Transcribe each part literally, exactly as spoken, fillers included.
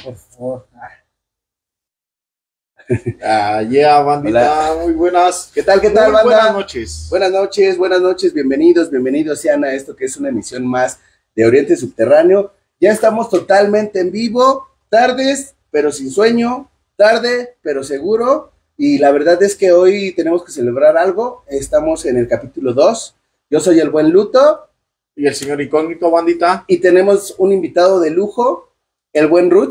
por favor. Ah, yeah, bandita, hola. Muy buenas. ¿Qué tal, qué tal, muy banda? Buenas noches. Buenas noches, buenas noches, bienvenidos, bienvenidos sean a esto que es una emisión más de Oriente Subterráneo. Ya estamos totalmente en vivo, tardes, pero sin sueño, tarde, pero seguro. Y la verdad es que hoy tenemos que celebrar algo. Estamos en el capítulo dos. Yo soy el buen Luto. Y el señor Incógnito, bandita. Y tenemos un invitado de lujo, el buen Roots.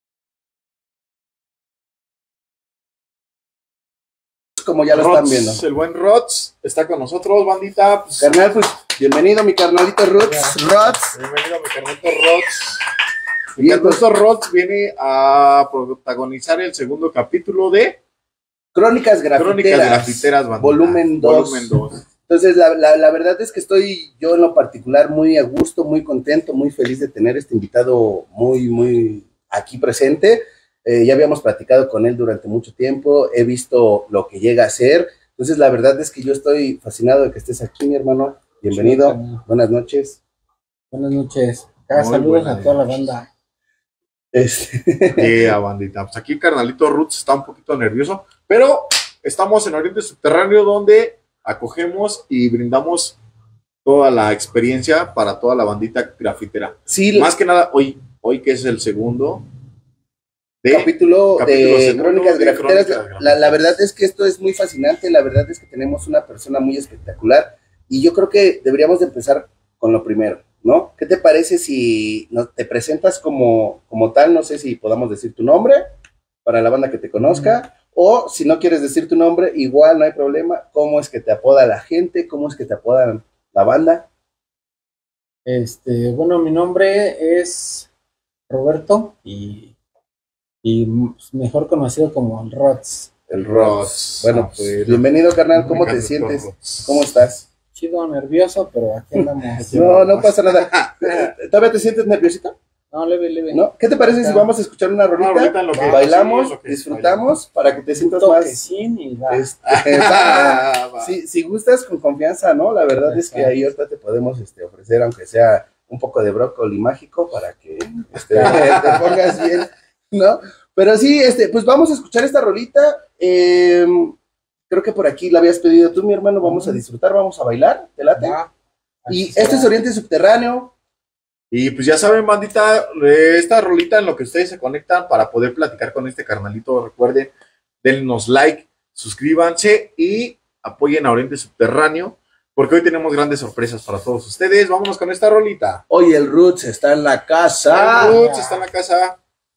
Como ya lo Rots, están viendo. El buen Rots está con nosotros, bandita. Pues, carnal, pues bienvenido, mi carnalito Roots. Rots. Bienvenido, mi carnalito Rots. Mi carnalito Rots viene a protagonizar el segundo capítulo de Crónicas Grafiteras. Crónicas Grafiteras, bandita. Volumen dos. Volumen dos. Entonces, la, la, la verdad es que estoy yo en lo particular muy a gusto, muy contento, muy feliz de tener este invitado muy, muy aquí presente. Eh, ya habíamos platicado con él durante mucho tiempo, he visto lo que llega a hacer, entonces la verdad es que yo estoy fascinado de que estés aquí, mi hermano. Bienvenido, sí, buenas noches. Buenas noches, ah, saludos a toda la banda. Este... Yeah, bandita, pues aquí carnalito Roots está un poquito nervioso, pero estamos en Oriente Subterráneo donde acogemos y brindamos toda la experiencia para toda la bandita grafitera. Sí, más que nada, hoy, hoy que es el segundo de, capítulo, capítulo de Crónicas de Grafiteras. Crónicas la, la verdad es que esto es muy fascinante, la verdad es que tenemos una persona muy espectacular y yo creo que deberíamos de empezar con lo primero, ¿no? ¿Qué te parece si no, te presentas como, como tal? No sé si podamos decir tu nombre para la banda que te conozca, mm. o si no quieres decir tu nombre, igual no hay problema. ¿Cómo es que te apoda la gente? ¿Cómo es que te apoda la banda? Este, bueno, mi nombre es Roberto y y mejor conocido como el Rots. El Rots. Bueno, pues bienvenido, carnal. ¿Cómo te sientes? ¿Cómo estás? Chido, nervioso, pero aquí andamos. No, no pasa nada. ¿Todavía te sientes nerviosito? No, leve, leve. ¿No? ¿Qué te parece si vamos a escuchar una rolita? No, ahorita lo que bailamos, sí, lo que disfrutamos, bailamos. Para que te sientas más. Y va. Este, va, va. Si, si gustas, con confianza, ¿no? La verdad es que ahí ahorita te podemos este, ofrecer, aunque sea un poco de brócoli mágico, para que este, te pongas bien, ¿no? Pero sí, este, pues vamos a escuchar esta rolita. Eh, creo que por aquí la habías pedido tú, mi hermano. Vamos a disfrutar, vamos a bailar, ¿te late? Ah, y esto es Oriente Subterráneo. Y pues ya saben, bandita, esta rolita en lo que ustedes se conectan para poder platicar con este carnalito, recuerden, dennos like, suscríbanse y apoyen a Oriente Subterráneo, porque hoy tenemos grandes sorpresas para todos ustedes. Vámonos con esta rolita. Hoy el Roots está en la casa. El Roots está en la casa.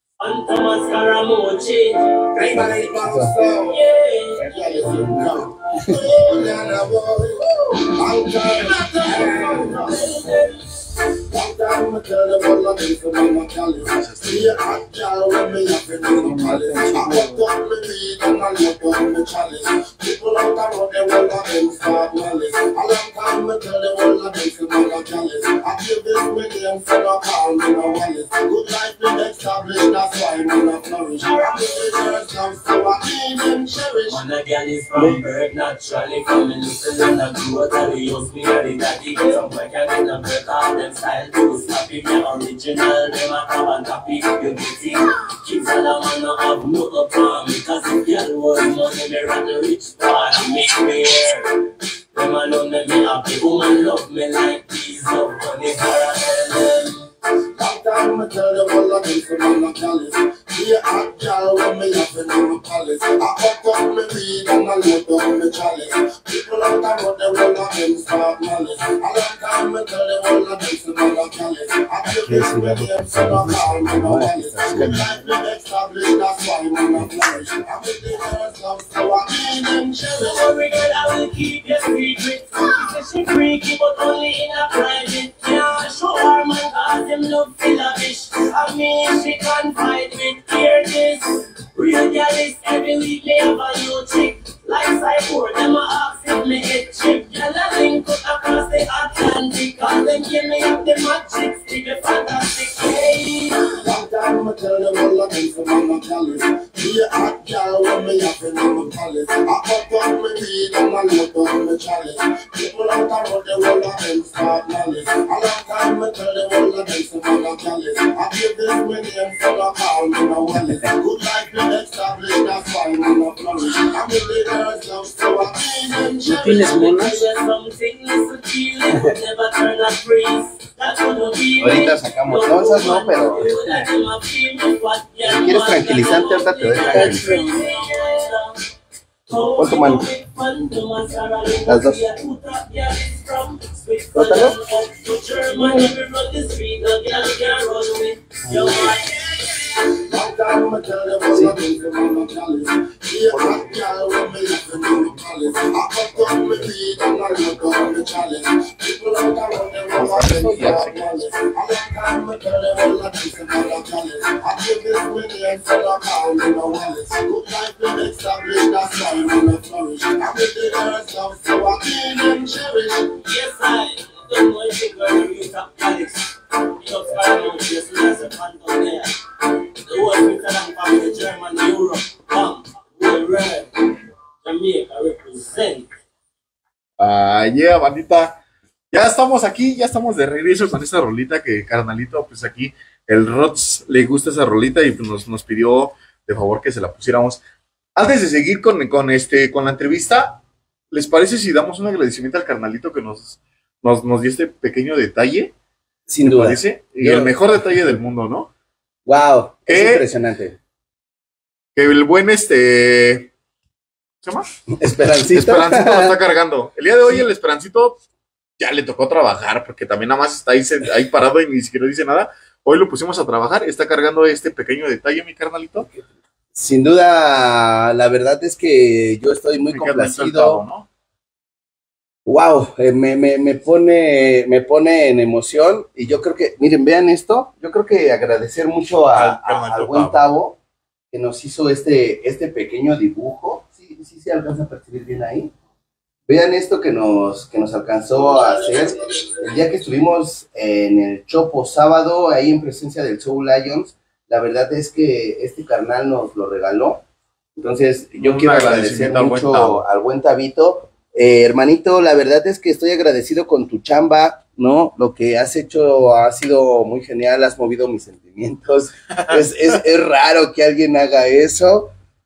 Long time I tell them all I need for my chalice. See a hot gal when me up in the palace. I walk up me weed and I look up me chalice. People out the road they will have them start malice. A long time I tell them all I need for my chalice. I give this million for a call me no Wallace. Good life been established, that's why me not flourish. I'm the girls come so I need them cherish. When a gal is from birth naturally, from me little and a totally use me a the daddy. Some boy can get a break off them style too. Snappy, me original, them a come and copy. You get it? Kids all a man no have no upon me. Cause if y'all want money, me run the rich part and make me here. Them a love me, me happy. Woman love me like these love money caramel. Long time I tell them all I need for my chalice. See a hot gal when me up in the palace. I walk up me weed and I load up me chalice. People out the road they will have them start malice. A long time I tell them all I need for my chalice. I give this million for a call me no Wallace. Good life been established, that's why me not flourish. I'm with the girls love so I need them cherish. Don't worry girl, I will keep your secret. She say she freaky but only in a private. Yeah, show her man cause them love fill a fish. I mean she confide me. Hear this, real girl is every week me have a new chick. Like Cyborg, them a ask if me get chip. Girl a link up across the Atlantic. Cause them give me up the magic stick, the fantastic. Hey. Long time time I tell them all the things from my chalice. Be a hot girl when me have in my palace. I cut up me weed and I load up me chalice. People out the road they roll up and start malice. A long time I tell them all the things from my chalice. I give this my name for the call me no wallet. Good life be established, that's why I'm not flourish. I'm with the girls love so I clean and cherish. ¿Tienes monas? Ahorita sacamos cosas, ¿no? Pero si quieres tranquilizante, ahorita te doy tranquilizante. Pon tu mano. Las dos. Rótalo. Long time I tell them all the things from my chalice. Be a hot girl when me have in my palace. I cut up me weed and I load up me chalice. People out the road they roll up and start malice. A long time I tell them all the things from my chalice. I give this my name for the call me no wallet. Good life been established, that's why I'm not flourish. I'm with the girls love so I clean and cherish. Yes, I don't know if you're going to use up Alex. You're fine, just as a man down there. The whole Switzerland family, Germany, Europe, come, we're red. Jamaica represent. Ah, yeah, bandita. Ya estamos aquí, ya estamos de regreso con esta rolita que carnalito, pues aquí el Rods le gusta esa rolita y pues nos, nos pidió de favor que se la pusiéramos. Antes de seguir con, con, este, con la entrevista, ¿les parece si damos un agradecimiento al carnalito que nos, nos, nos dio este pequeño detalle? Sin duda. Parece? Y Yo- el mejor detalle del mundo, ¿no? Wow, es ¿Qué? impresionante. Que el buen este... ¿Se llama? Esperancito. Esperancito lo está cargando. El día de hoy el Esperancito ya le tocó trabajar porque también nada más está ahí, se- ahí parado y ni siquiera dice nada. Hoy lo pusimos a trabajar, está cargando este pequeño detalle, mi carnalito. Sin duda, la verdad es que yo estoy muy Mi carnalito el complacido. Tavo, ¿no? Wow, eh, me, me, me pone me pone en emoción y yo creo que, miren, vean esto, yo creo que agradecer mucho a, Al a- carnalito al buen Tavo. Tavo que nos hizo este, este pequeño dibujo. Sí, sí se alcanza a percibir bien ahí. Vean esto que nos, que nos alcanzó a hacer el día que estuvimos en el Chopo sábado, ahí en presencia del Soul Lions. La verdad es que este carnal nos lo regaló. Entonces, yo Un quiero agradecer agradecimiento al buen mucho Tavo. al buen Tabito. Eh, hermanito, la verdad es que estoy agradecido con tu chamba, ¿no? Lo que has hecho ha sido muy genial, has movido mis sentimientos. es, es, es raro que alguien haga eso.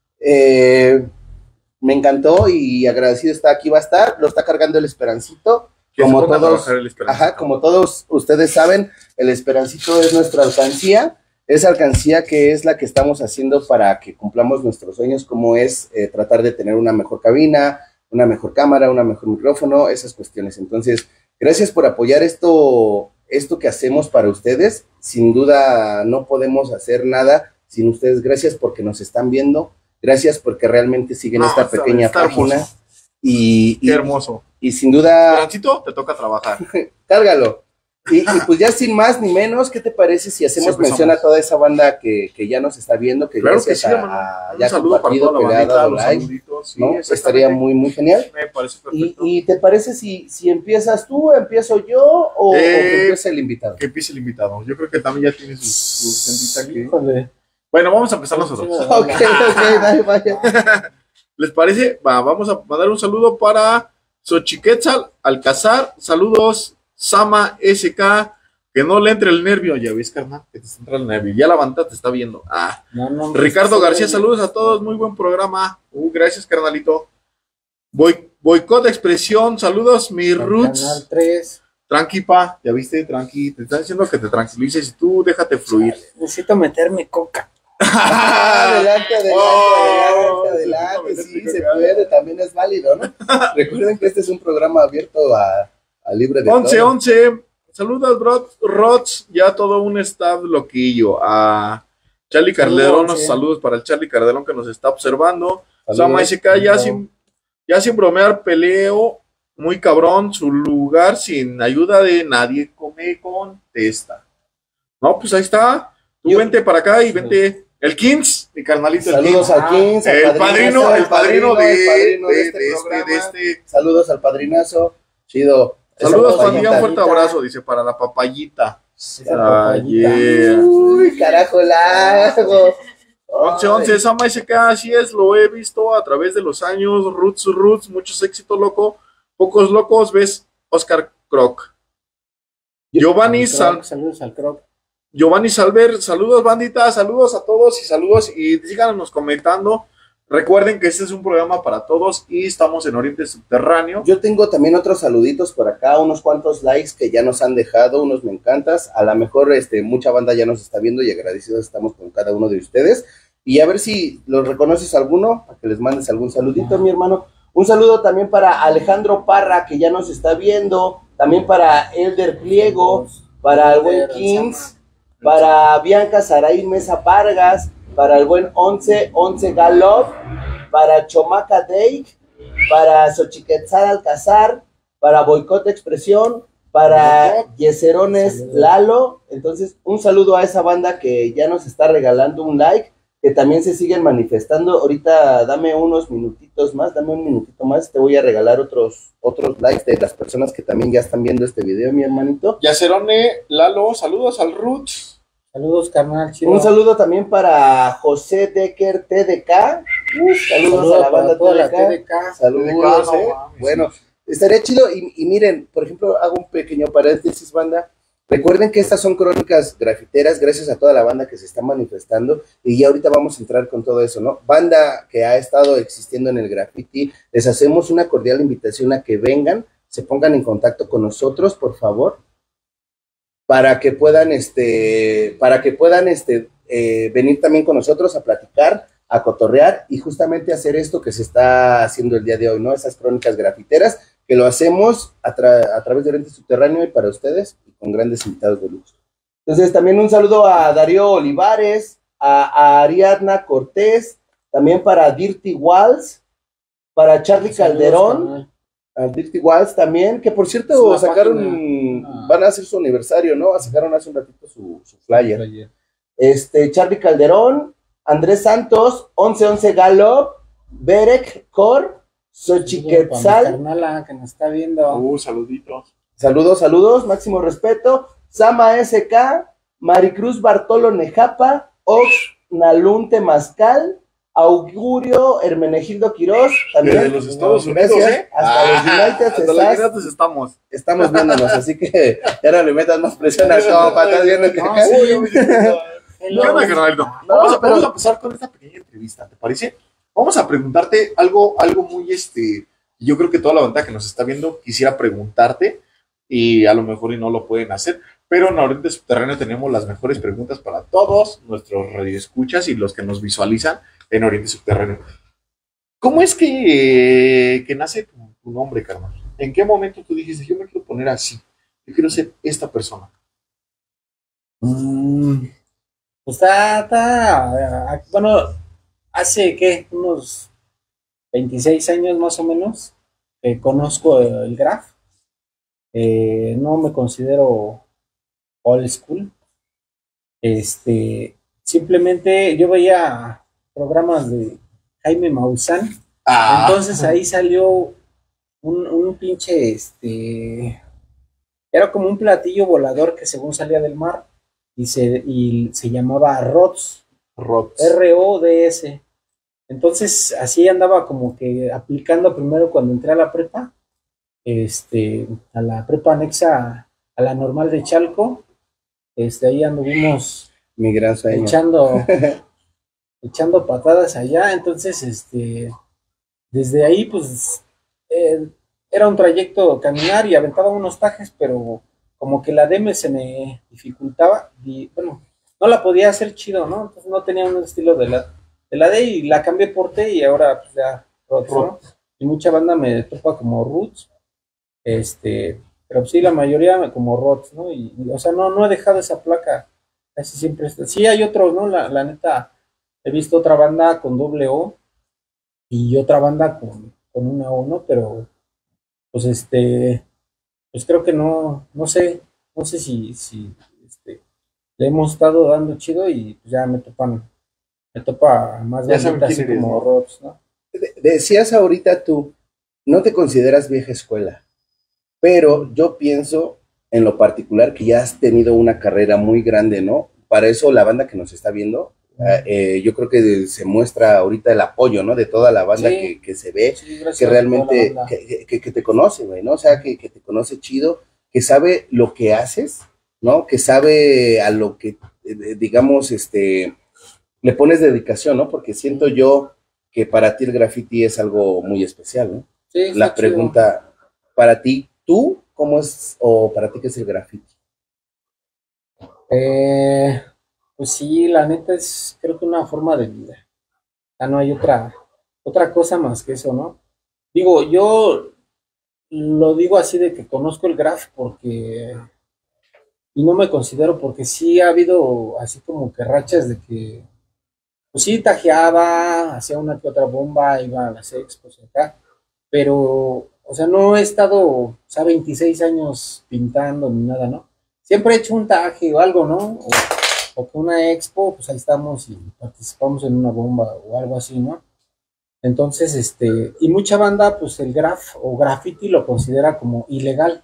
Eh, me encantó y agradecido está aquí, va a estar, lo está cargando el Esperancito. Que se Como ponga a todos, trabajar el Esperancito. ajá, como todos ustedes saben, el Esperancito es nuestra alcancía, esa alcancía que es la que estamos haciendo para que cumplamos nuestros sueños, como es eh, tratar de tener una mejor cabina, una mejor cámara, un mejor micrófono, esas cuestiones. Entonces, gracias por apoyar esto, esto que hacemos para ustedes. Sin duda no podemos hacer nada sin ustedes. Gracias porque nos están viendo, gracias porque realmente siguen No, esta está- pequeña está página. hermoso. Y, Qué y, hermoso. y sin duda, Esperancito, te toca trabajar. cárgalo. Y, y pues ya sin más ni menos, ¿qué te parece si hacemos Siempre mención somos. a toda esa banda que, que ya nos está viendo, que Claro que gracias sí, a, hermano. a Un ya saludo para compartido, toda la que le ha bandita, dado los like, saluditos. Sí, ¿no? exactamente. Estaría muy, muy genial. Me parece ¿Y, perfecto. y te parece si, si empiezas tú, empiezo yo o, Eh, o que empiece el invitado? Que empiece el invitado. Yo creo que también ya tiene su, su centita aquí. Híjole. Bueno, vamos a empezar nosotros. Ok, ok, dale, vaya. ¿Les parece? Va, vamos a mandar un saludo para Xochiquetzal Alcázar. Saludos, Sama S K. Que no le entre el nervio. Ya ves, carnal, que te entra el nervio. Ya la banda te está viendo. Ah. No, no, Ricardo no, García, no, saludos a todos. Muy buen programa. Uh, gracias, carnalito. Boy, boicot de expresión. Saludos, mi el Roots. Canal tres. Tranqui, pa. Ya viste, tranqui. Te están diciendo que te tranquilices y tú déjate fluir. Necesito meterme coca. Adelante, adelante, Oh, adelante, adelante. sí, Sí, sí, se sí. puede, también es válido, ¿no? Recuerden que este es un programa abierto a, a libre de once todo. once. Saludos, bro. Rods. Ya todo un staff loquillo. A Charlie Saludos, Calderón. once. Saludos para el Charlie Calderón que nos está observando. Saludos. Sama S K, ya Saludos. sin, ya sin bromear, peleo muy cabrón, su lugar sin ayuda de nadie me contesta. No, pues ahí está. Tú Yo- vente para acá y vente. El Kings, mi carnalito. El Saludos Kings. al Kings, al El padrino, el padrino de, el padrino de- de este de este, programa. de este. Saludos al padrinazo. Chido. Esa Saludos, papayita. pandilla, un fuerte abrazo, dice, para la papayita. Ah, yeah. Uy, carajo, largo. once once, Sama S K, así es, lo he visto a través de los años. Roots, Roots, muchos éxitos, loco. Pocos locos, ves, Oscar Croc. Giovanni, Sal saludos al Croc. Giovanni Salver, saludos bandita, saludos a todos y saludos y síganos comentando. Recuerden que este es un programa para todos y estamos en Oriente Subterráneo. Yo tengo también otros saluditos por acá, unos cuantos likes que ya nos han dejado, unos me encantas. A lo mejor este, mucha banda ya nos está viendo y agradecidos estamos con cada uno de ustedes. Y a ver si los reconoces alguno, para que les mandes algún saludito, uh-huh. mi hermano. Un saludo también para Alejandro Parra, que ya nos está viendo. También para Elder Pliego, para el buen Kings, para Bianca Saraí Mesa Vargas, para el buen once once Galop, para Chomaca Dake, para Xochiquetzal Alcazar, para Boicot Expresión, para Yeserones Lalo. Entonces, un saludo a esa banda que ya nos está regalando un like, que también se siguen manifestando. Ahorita dame unos minutitos más, dame un minutito más, te voy a regalar otros, otros likes de las personas que también ya están viendo este video, mi hermanito. Yacerone Lalo, saludos al Roots. Saludos, carnal. Chido. Un saludo también para José Decker T D K. Uh, saludos, saludos a la banda T D K. T D K. Saludos, T D K, eh. no, Bueno, estaría chido. Y, y miren, por ejemplo, hago un pequeño paréntesis, banda. Recuerden que estas son crónicas grafiteras, gracias a toda la banda que se está manifestando. Y ya ahorita vamos a entrar con todo eso, ¿no? Banda que ha estado existiendo en el graffiti, les hacemos una cordial invitación a que vengan, se pongan en contacto con nosotros, por favor, para que puedan, este, para que puedan, este, eh, venir también con nosotros a platicar, a cotorrear y justamente hacer esto que se está haciendo el día de hoy, ¿no? Esas crónicas grafiteras que lo hacemos a, tra a través de Oriente Subterráneo y para ustedes y con grandes invitados de lujo. Entonces también un saludo a Darío Olivares, a, a Ariadna Cortés, también para Dirty Walls, para Charlie saludos, Calderón, también. A Dirty Walls también, que por cierto sacaron, ah. van a hacer su aniversario, ¿no? Sacaron hace un ratito su, su flyer. flyer. Este, Charlie Calderón, Andrés Santos, once once Galop, Berek Cor, Xochiquetzal, carnala, que nos está viendo. Uh, saluditos. Saludos, saludos, máximo respeto. Sama S K, Maricruz Bartolo Nejapa, Ox Nalún Temazcal, Augurio Hermenegildo Quirós, también. Desde los Estados Unidos, gracias, ¿eh? hasta Ah, los United hasta los United estamos. Estamos viéndonos, así que ya no le metas más presión al compa, estás viendo que... No, ¿Qué onda, carnalito? Vamos a, vamos a empezar con esta pequeña entrevista, ¿te parece? Vamos a preguntarte algo, algo muy, este, yo creo que toda la banda que nos está viendo quisiera preguntarte, y a lo mejor y no lo pueden hacer, pero en Oriente Subterráneo tenemos las mejores preguntas para todos nuestros radioescuchas y los que nos visualizan en Oriente Subterráneo. ¿Cómo es que, que nace tu, tu nombre, carnal? ¿En qué momento tú dijiste, yo me quiero poner así, yo quiero ser esta persona? Mm, pues está, está, bueno, hace, ¿qué? Unos veintiséis años más o menos que conozco el graf. Eh, no me considero old school. Este, simplemente yo veía programas de Jaime Maussan. Ah. Entonces ahí salió un, un pinche, este, era como un platillo volador que según salía del mar y se, y se llamaba Rods. Rods. R O D S. Entonces así andaba como que aplicando primero cuando entré a la prepa. Este, a la prepa anexa a la normal de Chalco, este, ahí anduvimos mi gran sueño. echando, echando patadas allá, entonces, este, desde ahí, pues, eh, era un trayecto caminar y aventaba unos tajes, pero como que la D M se me dificultaba, y bueno, no la podía hacer chido, ¿no? Entonces no tenía un estilo de la, de la D y la cambié por T y ahora, pues, ya, Roots, ¿no? Y mucha banda me topa como Roots. Este, pero sí, la mayoría como Rods, ¿no? Y, y, o sea, no, no he dejado esa placa, casi siempre está. Sí, hay otros, ¿no? La, la neta, he visto otra banda con doble O y otra banda con, con una O, ¿no? Pero, pues, este, pues creo que no, no sé, no sé si, si, este, le hemos estado dando chido y pues ya me topan, me topa más banditas así como ¿no? Rods, ¿no? De, decías ahorita tú, no te consideras vieja escuela. Pero yo pienso en lo particular que ya has tenido una carrera muy grande, ¿no? Para eso la banda que nos está viendo, eh, yo creo que se muestra ahorita el apoyo, ¿no? De toda la banda sí, que, que se ve, sí, que realmente, que, que, que te conoce, güey, ¿no? O sea, que, que te conoce chido, que sabe lo que haces, ¿no? Que sabe a lo que, eh, digamos, este, le pones dedicación, ¿no? Porque siento yo que para ti el graffiti es algo muy especial, ¿no? Sí, la pregunta, chido. Para ti, ¿tú cómo es, o para ti qué es el graffiti? Eh... Pues sí, la neta es, creo que una forma de vida. Ya no hay otra, otra cosa más que eso, ¿no? Digo, yo lo digo así de que conozco el graf porque, y no me considero porque sí ha habido así como que rachas de que, pues sí, tajeaba, hacía una que otra bomba, iba a las expos acá, pero, o sea, no he estado, o sea, veintiséis años pintando ni nada, ¿no? Siempre he hecho un taje o algo, ¿no? O, o que una expo, pues ahí estamos y participamos en una bomba o algo así, ¿no? Entonces, este, y mucha banda, pues el graf o graffiti lo considera como ilegal.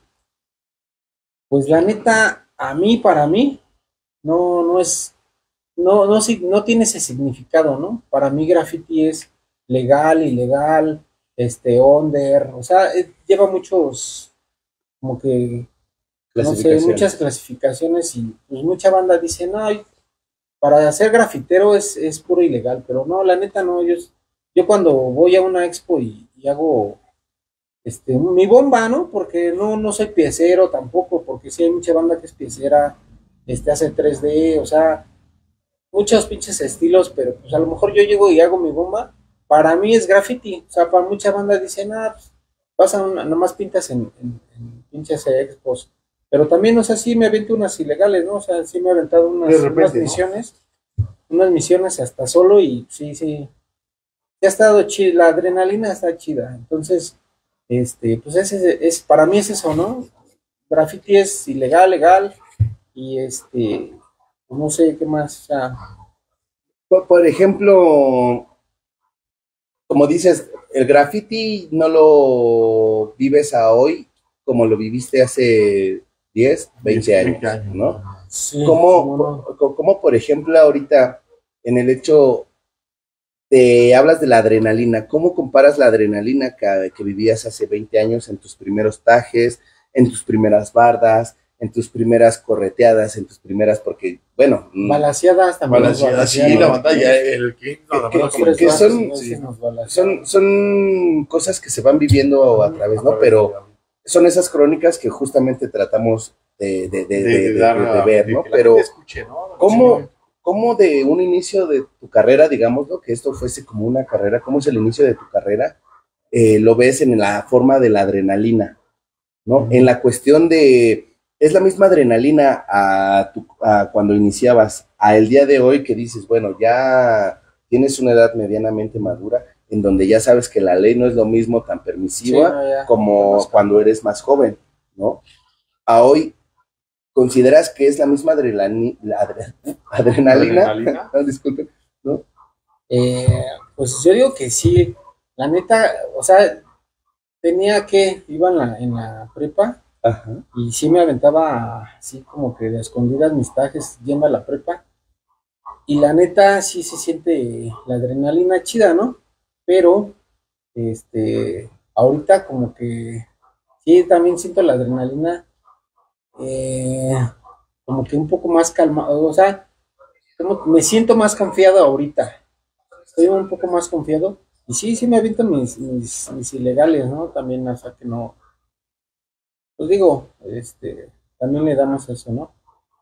Pues la neta, a mí, para mí, no, no es, no, no, no tiene ese significado, ¿no? Para mí graffiti es legal, ilegal, este, under, o sea, lleva muchos, como que, no sé, muchas clasificaciones y pues mucha banda dice, no, para ser grafitero es, es puro ilegal, pero no, la neta no, yo, yo cuando voy a una expo y, y hago este, mi bomba, ¿no? Porque no, no soy piecero tampoco, porque sí hay mucha banda que es piecera, este, hace tres D, o sea, muchos pinches estilos, pero pues a lo mejor yo llego y hago mi bomba, para mí es graffiti, o sea, para mucha banda dicen, ah, pues pasa una, nomás pintas en, en, en pinches expos. Pero también, o sea, sí me aviento unas ilegales, ¿no? O sea, sí me he aventado unas, repente, unas misiones, ¿no? Unas misiones hasta solo y sí, sí, ya ha estado chida, la adrenalina está chida. Entonces, este, pues ese es, para mí es eso, ¿no? Graffiti es ilegal, legal, y este, no sé qué más, o sea. Por, por ejemplo, como dices, el graffiti no lo vives a hoy como lo viviste hace diez, veinte años, ¿no? Sí, ¿Cómo, no. ¿Cómo, por ejemplo, ahorita, en el hecho, te hablas de la adrenalina, ¿cómo comparas la adrenalina que, que vivías hace veinte años en tus primeros tajes, en tus primeras bardas, en tus primeras correteadas, en tus primeras, porque, bueno... Balaseadas también. Balaseadas, sí, la batalla, el King, no, que, que, que son, sí, son, son cosas que se van viviendo a través, ¿no? Pero son esas crónicas que justamente tratamos de, de, de, de, de, de, de ver, ¿no? Pero, escuche, ¿no? ¿cómo, ¿cómo de un inicio de tu carrera, digámoslo, que esto fuese como una carrera, cómo es el inicio de tu carrera, eh, lo ves en la forma de la adrenalina, ¿no? Uh-huh. En la cuestión de, es la misma adrenalina a, tu, a cuando iniciabas, a el día de hoy que dices, bueno, ya tienes una edad medianamente madura, en donde ya sabes que la ley no es lo mismo tan permisiva sí, no, ya, como cuando eres más joven, ¿no? A hoy, ¿consideras que es la misma adrenalina? Adre, ¿Adrenalina? ¿Adrenalina? No, disculpen, ¿no? Eh, pues yo digo que sí, la neta, o sea, tenía que, iba en la, en la prepa, ajá, y sí me aventaba así como que de escondidas mis tajes yendo a la prepa, y la neta sí se siente la adrenalina chida, ¿no? Pero, este, ahorita como que, sí, también siento la adrenalina, eh, como que un poco más calmado, o sea, como me siento más confiado ahorita, estoy un poco más confiado, y sí, sí me aviento mis, mis, mis ilegales, ¿no? También, o sea, que no, pues digo, este, también le damos eso, ¿no?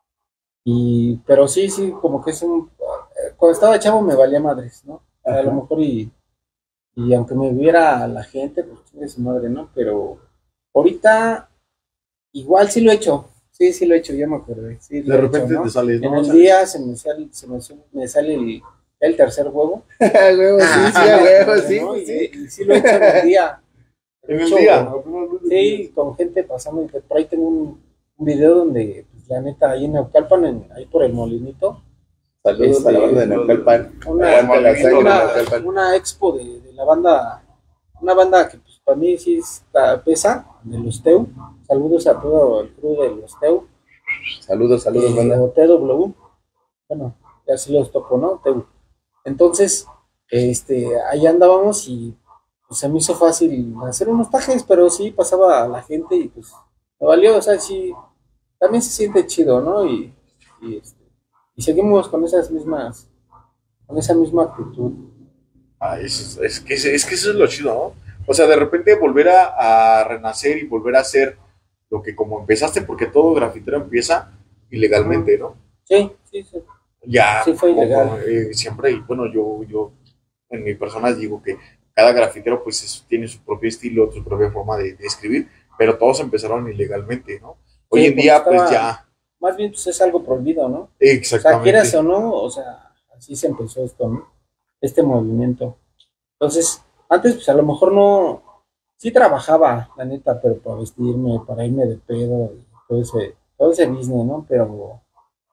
Y, pero sí, sí, como que es un, cuando estaba chavo me valía madres, ¿no? A Ajá. lo mejor y Y aunque me viera la gente, pues tiene su madre, ¿no? Pero ahorita igual sí lo he hecho. Sí, sí lo he hecho, ya me acordé. Sí, de repente hecho, ¿no? te sale, ¿no? En el día se me sale, se me, me sale el, el tercer huevo. huevo, sí, sí, a huevo, sí, ¿no? sí. Y, y sí lo he hecho en el día. ¿En el día? Sí, con gente pasando. Por ahí tengo un, un video donde, pues, la neta, ahí en Naucalpan, en, ahí por el Molinito. Saludos este, a la banda de Naucalpan. Una, una, una expo de, de la banda, una banda que pues, para mí sí está, pesa, de los T E U. Saludos a todo el crew de los T E U. Saludos, saludos, eh, banda. o T W. Bueno, ya sí los toco, ¿no? T E U. Entonces, este, ahí andábamos y pues, se me hizo fácil hacer unos tajes, pero sí pasaba a la gente y pues me valió, o sea, sí, también se siente chido, ¿no? Y, y, este, y seguimos con esas mismas, con esa misma actitud. Ah, es, es, que, es que eso es lo chido, ¿no? O sea, de repente volver a, a renacer y volver a hacer lo que como empezaste, porque todo grafitero empieza ilegalmente, ¿no? Sí, sí, sí. Ya, Sí, fue como, ilegal. eh, siempre, y bueno, yo, yo en mi persona digo que cada grafitero pues es- tiene su propio estilo, su propia forma de, de escribir, pero todos empezaron ilegalmente, ¿no? Hoy Sí, en porque día pues estaba, ya, más bien pues es algo prohibido, ¿no? O sea, quieras exactamente, o no, o sea, así se empezó esto, ¿no? Este movimiento. Entonces, antes pues a lo mejor no, sí trabajaba, la neta, pero para vestirme, para irme de pedo, y todo ese, todo ese business, ¿no? Pero,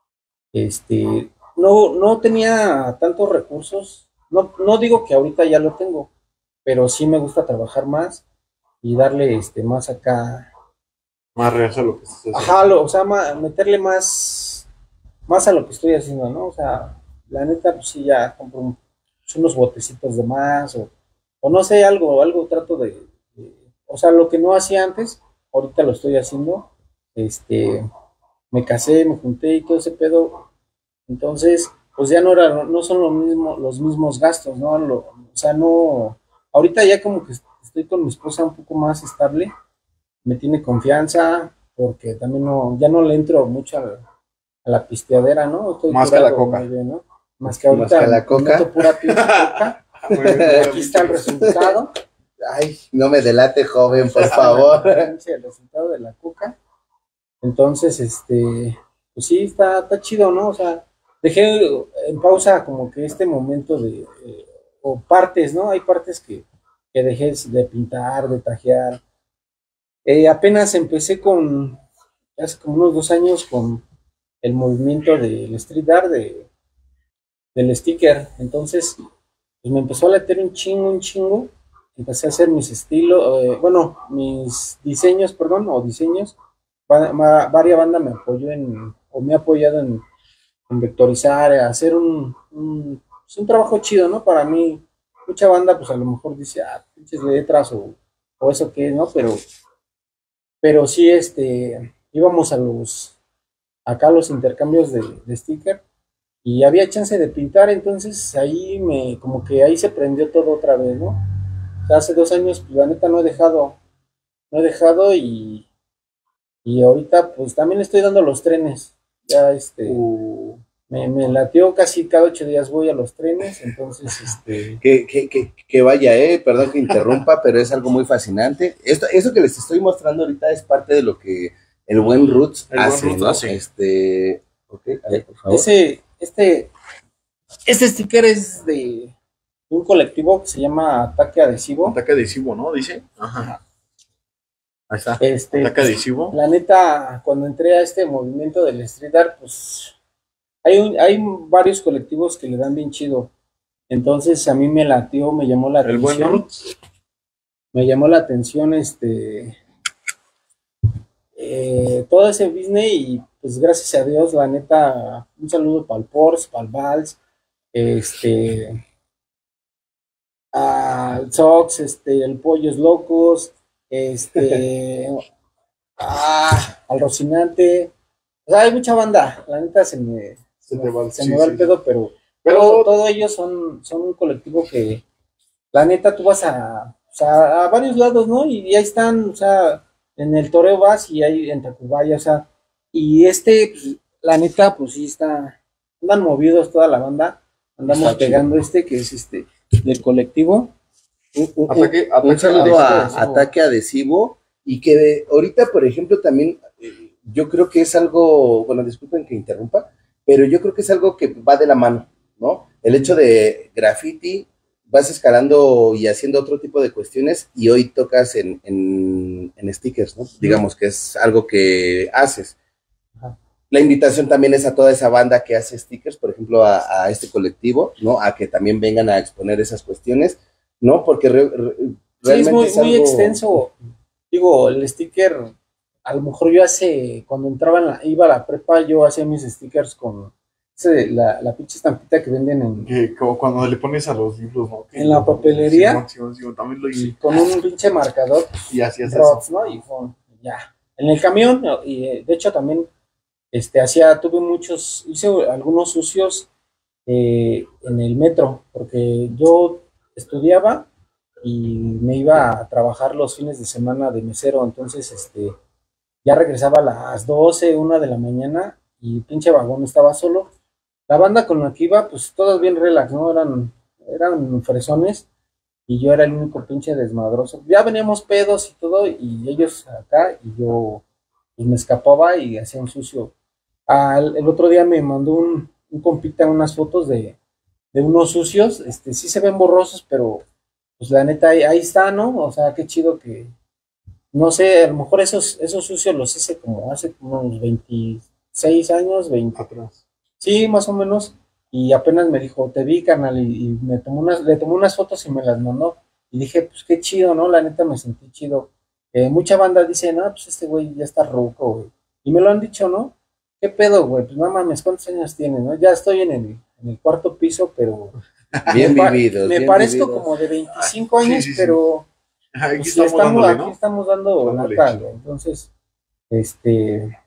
este, no, no tenía tantos recursos, no, no digo que ahorita ya lo tengo, pero sí me gusta trabajar más y darle, este, más acá, más real a lo que estás ajá, haciendo. lo- o sea, ma- meterle más, más a lo que estoy haciendo, ¿no? O sea, la neta, pues sí, ya compro un- pues, unos botecitos de más, o, o no sé, algo, algo trato de, de- o sea, lo que no hacía antes, ahorita lo estoy haciendo, este, me casé, me junté y todo ese pedo, entonces, pues ya no era, no son lo mismo, los mismos gastos, ¿no? Lo- o sea, no, ahorita ya como que estoy con mi esposa un poco más estable, me tiene confianza, porque también no, ya no le entro mucho a, a la pisteadera, ¿no? Estoy Más que a la curado muy coca. bien, ¿no? Más que Más que ahorita a la me coca. meto pura pinche coca, Muy bien, y aquí está el resultado, Ay, no me delate, joven, por el favor. pinche el resultado de la coca. Entonces, este, pues sí, está, está chido, ¿no? O sea, dejé en pausa como que este momento de, eh, o partes, ¿no? Hay partes que, que dejé de pintar, de tajear. Eh, apenas empecé con, hace como unos dos años, con el movimiento del street art, de, del sticker. Entonces, pues me empezó a latir un chingo, un chingo. Empecé a hacer mis estilos, eh, bueno, mis diseños, perdón, o diseños. Va- va- Varia banda me apoyó en, o me ha apoyado en, en vectorizar, a hacer un, un, pues, un trabajo chido, ¿no? Para mí, mucha banda, pues a lo mejor dice, ah, pinches letras o, o eso que, ¿no? Pero, pero sí, este, íbamos a los, acá a los intercambios de, de sticker y había chance de pintar, entonces ahí me, como que ahí se prendió todo otra vez, ¿no? O sea, hace dos años, pues la neta no he dejado, no he dejado y, y ahorita pues también le estoy dando los trenes, ya este, Uh, me, me latió casi cada ocho días voy a los trenes, entonces este, Que, que, que, que vaya, eh, perdón que interrumpa, pero es algo muy fascinante. Esto, eso que les estoy mostrando ahorita es parte de lo que el buen Roots El buen hace, Roots ¿no? hace. Este, ok, a ver, por favor. ese, este, este sticker es de un colectivo que se llama Ataque Adhesivo. ataque adhesivo, ¿no? Dice. Ajá. Ahí está. Este, Ataque pues, adhesivo. la neta, cuando entré a este movimiento del street art, pues hay, un- hay varios colectivos que le dan bien chido. Entonces a mí me latió, me llamó la El buen atención, Roots. me llamó la atención este eh, todo ese business y pues gracias a Dios, la neta, un saludo para el Porsche, para el Vals, este, al Sox, este, el Pollos Locos, este, ah, al Rocinante. O sea, hay mucha banda, la neta se me, Se te va, se sí, me va sí, el pedo, pero, Pero- todo, todo ellos son, son un colectivo que, la neta, tú vas a, o sea, a varios lados, ¿no? Y, y ahí están, o sea, en el toreo vas y hay en Tacubaya, o sea, y este, pues, la neta, pues sí está, andan movidos toda la banda, andamos Está chido. pegando este, que es este, del colectivo. Un, un- Ataque- un ataque saludo adhesivo, a adhesivo. Ataque Adhesivo y que de- ahorita, por ejemplo, también eh, yo creo que es algo, bueno, disculpen que interrumpa, pero yo creo que es algo que va de la mano, ¿no? El hecho de graffiti, vas escalando y haciendo otro tipo de cuestiones y hoy tocas en, en, en stickers, ¿no? Digamos que es algo que haces. Ajá. La invitación también es a toda esa banda que hace stickers, por ejemplo, a, a este colectivo, ¿no? A que también vengan a exponer esas cuestiones, ¿no? Porque re, re, Sí, es muy, es muy algo- extenso. Digo, el sticker, a lo mejor yo hace, cuando entraba en la, iba a la prepa, yo hacía mis stickers con ese, la, la pinche estampita que venden en, Que como cuando le pones a los libros, ¿no? Que en la no, papelería. Simón, Simón, Simón, también lo y hice. con un pinche marcador, Y así es Rods, eso. ¿no? Y con, ya. En el camión, ¿no? Y eh, de hecho también, este, hacía, tuve muchos, hice algunos sucios eh, en el metro, porque yo estudiaba y me iba a trabajar los fines de semana de mesero, entonces, este, ya regresaba a las doce una de la mañana y el pinche vagón estaba solo. La banda con la que iba, pues todos bien relax, ¿no? Eran, eran fresones y yo era el único pinche desmadroso. Ya veníamos pedos y todo, y ellos acá, y yo pues, me escapaba y hacía un sucio. Al, el otro día me mandó un, un compita unas fotos de, de unos sucios, este, sí se ven borrosos, pero pues la neta ahí, ahí está, ¿no? O sea, qué chido que, no sé, a lo mejor esos, esos sucios los hice como hace como unos veintiséis años, veinte. Atrás. Sí, más o menos. Y apenas me dijo, te vi, carnal, y, y me tomó unas, le tomó unas fotos y me las mandó. Y dije, pues qué chido, ¿no? La neta me sentí chido. Eh, mucha banda dice, no, pues este güey ya está ruco, güey. Y me lo han dicho, ¿no? ¿Qué pedo, güey? Pues no mames, ¿cuántos años tienes, no? Ya estoy en el, en el cuarto piso, pero Bien me, pa- vividos. me bien parezco vividos. como de veinticinco Sí, años, sí, sí. pero Aquí pues, estamos estamos, dándole, aquí ¿no? estamos dando Dándole. lata, güey. Entonces, este,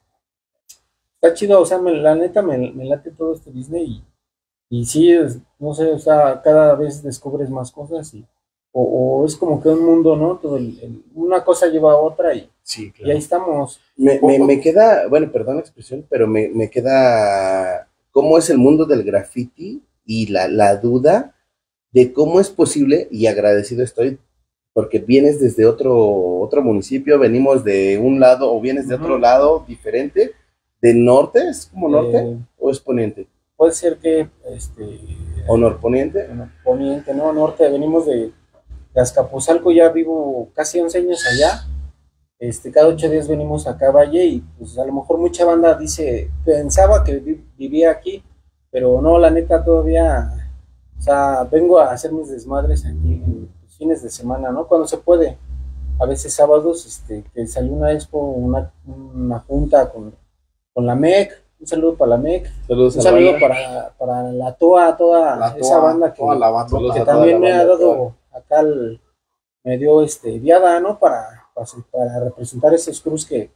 está chido, o sea, me- la neta me, me late todo este Disney y, y sí, es- no sé, o sea, cada vez descubres más cosas y, o, o es como que un mundo, ¿no? Todo el- el- una cosa lleva a otra y, Sí, y ahí claro. estamos. Me, me, me queda, bueno, perdón la expresión, pero me, me queda cómo es el mundo del graffiti y la, la duda de cómo es posible, y agradecido estoy, porque vienes desde otro, otro municipio, venimos de un lado, o vienes de otro Ujú. lado diferente, del norte, ¿es como norte? Eh, ¿O es poniente? puede ser que, este, ¿O norponiente? bueno, poniente, ¿no? Norte, venimos de, de Azcapotzalco, ya vivo casi once años allá. Este, cada ocho días venimos acá a Valle y pues a lo mejor mucha banda dice, pensaba que vi- vivía aquí, pero no, la neta todavía, o sea, vengo a hacer mis desmadres aquí en los fines de semana, ¿no? Cuando se puede, a veces sábados, este, que salió una expo, una, una junta con, con la M E C, un saludo para la M E C, Saludos un a la saludo banda. para, para la T O A, toda La esa toa, banda que, toda la banda. Saludos que a toda también la me ha banda, dado acá el, me dio este viada, ¿no? Para, para, para representar esos crews que,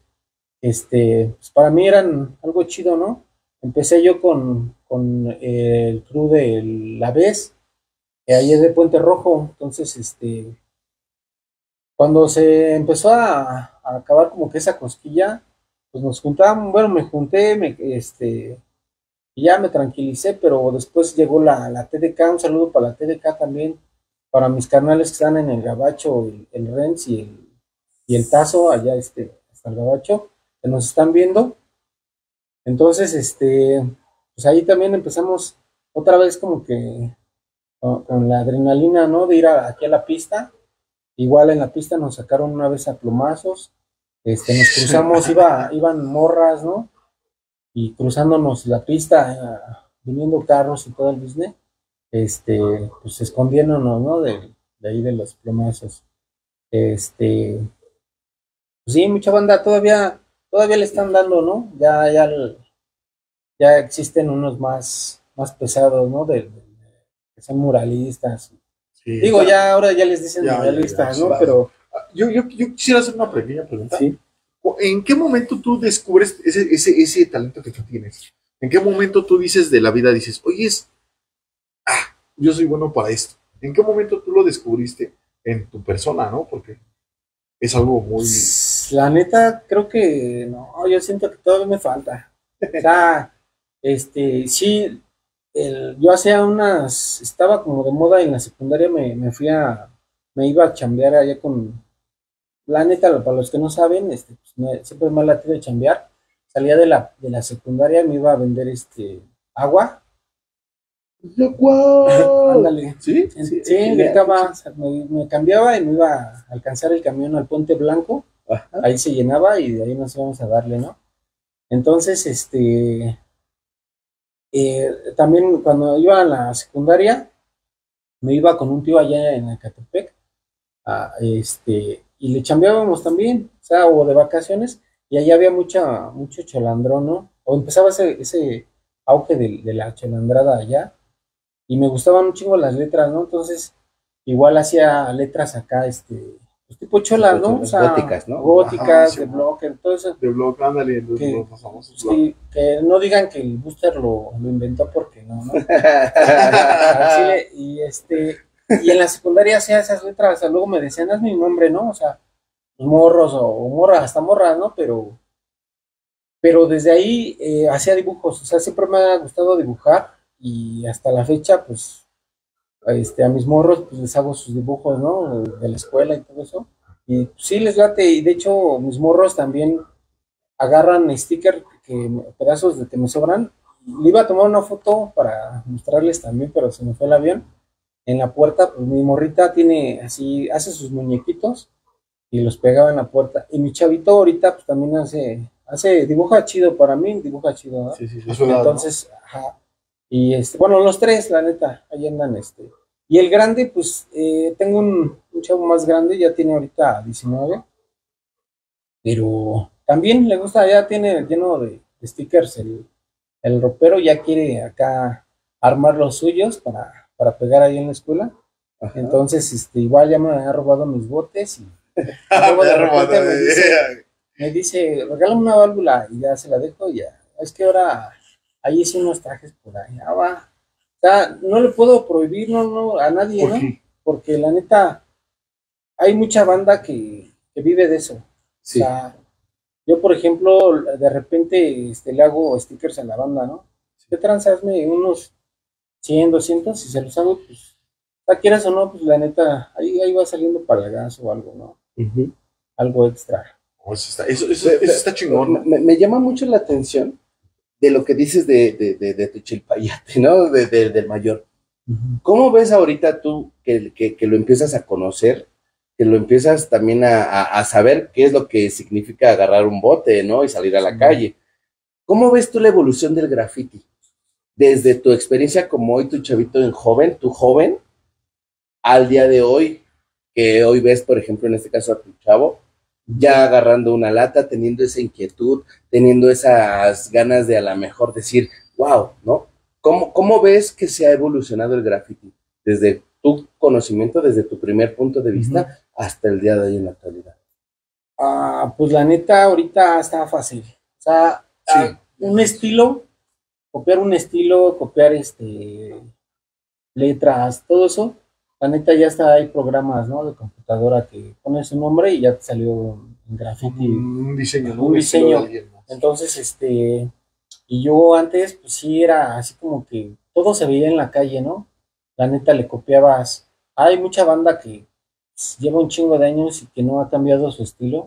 este, pues para mí eran algo chido, ¿no? Empecé yo con, con eh, el crew de La Vez, eh, ahí es de Puente Rojo, entonces, este, cuando se empezó a, a acabar como que esa cosquilla, pues nos juntábamos, bueno, me junté, me, este, y ya me tranquilicé, pero después llegó la, la T D K, un saludo para la T D K también, para mis carnales que están en el Gabacho, el, el Renz y el, y el Tazo, allá este, hasta el Gabacho, que nos están viendo. Entonces, este, pues ahí también empezamos otra vez como que con, con la adrenalina, ¿no? De ir a- aquí a la pista. Igual en la pista nos sacaron una vez a plomazos, este, nos cruzamos, iba, iban morras, ¿no? Y cruzándonos la pista, eh, viniendo carros y todo el business, este, pues escondiéndonos, ¿no? De, de ahí de los plomazos. Este, pues sí, mucha banda todavía, todavía le están dando, ¿no? Ya, ya, ya existen unos más, más pesados, ¿no? De, de- que son muralistas. Sí. Digo, ya ahora ya les dicen Ya, ya, muralistas, ya, ¿no? sí. Pero Yo, yo, yo quisiera hacer una pequeña pregunta. sí. ¿En qué momento tú descubres ese, ese, ese talento que tú tienes? ¿En qué momento tú dices de la vida, dices, oye, es, ah, yo soy bueno para esto? ¿En qué momento tú lo descubriste en tu persona, no? Porque es algo muy... La neta, creo que no, yo siento que todavía me falta. O sea, este, sí, el, yo hacía unas, estaba como de moda en la secundaria, me, me fui a, me iba a chambear allá con, la neta, para los que no saben, este, pues me- siempre me ha latido de chambear. Salía de la, de la secundaria, me iba a vender este agua. ¡Wow! Ándale. ¿Sí? Sí, genial. gritaba, o sea, me, me cambiaba y me iba a alcanzar el camión al Puente Blanco. Ajá. Ahí se llenaba y de ahí nos íbamos a darle, ¿no? Entonces, este, eh, también cuando iba a la secundaria, me iba con un tío allá en Ecatepec a, este, y le chambeábamos también, o sea, o de vacaciones, y allá había mucha, mucho cholandrón, ¿no? O empezaba ese, ese auge de, de la cholandrada allá, y me gustaban un chingo las letras, ¿no? Entonces, igual hacía letras acá, este, pues tipo cholas, Tipo ¿no? O cholas, sea, góticas, ¿no? góticas, Ajá, sí, de mo. bloque, todo eso. De blog, ándale, los, Que, los famosos pues, blog. que, que no digan que el Booster lo, lo inventó porque no, ¿no? Al chile, y este, y en la secundaria hacía esas letras, o sea, luego me decían, haz mi nombre, ¿no? O sea, los morros o, o morras, hasta morras, ¿no? Pero, pero desde ahí eh, hacía dibujos, o sea, siempre me ha gustado dibujar y hasta la fecha, pues, este, a mis morros, pues les hago sus dibujos, ¿no? De la escuela y todo eso. Y pues, sí les late, y de hecho mis morros también agarran stickers, que, pedazos de que me sobran. Le iba a tomar una foto para mostrarles también, pero se me fue el avión. En la puerta, pues mi morrita tiene así, hace sus muñequitos y los pegaba en la puerta. Y mi chavito ahorita pues también hace, hace, dibuja chido para mí, dibuja chido, ¿no? Sí, sí, sí. Es verdad, Entonces, ajá. Y este, bueno, los tres, la neta, ahí andan, este. Y el grande, pues, eh, tengo un, un chavo más grande, ya tiene ahorita diecinueve, pero también le gusta, ya tiene lleno de, de stickers el, el ropero, ya quiere acá armar los suyos para, para pegar ahí en la escuela. Ajá. Entonces, este, igual ya me ha robado mis botes y Ah, luego me de ha robado, repente me dice, eh. me dice, regálame una válvula y ya se la dejo y ya. Es que ahora ahí hice unos trajes por ahí, ya va. O sea, no le puedo prohibir, no, no, a nadie, ¿Por ¿no? qué? Porque la neta, hay mucha banda que, que vive de eso. Sí. O sea, yo, por ejemplo, de repente este, le hago stickers a la banda, ¿no? ¿Qué transasme? Unos cien, doscientos y se los hago, pues, sea, quieras o no, pues la neta, ahí, ahí va saliendo para el gas o algo, ¿no? Ujú. Algo extra. Oh, eso, está, eso, eso, Pe- eso pe- está chingón, ¿no? Me, me llama mucho la atención de lo que dices de, de, de, de tu chilpayate, ¿no? De, de- del mayor. Ujú. ¿Cómo ves ahorita tú que, que, que lo empiezas a conocer, que lo empiezas también a, a, a saber qué es lo que significa agarrar un bote, ¿no? Y salir a la Sí. calle? ¿Cómo ves tú la evolución del graffiti? Desde tu experiencia como hoy, tu chavito en joven, tu joven, al día de hoy, que hoy ves, por ejemplo, en este caso a tu chavo, ya agarrando una lata, teniendo esa inquietud, teniendo esas ganas de a lo mejor decir, wow, ¿no? ¿Cómo, cómo ves que se ha evolucionado el graffiti? Desde tu conocimiento, desde tu primer punto de vista, Ujú. hasta el día de hoy en la actualidad. Ah, pues la neta, ahorita está fácil. O sea, Sí. ah, un estilo, copiar un estilo, copiar este letras, todo eso. La neta ya está, hay programas, ¿no? De computadora que pones un nombre y ya te salió un graffiti, Un diseño, ¿no? un estilo de diseño. alguien más. Entonces, este, y yo antes, pues sí era así como que todo se veía en la calle, ¿no? La neta le copiabas. Hay mucha banda que pues, lleva un chingo de años y que no ha cambiado su estilo.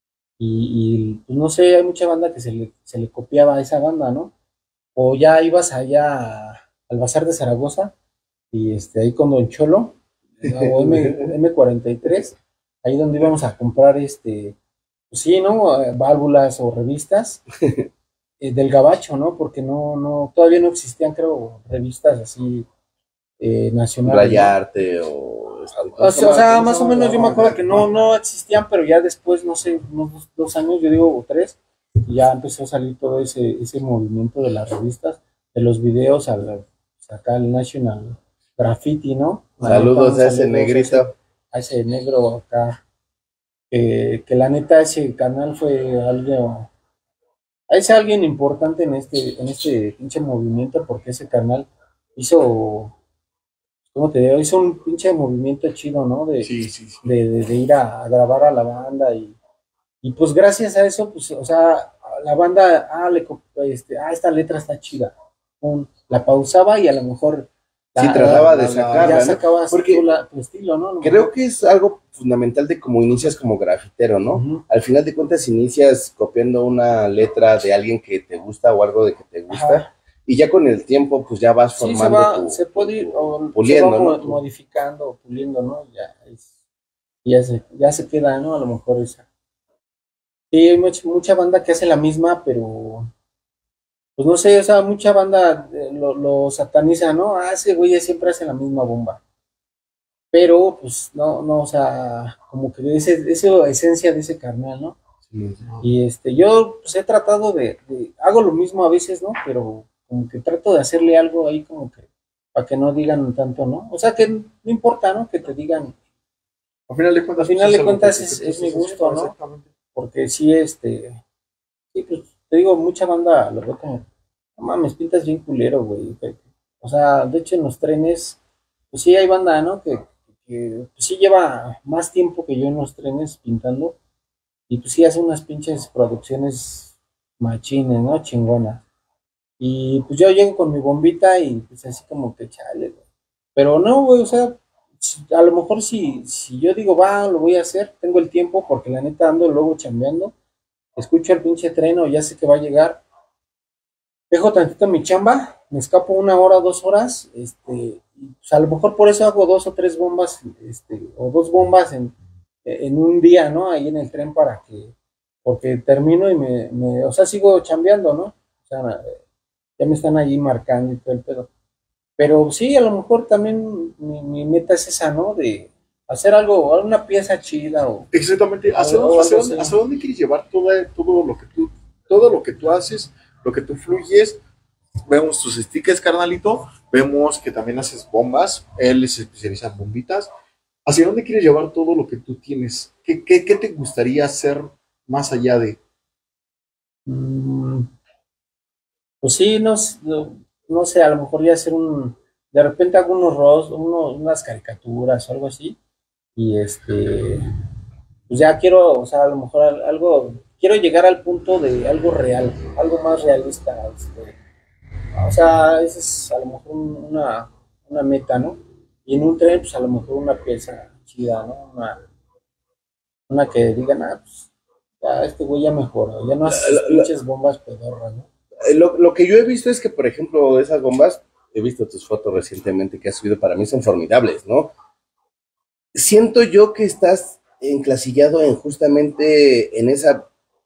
Y, y, pues no sé, hay mucha banda que se le, se le copiaba a esa banda, ¿no? O ya ibas allá a- al Bazar de Zaragoza y este, ahí con Don Cholo, o M, M43, ahí donde íbamos a comprar este, pues sí, ¿no? Eh, Válvulas o revistas eh, del Gabacho, ¿no? Porque no, no, todavía no existían, creo, revistas así eh, nacionales, ¿no? Rayarte o... este, ¿cómo O se sea, o llama? sea, ¿Cómo más se o llama? menos yo me acuerdo que no, no existían, pero ya después, no sé, unos dos, dos años, yo digo, o tres, y ya empezó a salir todo ese, ese movimiento de las revistas, de los videos, a la, acá el National Graffiti, ¿no? La neta, Saludos un a ese saludo negrito. A ese, a ese negro acá, eh, que la neta ese canal fue algo, es alguien importante en este, en este pinche movimiento, porque ese canal hizo, ¿cómo te digo? Hizo un pinche movimiento chido, ¿no? De, Sí, sí, sí. de, de, de ir a, a grabar a la banda y, y pues gracias a eso, pues, o sea, la banda, ah, le, co- este, ah, esta letra está chida, pum, la pausaba y a lo mejor Sí, la- trataba la- de la- sacarla, ya ¿no? sacabas Porque tú la- tu estilo, ¿no? A lo creo mejor. que es algo fundamental de cómo inicias como grafitero, ¿no? Ujú. Al final de cuentas inicias copiando una letra de alguien que te gusta o algo de que te gusta, Ajá. y ya con el tiempo pues ya vas Sí, se formando va, tu, se puede ir, tu- o se puliendo, va mo- ¿no? Tu- modificando, puliendo, ¿no? Ya, es- ya se, ya se queda, ¿no? A lo mejor esa. Sí, hay mucha, mucha banda que hace la misma, pero pues no sé, o sea, mucha banda eh, lo, lo sataniza, ¿no? Ah, ese güey siempre hace la misma bomba. pero pues no, no, o sea, como que ese, esa esencia de ese carnal, ¿no? Sí, sí. Y este, yo pues he tratado de, de, hago lo mismo a veces, ¿no? Pero como que trato de hacerle algo ahí como que, para que no digan tanto, ¿no? O sea, que no importa, ¿no? Que te digan, Al final de cuentas, al final pues, de algo cuentas que- es, que tú es mi estás gusto, haciendo, ¿no? exactamente. Porque sí, este, sí, pues te digo, mucha banda lo veo como, no mames, pintas bien culero, güey. que- O sea, de hecho en los trenes, pues sí hay banda, ¿no? Que, que pues, sí lleva más tiempo que yo en los trenes pintando y pues sí hace unas pinches producciones machines, ¿no? Chingonas. Y pues yo llego con mi bombita y pues así como que chale, güey. Pero no, güey, o sea, si- a lo mejor si, si yo digo, va, lo voy a hacer, tengo el tiempo porque la neta ando luego chambeando, escucho el pinche tren o ya sé que va a llegar, dejo tantito mi chamba, me escapo una hora, dos horas, este, y, pues a lo mejor por eso hago dos o tres bombas, este, o dos bombas en, en un día, ¿no? Ahí en el tren para que, porque termino y me, me o sea, sigo chambeando, ¿no? O sea, ya me están allí marcando y todo el pedo. Pero sí, a lo mejor también mi, mi meta es esa, ¿no? De hacer algo, alguna pieza chida o, Exactamente. ¿Hacia o dónde, hacia algo dónde- así. hacia dónde quieres llevar todo, todo lo que tú, todo lo que tú haces, lo que tú fluyes? Vemos tus stickers, carnalito. Vemos que también haces bombas. Él se especializa en bombitas. ¿Hacia dónde quieres llevar todo lo que tú tienes? ¿Qué, qué, qué te gustaría hacer más allá de? Mm, pues sí, no, s- no, no sé, a lo mejor ya hacer un, de repente hago unos ros, unos, unas caricaturas o algo así, y este, pues ya quiero, o sea, a lo mejor al- algo, quiero llegar al punto de algo real, algo más realista, este, o sea, esa es a lo mejor un- una, una meta, ¿no? Y en un tren, pues a lo mejor una pieza chida, ¿no? Una, una que digan, ah, pues ya este güey ya mejoró, ya no La- hace sus la- la- pinches bombas pedorras, ¿no? eh, lo, lo que yo he visto es que, por ejemplo, esas bombas, he visto tus fotos recientemente que has subido, para mí son formidables, ¿no? Siento yo que estás encasillado en justamente en esa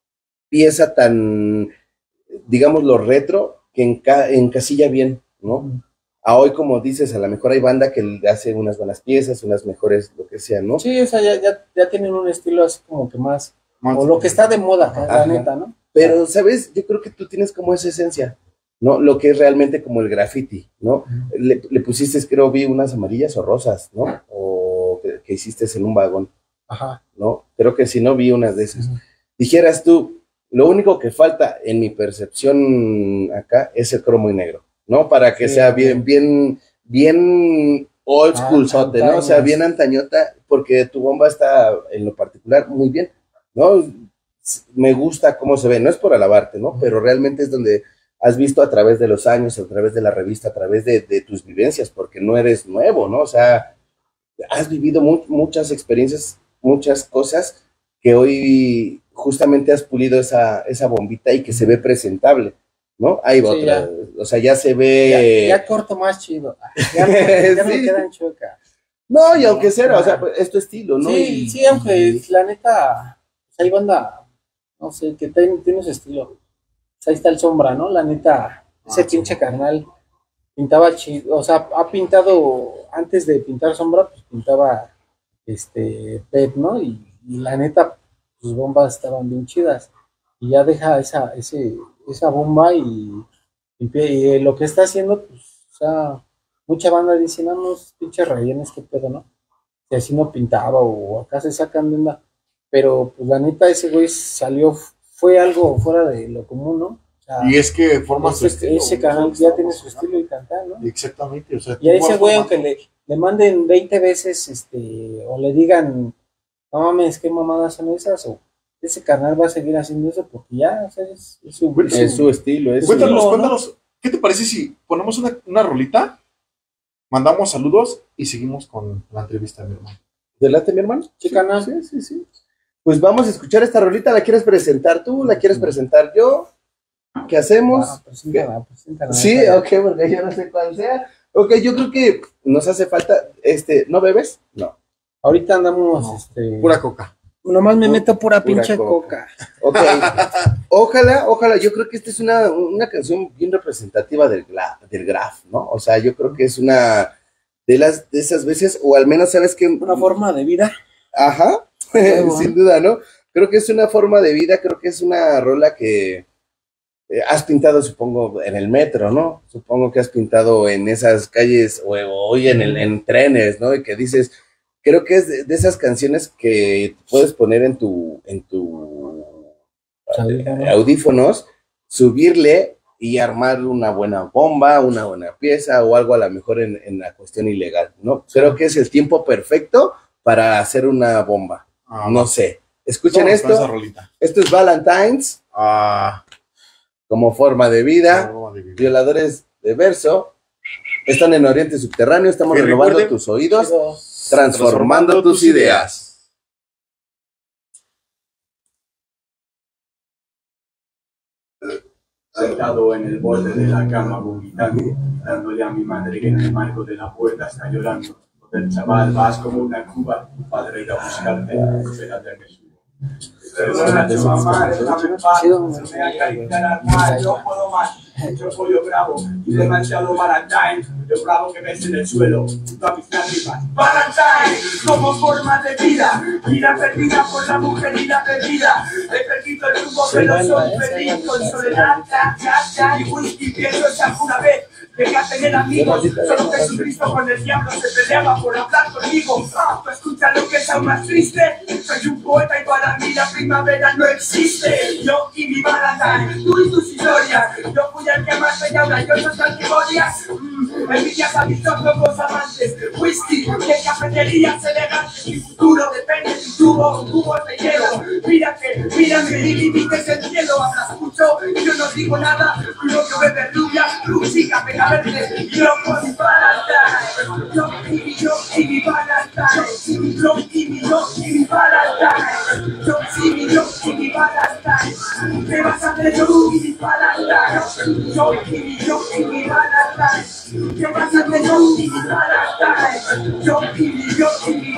pieza tan, digamos, lo retro, que enca encasilla bien, ¿no? A hoy, como dices, a lo mejor hay banda que hace unas buenas piezas, unas mejores, lo que sea, ¿no? Sí, o sea, ya, ya, ya tienen un estilo así como que más, Más- o lo que está de moda, la Ajá. neta, ¿no? Pero, ¿sabes? Yo creo que tú tienes como esa esencia, ¿no? Lo que es realmente como el graffiti, ¿no? Le, le pusiste, creo, vi unas amarillas o rosas, ¿no? O que, que hiciste en un vagón, Ajá. ¿no? Creo que sí, no vi unas de esas. Dijeras tú, lo único que falta en mi percepción acá es el cromo y negro, ¿no? Para que Sí, sea bien, bien, bien old Ah, school sote, ¿no? O sea, antañas. bien antañota, porque tu bomba está en lo particular muy bien, ¿no? Me gusta cómo se ve, no es por alabarte, ¿no? Pero realmente es donde has visto a través de los años, a través de la revista, a través de, de tus vivencias, porque no eres nuevo, ¿no? O sea, has vivido mu muchas experiencias, muchas cosas que hoy justamente has pulido esa, esa bombita y que se ve presentable, ¿no? Ahí va Sí, otra, ya. o sea, ya se ve... Ya, ya corto más chido. Ya, no- ya no Sí. quedan chuecas. No, y Sí, aunque sea, o sea, claro. pues, es tu estilo, ¿no? Sí, Y, sí, aunque y- la neta, pues hay banda, no sé, que tiene, tiene su estilo. Pues ahí está el Sombra, ¿no? La neta, ese Ah, pinche Sombra. carnal pintaba chido, o sea, ha pintado, antes de pintar Sombra, pues pintaba este Pet, ¿no? Y, y la neta, sus bombas estaban bien chidas. Y ya deja esa, ese, esa bomba y, y, pe- y lo que está haciendo, pues, o sea, mucha banda dice, no, no, esos pinches rellenos, qué pedo, ¿no? Si así no pintaba o acá se sacan de onda. Pero, pues, la neta, ese güey salió, fue algo fuera de lo común, ¿no? O sea, Y es que forma su ese, estilo. ese ¿no? canal Es lo ya que tiene estamos su hablando. estilo y cantar, ¿no? Exactamente. O sea, Y a tú ese vas güey, formando- aunque le, le manden veinte veces, este, o le digan, no mames, qué mamadas son esas, o ese canal va a seguir haciendo eso porque ya, o sea, es, es su, Bueno, es su estilo, es su- Cuéntanos, estilo, ¿no? cuéntanos, ¿qué te parece si ponemos una, una rolita, mandamos saludos y seguimos con la entrevista, mi hermano? ¿Delate, mi hermano? Sí, canal. Sí, sí, sí. Pues vamos a escuchar esta rolita. ¿La quieres presentar tú? ¿La quieres presentar yo? ¿Qué hacemos? Ah, preséntala, preséntala. Sí, ok, porque yo no sé cuál sea. Ok, yo creo que nos hace falta, este, ¿no bebes? No. Ahorita andamos, No, este. Pura coca. Nomás me Pu- meto pura, pura pinche coca. coca. Ok. Ojalá, ojalá, yo creo que esta es una, una canción bien representativa del, gla- del graf, ¿no? O sea, yo creo que es una, de las de esas veces, o al menos sabes que... Una forma de vida. Ajá, sin duda, ¿no? Creo que es una forma de vida, creo que es una rola que eh, has pintado, supongo, en el metro, ¿no? Supongo que has pintado en esas calles o hoy en, el, en trenes, ¿no? Y que dices, creo que es de, de esas canciones que puedes poner en tu, en tu eh, audífonos, subirle y armar una buena bomba, una buena pieza o algo a lo mejor en, en la cuestión ilegal, ¿no? Creo que es el tiempo perfecto para hacer una bomba. Ah, no sé. Escuchen esto. Esto es Valentine's. Ah. Como forma de vida. Forma de vida. Violadores de verso. Están en Oriente Subterráneo. Estamos renovando tus oídos. Transformando, transformando tus ideas. Sentado en el borde de la cama, vomitando, dándole a mi madre que en el marco de la puerta está llorando. Del chaval vas como una cuba, tu padre irá a buscarte, espérate a que subo. Perdona, mamá, déjame en paz, me acariciarás mal, no puedo más. Yo pollo bravo y demasiado Valentine, yo bravo que ves en el suelo, junto a mis lágrimas. Valentine, como forma de vida, vida perdida por la mujer y la bebida. He perdido el rumbo, pero soy feliz con soledad, ya, ya, ya, y whisky, pienso esa alguna vez. Llegué a tener amigos, solo Jesucristo con el diablo se peleaba por hablar conmigo. Ah, tú escucha lo que es aún más triste. Soy un poeta y para mí la primavera no existe. Yo y mi Valentine, tú y tus historias. Yo fui el que más me habla y otros categorias. Mm, envidias a mis ojos locos amantes. Whisky, que cafeterías elegantes. Mi futuro depende de tu tubo, un tubo de hielo. Mírate, mírame y limites el cielo. Hablas mucho, yo no digo nada. Tu novio bebe rubia, música, pega verde. Yo con mi Valentine. Yo y mi, yo y mi Valentine. Yo y mi, yo y mi Valentine. Yo y mi, yo y mi Valentine. ¿Qué vas a hacer yo y mi Valentine? Yo y mi, yo y mi Valentine. ¿Qué vas a hacer yo y mi Valentine? Yo y mi, yo y mi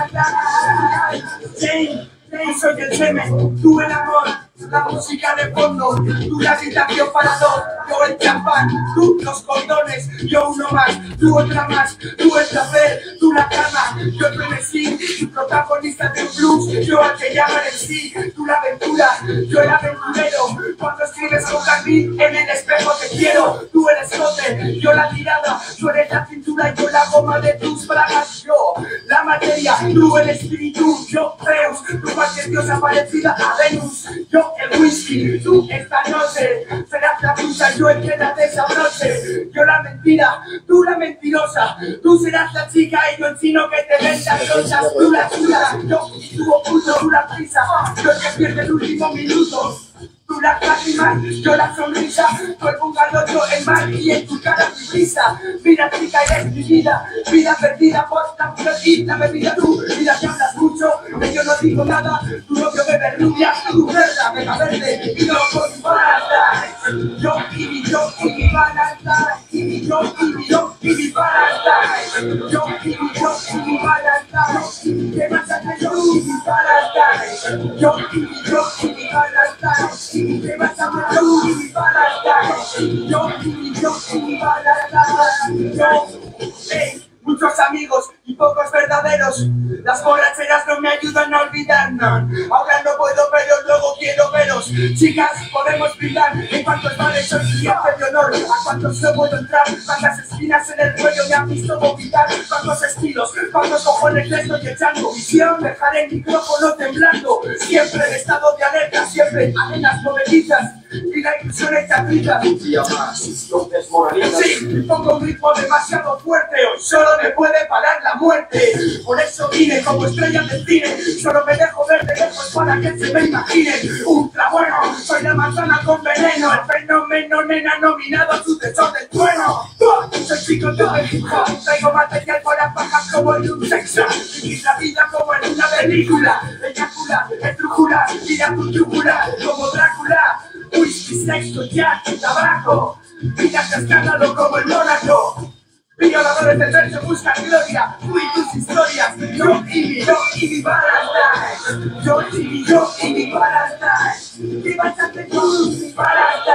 Valentine. Sí, sí, soy el semen, tú el amor. La música de fondo, tú la habitación para dos, yo el champán, tú los condones, yo uno más, tú otra más, tú el placer, tú la cama, yo el frenesí, tu protagonista de un blues, yo al que llaman el sí, tú la aventura, yo el aventurero, cuando escribes con Carmín, en el espejo te quiero, tú el escote, yo la tirada, tú eres la cintura y yo la goma de tus bragas, yo la materia, tú el espíritu, yo Zeus, tú cualquier diosa parecida a Venus, yo el whisky, tú esta noche serás la puta, yo el que la desabroche. Yo la mentira, tú la mentirosa. Tú serás la chica y yo el chino que te venda cosas. Tú la chula, yo y tú oculto, tú la prisa. Yo el que pierde el último minuto. Tú las lágrimas, yo la sonrisa, tú el bungalow, yo el mar y en tu cara mi brisa. Mira chica, eres mi vida, vida perdida por la mujer y la bebida tú. Mira que hablas mucho, que yo no digo nada, tú no que bebes rubia, tu verga, mega verde, y no con Valentine. Yo y mi, yo y mi Valentine, yo y mi, yo y mi Valentine, yo y mi, yo y mi Valentine. ¿Qué más hace yo y mi Valentine? Yo y mi, yo y mi Valentine. ¿Qué vas a hacer tú y mi Valentine? Yo y mi, yo y mi Valentine. Yo, hey, muchos amigos y pocos verdaderos. Las borracheras no me ayudan a olvidar, no. Ahora no puedo veros, luego quiero veros. Chicas, podemos brindar. En cuantos bares soy cliente de honor. A cuantos no puedo entrar. Cuántas espinas en el cuello me han visto vomitar. Cuántos estilos, cuántos cojones le estoy echando. Visión, dejaré el micrófono temblando. Siempre en estado de alerta, siempre arenas movedizas. Y la ilusión está frita. Un día más, los desmoralizas. Sí, pongo un ritmo demasiado fuerte. Hoy solo me puede parar la muerte. Por eso vine como estrella del cine. Solo me dejo ver de lejos para que se me imaginen. Ultra bueno, soy la manzana con veneno. El fenómeno nena nominado a sucesor del trueno. Soy chico de México. Traigo material para bajar como en un sexo. Vivir la vida como en una película. Eyacula, estrujula, mira tu trújula. Como Drácula. Whisky, sexo, ya, tabaco. Vida de escándalo como el Mónaco. Violadores del verso buscan gloria. Tú y tus historias. Yo y mi, yo y mi Valentine. Yo y mi, yo y mi Valentine. ¿Qué vas a hacer tú, mi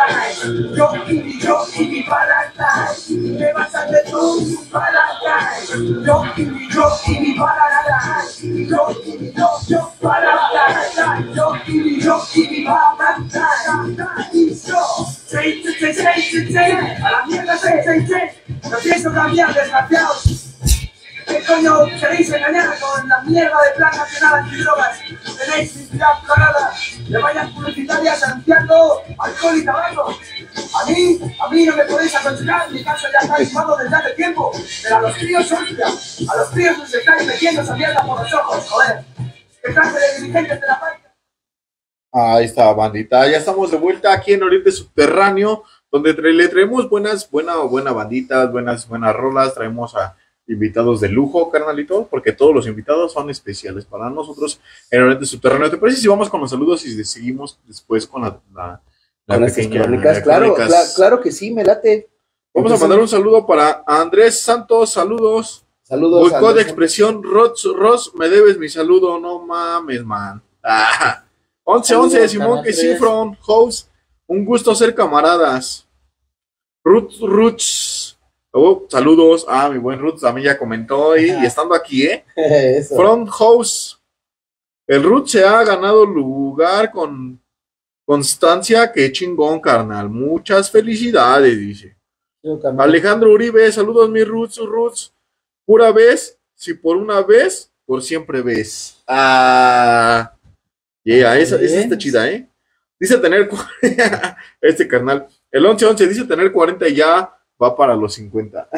Valentine? Yo y mi, yo y mi Valentine. ¿Qué vas a hacer tú, mi Valentine? Yo, yo, y para la yo, yo, yo, para la yo, yo, y para la yo, seis, seis, seis, seis, a la mierda, seis, seis, seis, no pienso cambiar, desgraciados. ¿Qué coño queréis engañar con la mierda de plan nacional antidrogas? Tenéis publicidad clonada de vallas publicitarias anunciando alcohol y tabaco. A mí, a mí no me podéis aconsejar, mi caso ya está archivado desde hace tiempo. Pero a los críos, hostia, a los críos les estáis metiendo esa mierda por los ojos, joder. ¿Qué clase de dirigentes de la página? Ahí está, bandita. Ya estamos de vuelta aquí en Oriente Subterráneo, donde tra le traemos buenas, buena, buena banditas, buenas, buenas rolas. Traemos a invitados de lujo, carnalito, porque todos los invitados son especiales para nosotros en Oriente Subterráneo. ¿Te parece si vamos con los saludos y seguimos después con la, la, la con pequeña, crónicas? la Claro, crónicas. cla claro que sí, me late. Vamos Entonces, a mandar un saludo para Andrés Santos, saludos. Saludos. Boicot de expresión, Ross, Ross, me debes mi saludo, no mames, man. Ah. once once, Simón que Cifron, host, un gusto ser camaradas. Ruth, Ruth. Oh, saludos. Ah, mi buen Ruth también ya comentó y, y estando aquí, ¿eh? Eso. Front House. El Ruth se ha ganado lugar con constancia. Qué chingón, carnal. Muchas felicidades, dice. Alejandro Uribe, saludos, mi Ruth, Ruth. Pura vez, si por una vez, por siempre ves. Ah, yeah, esa, esa está chida, ¿eh? Dice tener, este carnal, el once once dice tener cuarenta y ya va para los cincuenta.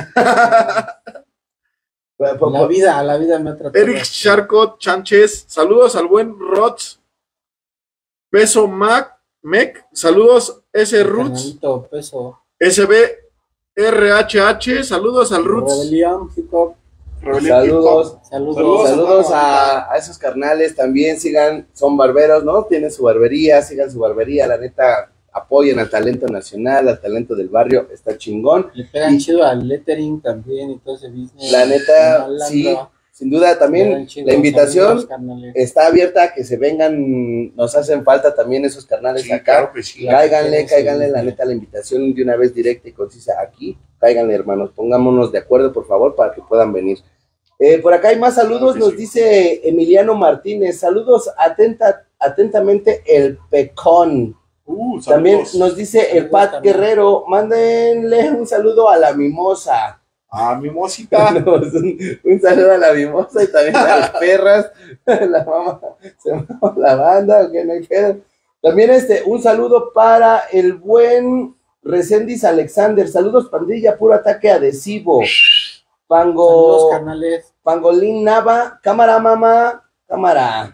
La vida, la vida me ha tratado. Eric Charcot Chánchez, saludos al buen Rots. Peso Mac, Mec, saludos S. Roots. Peso. S B R H H, saludos al Roots. Rebelión, hip hop. Saludos, saludos, saludos, saludos a, a esos carnales también, sigan, son barberos, ¿no? Tienen su barbería, sigan su barbería, la neta, apoyen al talento nacional, al talento del barrio, está chingón. Le pegan y, chido al lettering también y todo ese business. La neta, sí, sin duda también, la invitación está abierta a que se vengan, nos hacen falta también esos carnales sí, acá, claro sí, cáiganle, cáiganle, sí, la neta, la invitación de una vez directa y concisa aquí. Cáiganle, hermanos, pongámonos de acuerdo, por favor, para que puedan venir. Eh, por acá hay más saludos, nos dice Emiliano Martínez, saludos atenta, atentamente el Pecón. Uh, también nos dice el Pat también. Guerrero, mándenle un saludo a la Mimosa. Ah, Mimosita. un, un saludo a la Mimosa y también a las perras, la mamá, se mamá la banda, o que no queda. También este, un saludo para el buen Recendis Alexander, saludos pandilla, puro ataque adhesivo. Pango, saludos, Pangolín Nava, cámara mamá, cámara.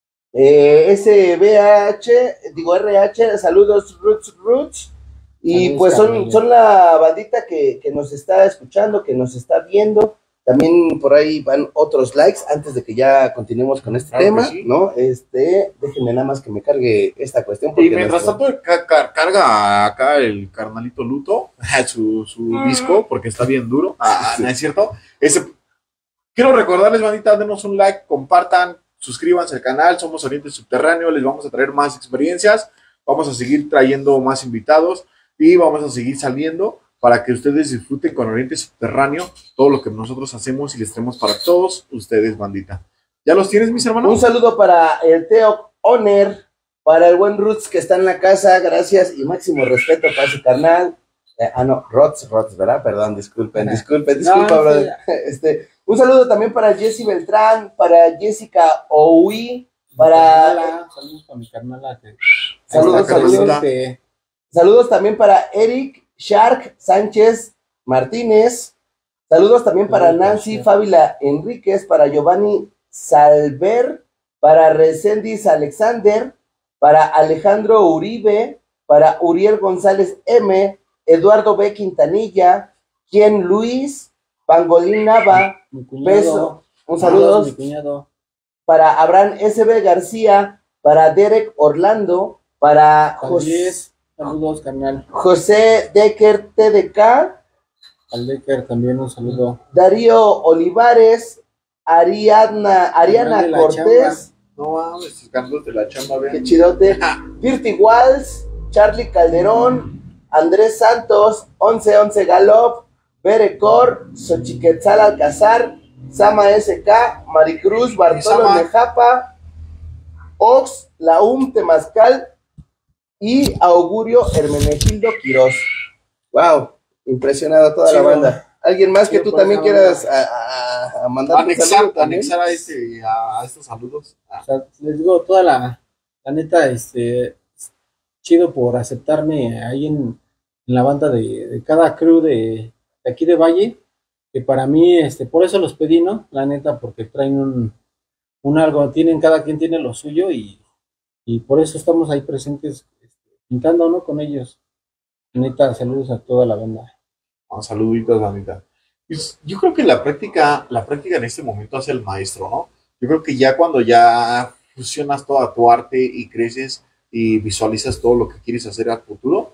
Eh, S B H, digo R H, saludos Roots Roots. Y saludos, pues son, son la bandita que, que nos está escuchando, que nos está viendo. También por ahí van otros likes antes de que ya continuemos con este claro tema, sí. ¿no? Este, déjenme nada más que me cargue esta cuestión. Y mientras tanto car car carga acá el carnalito Luto, su, su mm. disco, porque está bien duro. Ah, sí. ¿No es cierto? Ese, quiero recordarles, bandita, denos un like, compartan, suscríbanse al canal, somos Oriente Subterráneo, les vamos a traer más experiencias, vamos a seguir trayendo más invitados y vamos a seguir saliendo para que ustedes disfruten con Oriente Subterráneo todo lo que nosotros hacemos y les traemos para todos ustedes, bandita. ¿Ya los tienes, mis hermanos? Un saludo para el Teo Oner, para el buen Roots que está en la casa, gracias y máximo respeto para ese carnal. Eh, ah, no, Rots, Rots, ¿verdad? Perdón, disculpen, disculpen, disculpa, no, brother. Sí. Este, un saludo también para Jessy Beltrán, para Jessica Oui, para... Saludos para mi carnala. Que... Saludos, saludos. Que... Saludos también para Eric Shark Sánchez Martínez. Saludos también para Nancy Fábila Enríquez, para Giovanni Salver, para Recendis Alexander, para Alejandro Uribe, para Uriel González M, Eduardo B. Quintanilla, Quien Luis, Pangolín Nava, Peso, un saludo para Abraham S B García, para Derek Orlando, para José, saludos, carnal. José Decker T D K, al Decker también un saludo. Darío Olivares, Ariadna, Ariana Cortés. No mames, Carlos de la chamba, vean. Qué chidote. Virti Walls, Charlie Calderón, Andrés Santos, once once Galop, Berecor, Xochiquetzal Alcázar, Sama S K, Maricruz, Bartolo Sama. Mejapa, Ox, Laum Temazcal y Augurio Hermenegildo Quirós. Wow, impresionado toda Chido. la banda. ¿Alguien más que Chido tú por también esa quieras banda. a, a- a mandar un Anexar, saludo también? anexar a, este, a, a estos saludos. Ah, O sea, les digo, toda la, la neta, este, chido por aceptarme ahí en, en la banda de, de cada crew de, de aquí de Valle, que para mí, este, por eso los pedí, ¿no? La neta, porque traen un, un algo, tienen, cada quien tiene lo suyo y, y por eso estamos ahí presentes, este, pintando, ¿no? Con ellos. Neta, saludos a toda la banda. ah, saluditos, Anita. Pues, yo creo que la práctica, la práctica en este momento hace el maestro, ¿no? Yo creo que ya cuando ya fusionas toda tu arte y creces y visualizas todo lo que quieres hacer al futuro,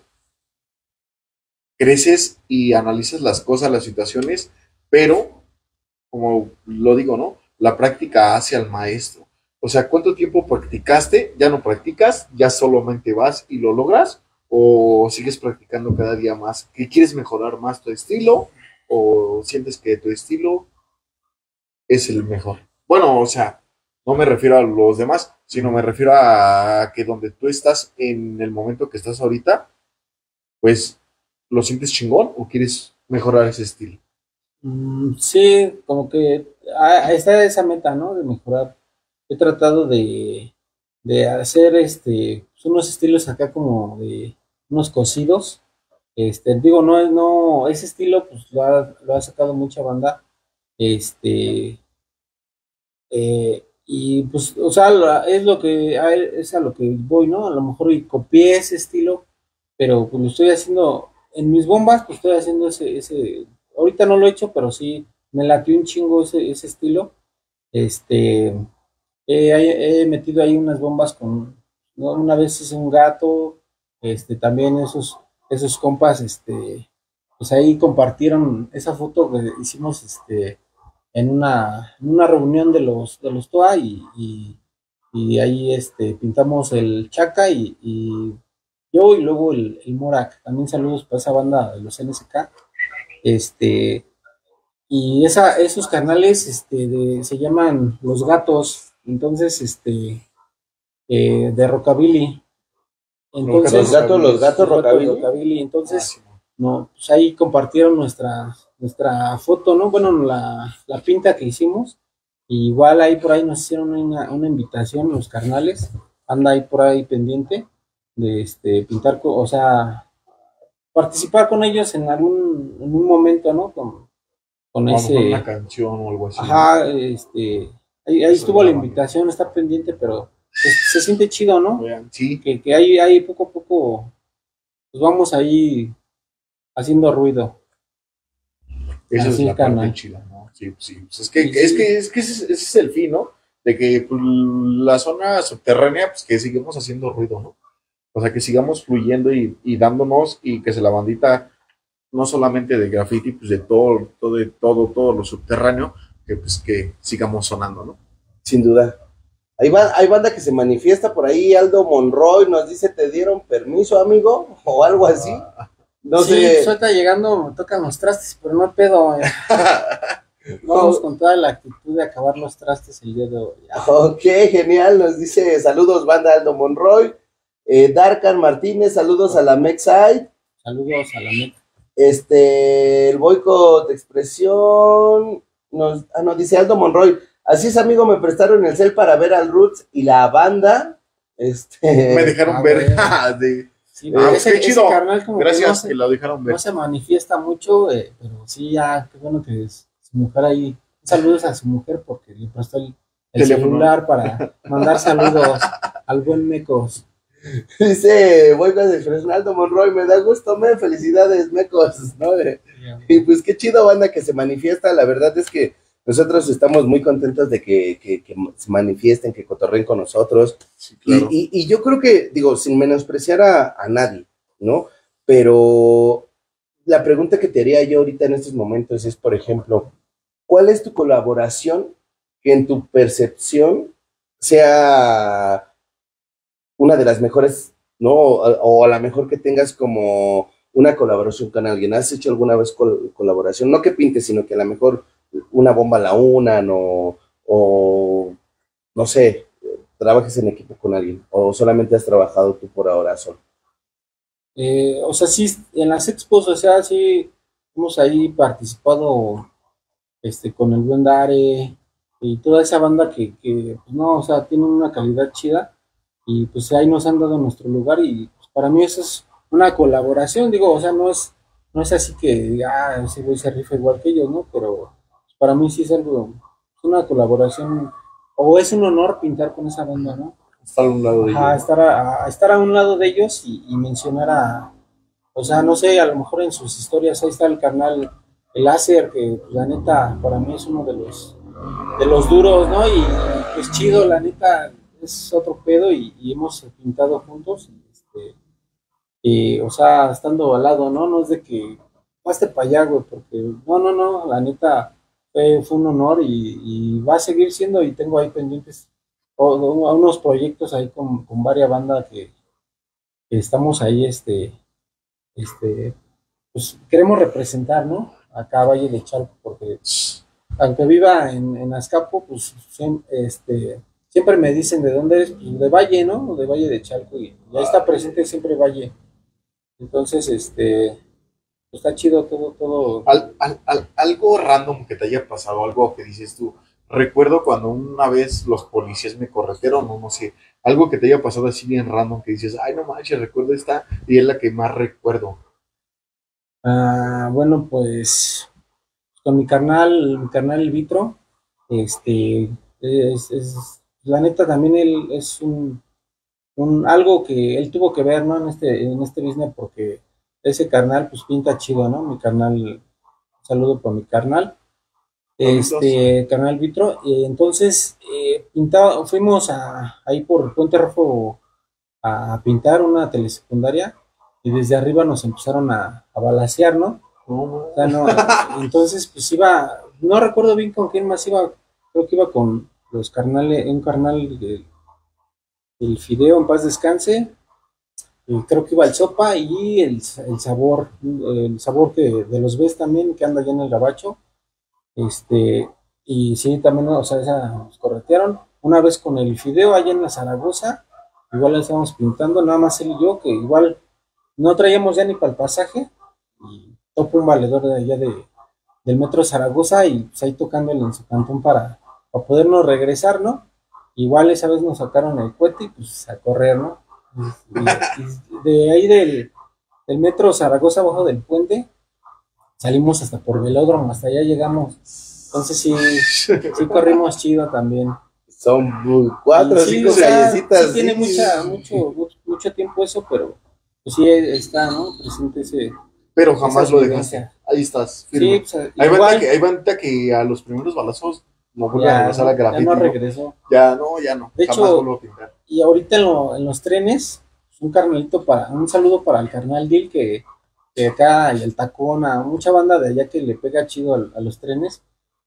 creces y analizas las cosas, las situaciones, pero, como lo digo, ¿no? La práctica hace al maestro. O sea, ¿cuánto tiempo practicaste? ¿Ya no practicas? ¿Ya solamente vas y lo logras? ¿O sigues practicando cada día más? ¿Que quieres mejorar más tu estilo? ¿O sientes que tu estilo es el mejor? Bueno, o sea, no me refiero a los demás, sino me refiero a que donde tú estás en el momento que estás ahorita, pues, ¿lo sientes chingón o quieres mejorar ese estilo? Mm, sí, como que ah, está esa meta, ¿no? De mejorar. He tratado de, de hacer este, pues, unos estilos acá como de unos cosidos. Este, digo, no es, no, ese estilo, pues lo ha, lo ha sacado mucha banda. Este, eh, y pues, o sea, la- es lo que, a- es a lo que voy, ¿no? A lo mejor y copié ese estilo, pero pues lo estoy haciendo en mis bombas, pues estoy haciendo ese, ese, ahorita no lo he hecho, pero sí me latió un chingo ese, ese estilo. Este, he, he metido ahí unas bombas con, ¿no? Una vez hice un gato, este, también esos, esos compas, este, pues ahí compartieron esa foto que hicimos, este, en una, en una reunión de los, de los T O A y, y, y ahí, este, pintamos el Chaca y, y yo y luego el, el Morak. También saludos para esa banda de los N S K. Este, y esa, esos canales este, de, se llaman Los Gatos, entonces, este, eh, de Rockabilly. Entonces, Los gatos, los gatos Los rockabilly. Rockabilly. Ah, Entonces, sí, no. no, pues ahí compartieron nuestra, nuestra foto, ¿no? Bueno, la, la pinta que hicimos. Y igual ahí por ahí nos hicieron una, una invitación, los carnales. Anda ahí por ahí pendiente de este, pintar, co- o sea, participar con ellos en algún en un momento, ¿no? Con, con A lo mejor una ese, canción o algo así. ajá, este, ahí, ahí Eso estuvo de la la banda. invitación, está pendiente, pero pues, se siente chido, ¿no? Vean, sí, Que, que ahí, ahí poco a poco, pues vamos ahí haciendo ruido. esa es Así, la carnal. parte chida, ¿no? Sí, sí. Pues es que, Sí, es sí. que, es que ese, es ese es el fin, ¿no? De que pues, la zona subterránea, pues que sigamos haciendo ruido, ¿no? O sea, que sigamos fluyendo y, y dándonos y que se la bandita, no solamente de graffiti, pues de todo, todo, de todo, todo lo subterráneo, que pues que sigamos sonando, ¿no? Sin duda. Hay, ba- hay banda que se manifiesta por ahí, Aldo Monroy nos dice, ¿te dieron permiso, amigo? O algo así. No sí, sé. pues ahorita llegando me tocan los trastes, pero no hay pedo. eh. Vamos con toda la actitud de acabar los trastes el día de hoy. Ok, genial. Nos dice, saludos, banda Aldo Monroy. Eh, Darkan Martínez, saludos a la Mexide. Saludos a la meta. Este, el boicot de expresión. Nos, ah, no, dice Aldo Monroy. Así es, amigo, me prestaron el cel para ver al Roots y la banda. Este. Me dejaron ah, ver. bueno. de- Sí, Ah, ese, qué ese chido. carnal como que no Gracias se, que lo dejaron ver. no se manifiesta mucho, eh, pero sí, ya, qué bueno que es, su mujer ahí. Saludos a su mujer porque le prestó el, el Teléfono. celular para mandar saludos al buen Mecos. Dice boicot de expresión Aldo Monroy, me da gusto, me felicidades, mecos, ¿no? Eh, Y pues qué chido, banda, que se manifiesta. La verdad es que nosotros estamos muy contentos de que, que, que se manifiesten, que cotorren con nosotros. Sí, claro. Y, y, y yo creo que, digo, sin menospreciar a, a nadie, ¿no? Pero la pregunta que te haría yo ahorita en estos momentos es, por ejemplo, ¿cuál es tu colaboración que en tu percepción sea una de las mejores, ¿no? O, o a la mejor que tengas como una colaboración con alguien. ¿Has hecho alguna vez col colaboración? No que pintes, sino que a lo mejor una bomba la unan o, o no sé, trabajes en equipo con alguien, o solamente has trabajado tú por ahora solo. Eh, o sea, sí, en las expos, o sea, sí hemos ahí participado este, con el Buen Dare y toda esa banda que, que pues, no, o sea, tienen una calidad chida y pues ahí nos han dado nuestro lugar y pues, para mí eso es una colaboración, digo, o sea, no es, no es así que, ah, ese güey se rifa igual que ellos, ¿no? Pero pues, para mí sí es algo, es una colaboración, o es un honor pintar con esa banda, ¿no? Estar a un lado de Ajá, ellos. estar a, a estar a un lado de ellos y, y mencionar a, o sea, no sé, a lo mejor en sus historias ahí está el carnal, el láser, que pues, la neta para mí es uno de los de los duros, ¿no? Y pues chido, la neta es otro pedo y, y hemos pintado juntos, este, y, o sea, estando al lado, ¿no? No es de que paste para allá, güey, porque no, no, no, la neta fue, fue un honor y, y va a seguir siendo y tengo ahí pendientes o, o, unos proyectos ahí con, con varias bandas que, que estamos ahí, este, este, pues queremos representar, ¿no? Acá a Valle de Chalco, porque aunque viva en, en Azcapo, pues siempre, este, siempre me dicen de dónde eres, pues de Valle, ¿no? De Valle de Chalco, y ya está presente siempre Valle. Entonces, este, pues está chido todo, todo. Al, al, al, algo random que te haya pasado, algo que dices tú. Recuerdo cuando una vez los policías me corretieron, o no sé, algo que te haya pasado así bien random que dices, ay, no manches, recuerdo esta y es la que más recuerdo. Ah, bueno, pues con mi carnal, mi carnal El Vitro, este, es, es, la neta también él es un, un, algo que él tuvo que ver, ¿no? En este, en este business, porque ese carnal, pues pinta chido, ¿no? Mi carnal, un saludo por mi carnal, este, carnal Vitro, y entonces, eh, pintaba, fuimos a, ahí por el Puente Rojo a pintar una telesecundaria, y desde arriba nos empezaron a, a balacear, ¿no? O sea, no, entonces, pues iba, no recuerdo bien con quién más iba, creo que iba con los carnales, un carnal del, del Fideo, en paz descanse, y creo que iba el Sopa y el, el Sabor, el Sabor que de los ves también, que anda allá en el Gabacho, este, y sí, también, o sea, esa nos corretearon, una vez con el Fideo allá en la Zaragoza, igual la estábamos pintando, nada más él y yo, que igual no traíamos ya ni para el pasaje, y topo un valedor de allá de, del metro Zaragoza y pues ahí tocándole en su cantón para, para podernos regresar, ¿no? Igual esa vez nos sacaron el cohete y pues a correr, ¿no? Y, y de ahí del, del metro Zaragoza abajo del puente salimos hasta por Velódromo, hasta allá llegamos. Entonces sí, sí corrimos chido también. Son cuatro o sí, cinco o sea, callecitas. Sí, tiene sí, mucha, mucho, mucho tiempo eso, pero pues sí está, ¿no? Presente ese. Pero jamás lo dejaste. Ahí estás, firme. Sí, pues, hay, banda que, hay banda que a los primeros balazos no vuelve a regresar a graffiti. Ya no regresó. Ya no, ya no. De hecho, a pintar. Y ahorita en, lo, en los trenes, un carnalito para, un saludo para el carnal Gil que, que acá y el Tacón, a mucha banda de allá que le pega chido a, a los trenes.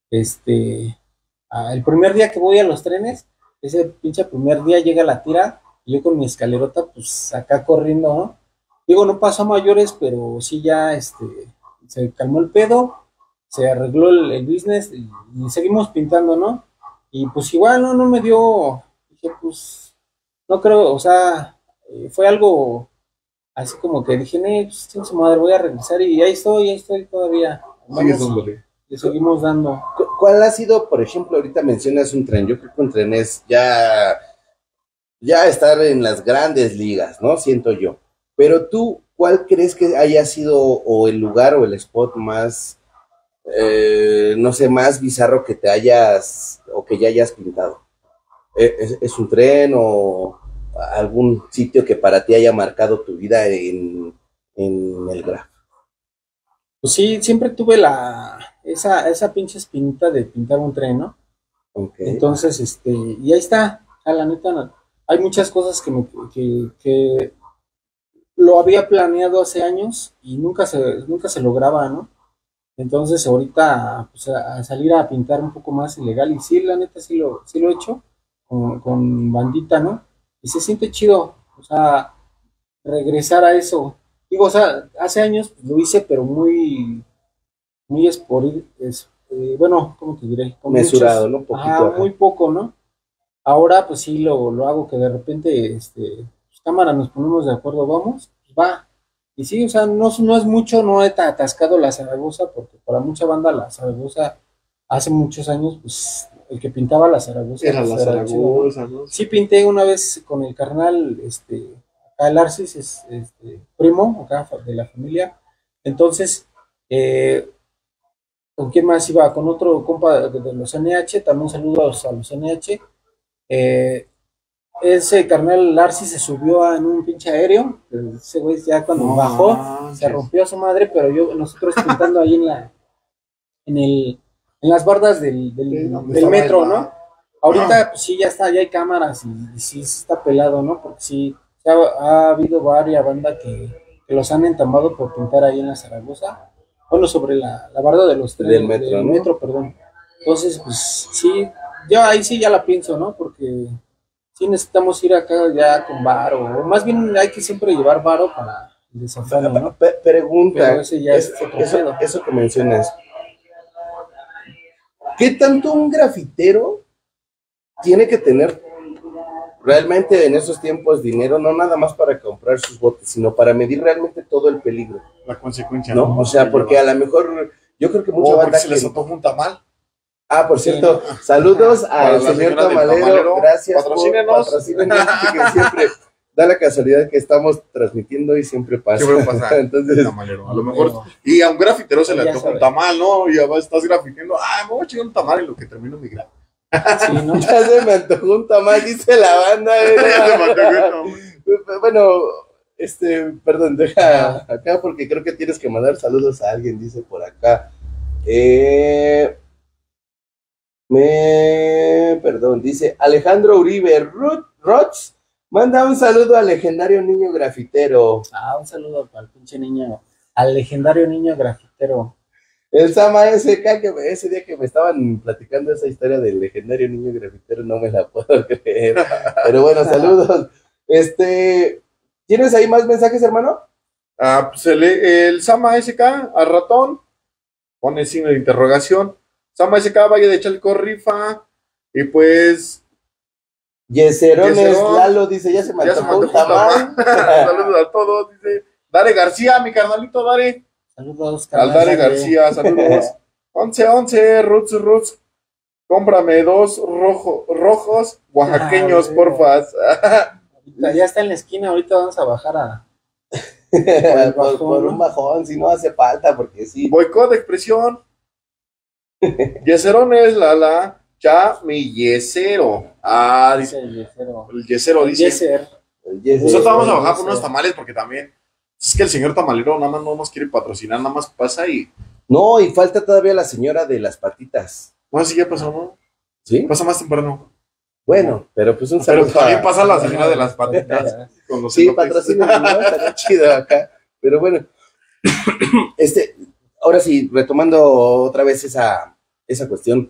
Este, a, el primer día que voy a los trenes, ese pinche primer día llega la tira, y yo con mi escalerota, pues acá corriendo, ¿no? Digo, no pasó a mayores, pero sí ya este, se calmó el pedo, se arregló el, el business y, y seguimos pintando, ¿no? Y pues igual no, no me dio, dije, pues, no creo, o sea, eh, fue algo así como que dije, eh, pues, sin su madre, voy a regresar y ahí estoy, ahí estoy todavía. Vamos, le seguimos dando. ¿Cuál ha sido, por ejemplo, ahorita mencionas un tren? Yo creo que un tren es ya, ya estar en las grandes ligas, ¿no? Siento yo. Pero tú, ¿cuál crees que haya sido o el lugar o el spot más, eh, no sé, más bizarro que te hayas o que ya hayas pintado? ¿Es, es un tren o algún sitio que para ti haya marcado tu vida en, en el graf? Pues sí, siempre tuve la esa, esa pinche espinita de pintar un tren, ¿no? Okay. Entonces, este, y ahí está, a la neta, no, hay muchas cosas que, me, que, que lo había planeado hace años y nunca se, nunca se lograba, ¿no? Entonces ahorita pues, a, a salir a pintar un poco más ilegal, y sí, la neta sí lo, sí lo he hecho con, con bandita, ¿no? Y se siente chido, o sea, regresar a eso, Digo, o sea, hace años pues, lo hice, pero muy, muy espori- es, eh, bueno, ¿cómo te diré? Con Mesurado, muchos- ¿no? Poquito. ajá, Ajá. muy poco, ¿no? Ahora, pues sí, lo, lo hago que de repente, este, pues, cámara, nos ponemos de acuerdo, vamos, pues va. Y sí, o sea, no, es- no es mucho, no he ta- atascado la Zaragoza, porque para mucha banda la Zaragoza, hace muchos años, pues el que pintaba la Zaragoza, Era pues, la era chido, ¿no? Zaragoza, ¿no? Sí pinté una vez con el carnal, este, acá el Arcis es este, primo, acá fa- de la familia. Entonces, eh, ¿con quién más iba? Con otro compa de, de los N H, también saludos a los N H. Eh, ese carnal Larcy se subió a- en un pinche aéreo. Ese güey ya cuando No bajó manches. se rompió a su madre, pero yo, nosotros pintando ahí en la, en el, en las bardas del, del, Sí, donde del estaba metro, el ¿no? bar. Ahorita pues sí ya está, ya hay cámaras y, y sí está pelado, ¿no? Porque sí, ya ha, habido varias bandas que, que los han entambado por pintar ahí en la Zaragoza. Bueno, sobre la, la barda de los trenes, Del metro, del ¿no? metro, perdón. Entonces, pues sí, yo ahí sí ya la pienso, ¿no? Porque sí necesitamos ir acá ya con varo, o más bien hay que siempre llevar varo para el desafano, ¿no? Pe- pregunta, Pero ese ya es- es otro eso, pedo. eso que mencionas, ¿qué tanto un grafitero tiene que tener realmente en esos tiempos dinero, no nada más para comprar sus botes, sino para medir realmente todo el peligro, La consecuencia, ¿no? O sea, porque a lo mejor, yo creo que mucha Oh, banda porque se les que- antoja un tamal. Ah, por Sí, cierto, ¿no? saludos Para al la señor señora del Tamalero, tamalero, gracias por patrocínenos. patrocinarnos, que siempre da la casualidad que estamos transmitiendo y siempre pasa. Siempre pasa. Entonces, El tamalero, a lo mejor. Y a un grafitero se le Ya antoja un sabe. tamal, ¿no? Y ya vas- estás grafiteando. Ah, me voy a chingar un tamal en lo que termino mi grafo. Sí, ¿no? ya se me antojó un tamal, dice la banda. ¿eh? Bueno, este, perdón, deja acá porque creo que tienes que mandar saludos a alguien, dice por acá. Eh, me, perdón, dice Alejandro Uribe Ruth, Rots, manda un saludo al legendario niño grafitero. Ah, un saludo para el pinche niño, al legendario niño grafitero. El Sama S K, que me- ese día que me estaban platicando esa historia del legendario niño grafitero, no me la puedo creer. Pero bueno, saludos. Este, ¿tienes ahí más mensajes, hermano? Ah, pues el, el Sama S K, al ratón, pone signo de interrogación. Sama S K, Valle de Chalco, rifa. Y pues, Yeserones Yeserón. Lalo dice, ya se me ya se me antojó un antojó un tamal. tamal. Saludos a todos, dice. Dare García, mi carnalito, Dare. Saludos, Al Dare García, saludos. once once, Roots Roots. Cómprame dos rojo, rojos oaxaqueños, Ah, porfas. Ahorita ya está en la esquina, ahorita vamos a bajar a... por, bajón, por ¿no? un bajón, si no hace falta, porque sí. Boicot de expresión. Yeserones, la la. Ya mi yesero. Ah, dice. Dice el yesero. El yesero dice. Yeser. El Yeser, Nosotros vamos a el bajar por Yeser. unos tamales porque también. Es que el señor tamalero nada más no nos quiere patrocinar, nada más pasa y. No, y falta todavía la señora de las patitas. No, así ya pasó, ¿no? ¿Sí? Pasa más temprano. Bueno, pero pues un Pero saludo. también a- pasa la señora de las patitas. Con los Sí, elotes. patrocinio, ¿no? Estaría chido acá. Pero bueno, este, ahora sí, retomando otra vez esa, esa cuestión.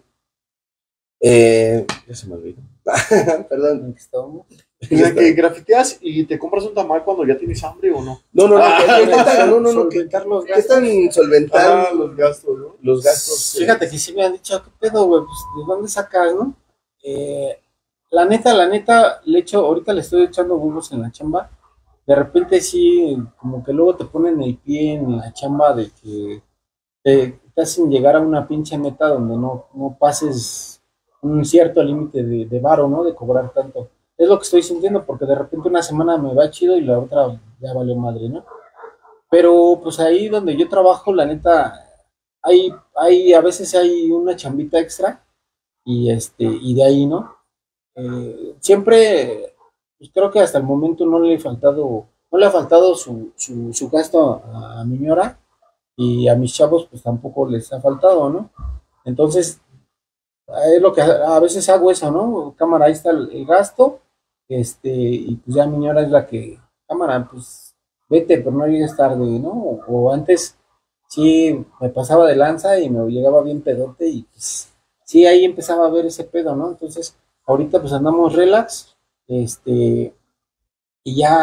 Eh, ya se me olvidó. Perdón. ¿En qué estábamos? Mira, que grafiteas y te compras un tamal cuando ya tienes hambre o no. No, no, no, Ah, que- que están- no, no, no, que, Solventar los que gastos. están solventando Ah, los gastos, ¿no? los gastos. eh, Fíjate que sí me han dicho, ¿qué pedo, güey? Pues, ¿de dónde sacas, no? Eh, la neta, la neta, le echo, ahorita le estoy echando huevos en la chamba. De repente sí, como que luego te ponen el pie en la chamba de que te, te hacen llegar a una pinche meta donde no, no pases un cierto límite de, de varo, ¿no? De cobrar tanto. Es lo que estoy sintiendo, porque de repente una semana me va chido y la otra ya valió madre, ¿no? Pero pues ahí donde yo trabajo, la neta, hay, hay, a veces hay una chambita extra y este, y de ahí, ¿no? Eh, siempre, pues creo que hasta el momento no le he faltado, no le ha faltado su, su, su gasto a, a mi ñora y a mis chavos pues tampoco les ha faltado, ¿no? Entonces, es lo que a, a veces hago eso, ¿no? Cámara, ahí está el, el gasto, este, y pues ya mi ñora es la que, cámara, pues vete, pero no llegues tarde, ¿no? O, o antes sí me pasaba de lanza y me llegaba bien pedote y pues sí, ahí empezaba a ver ese pedo, ¿no? Entonces, ahorita pues andamos relax, este, y ya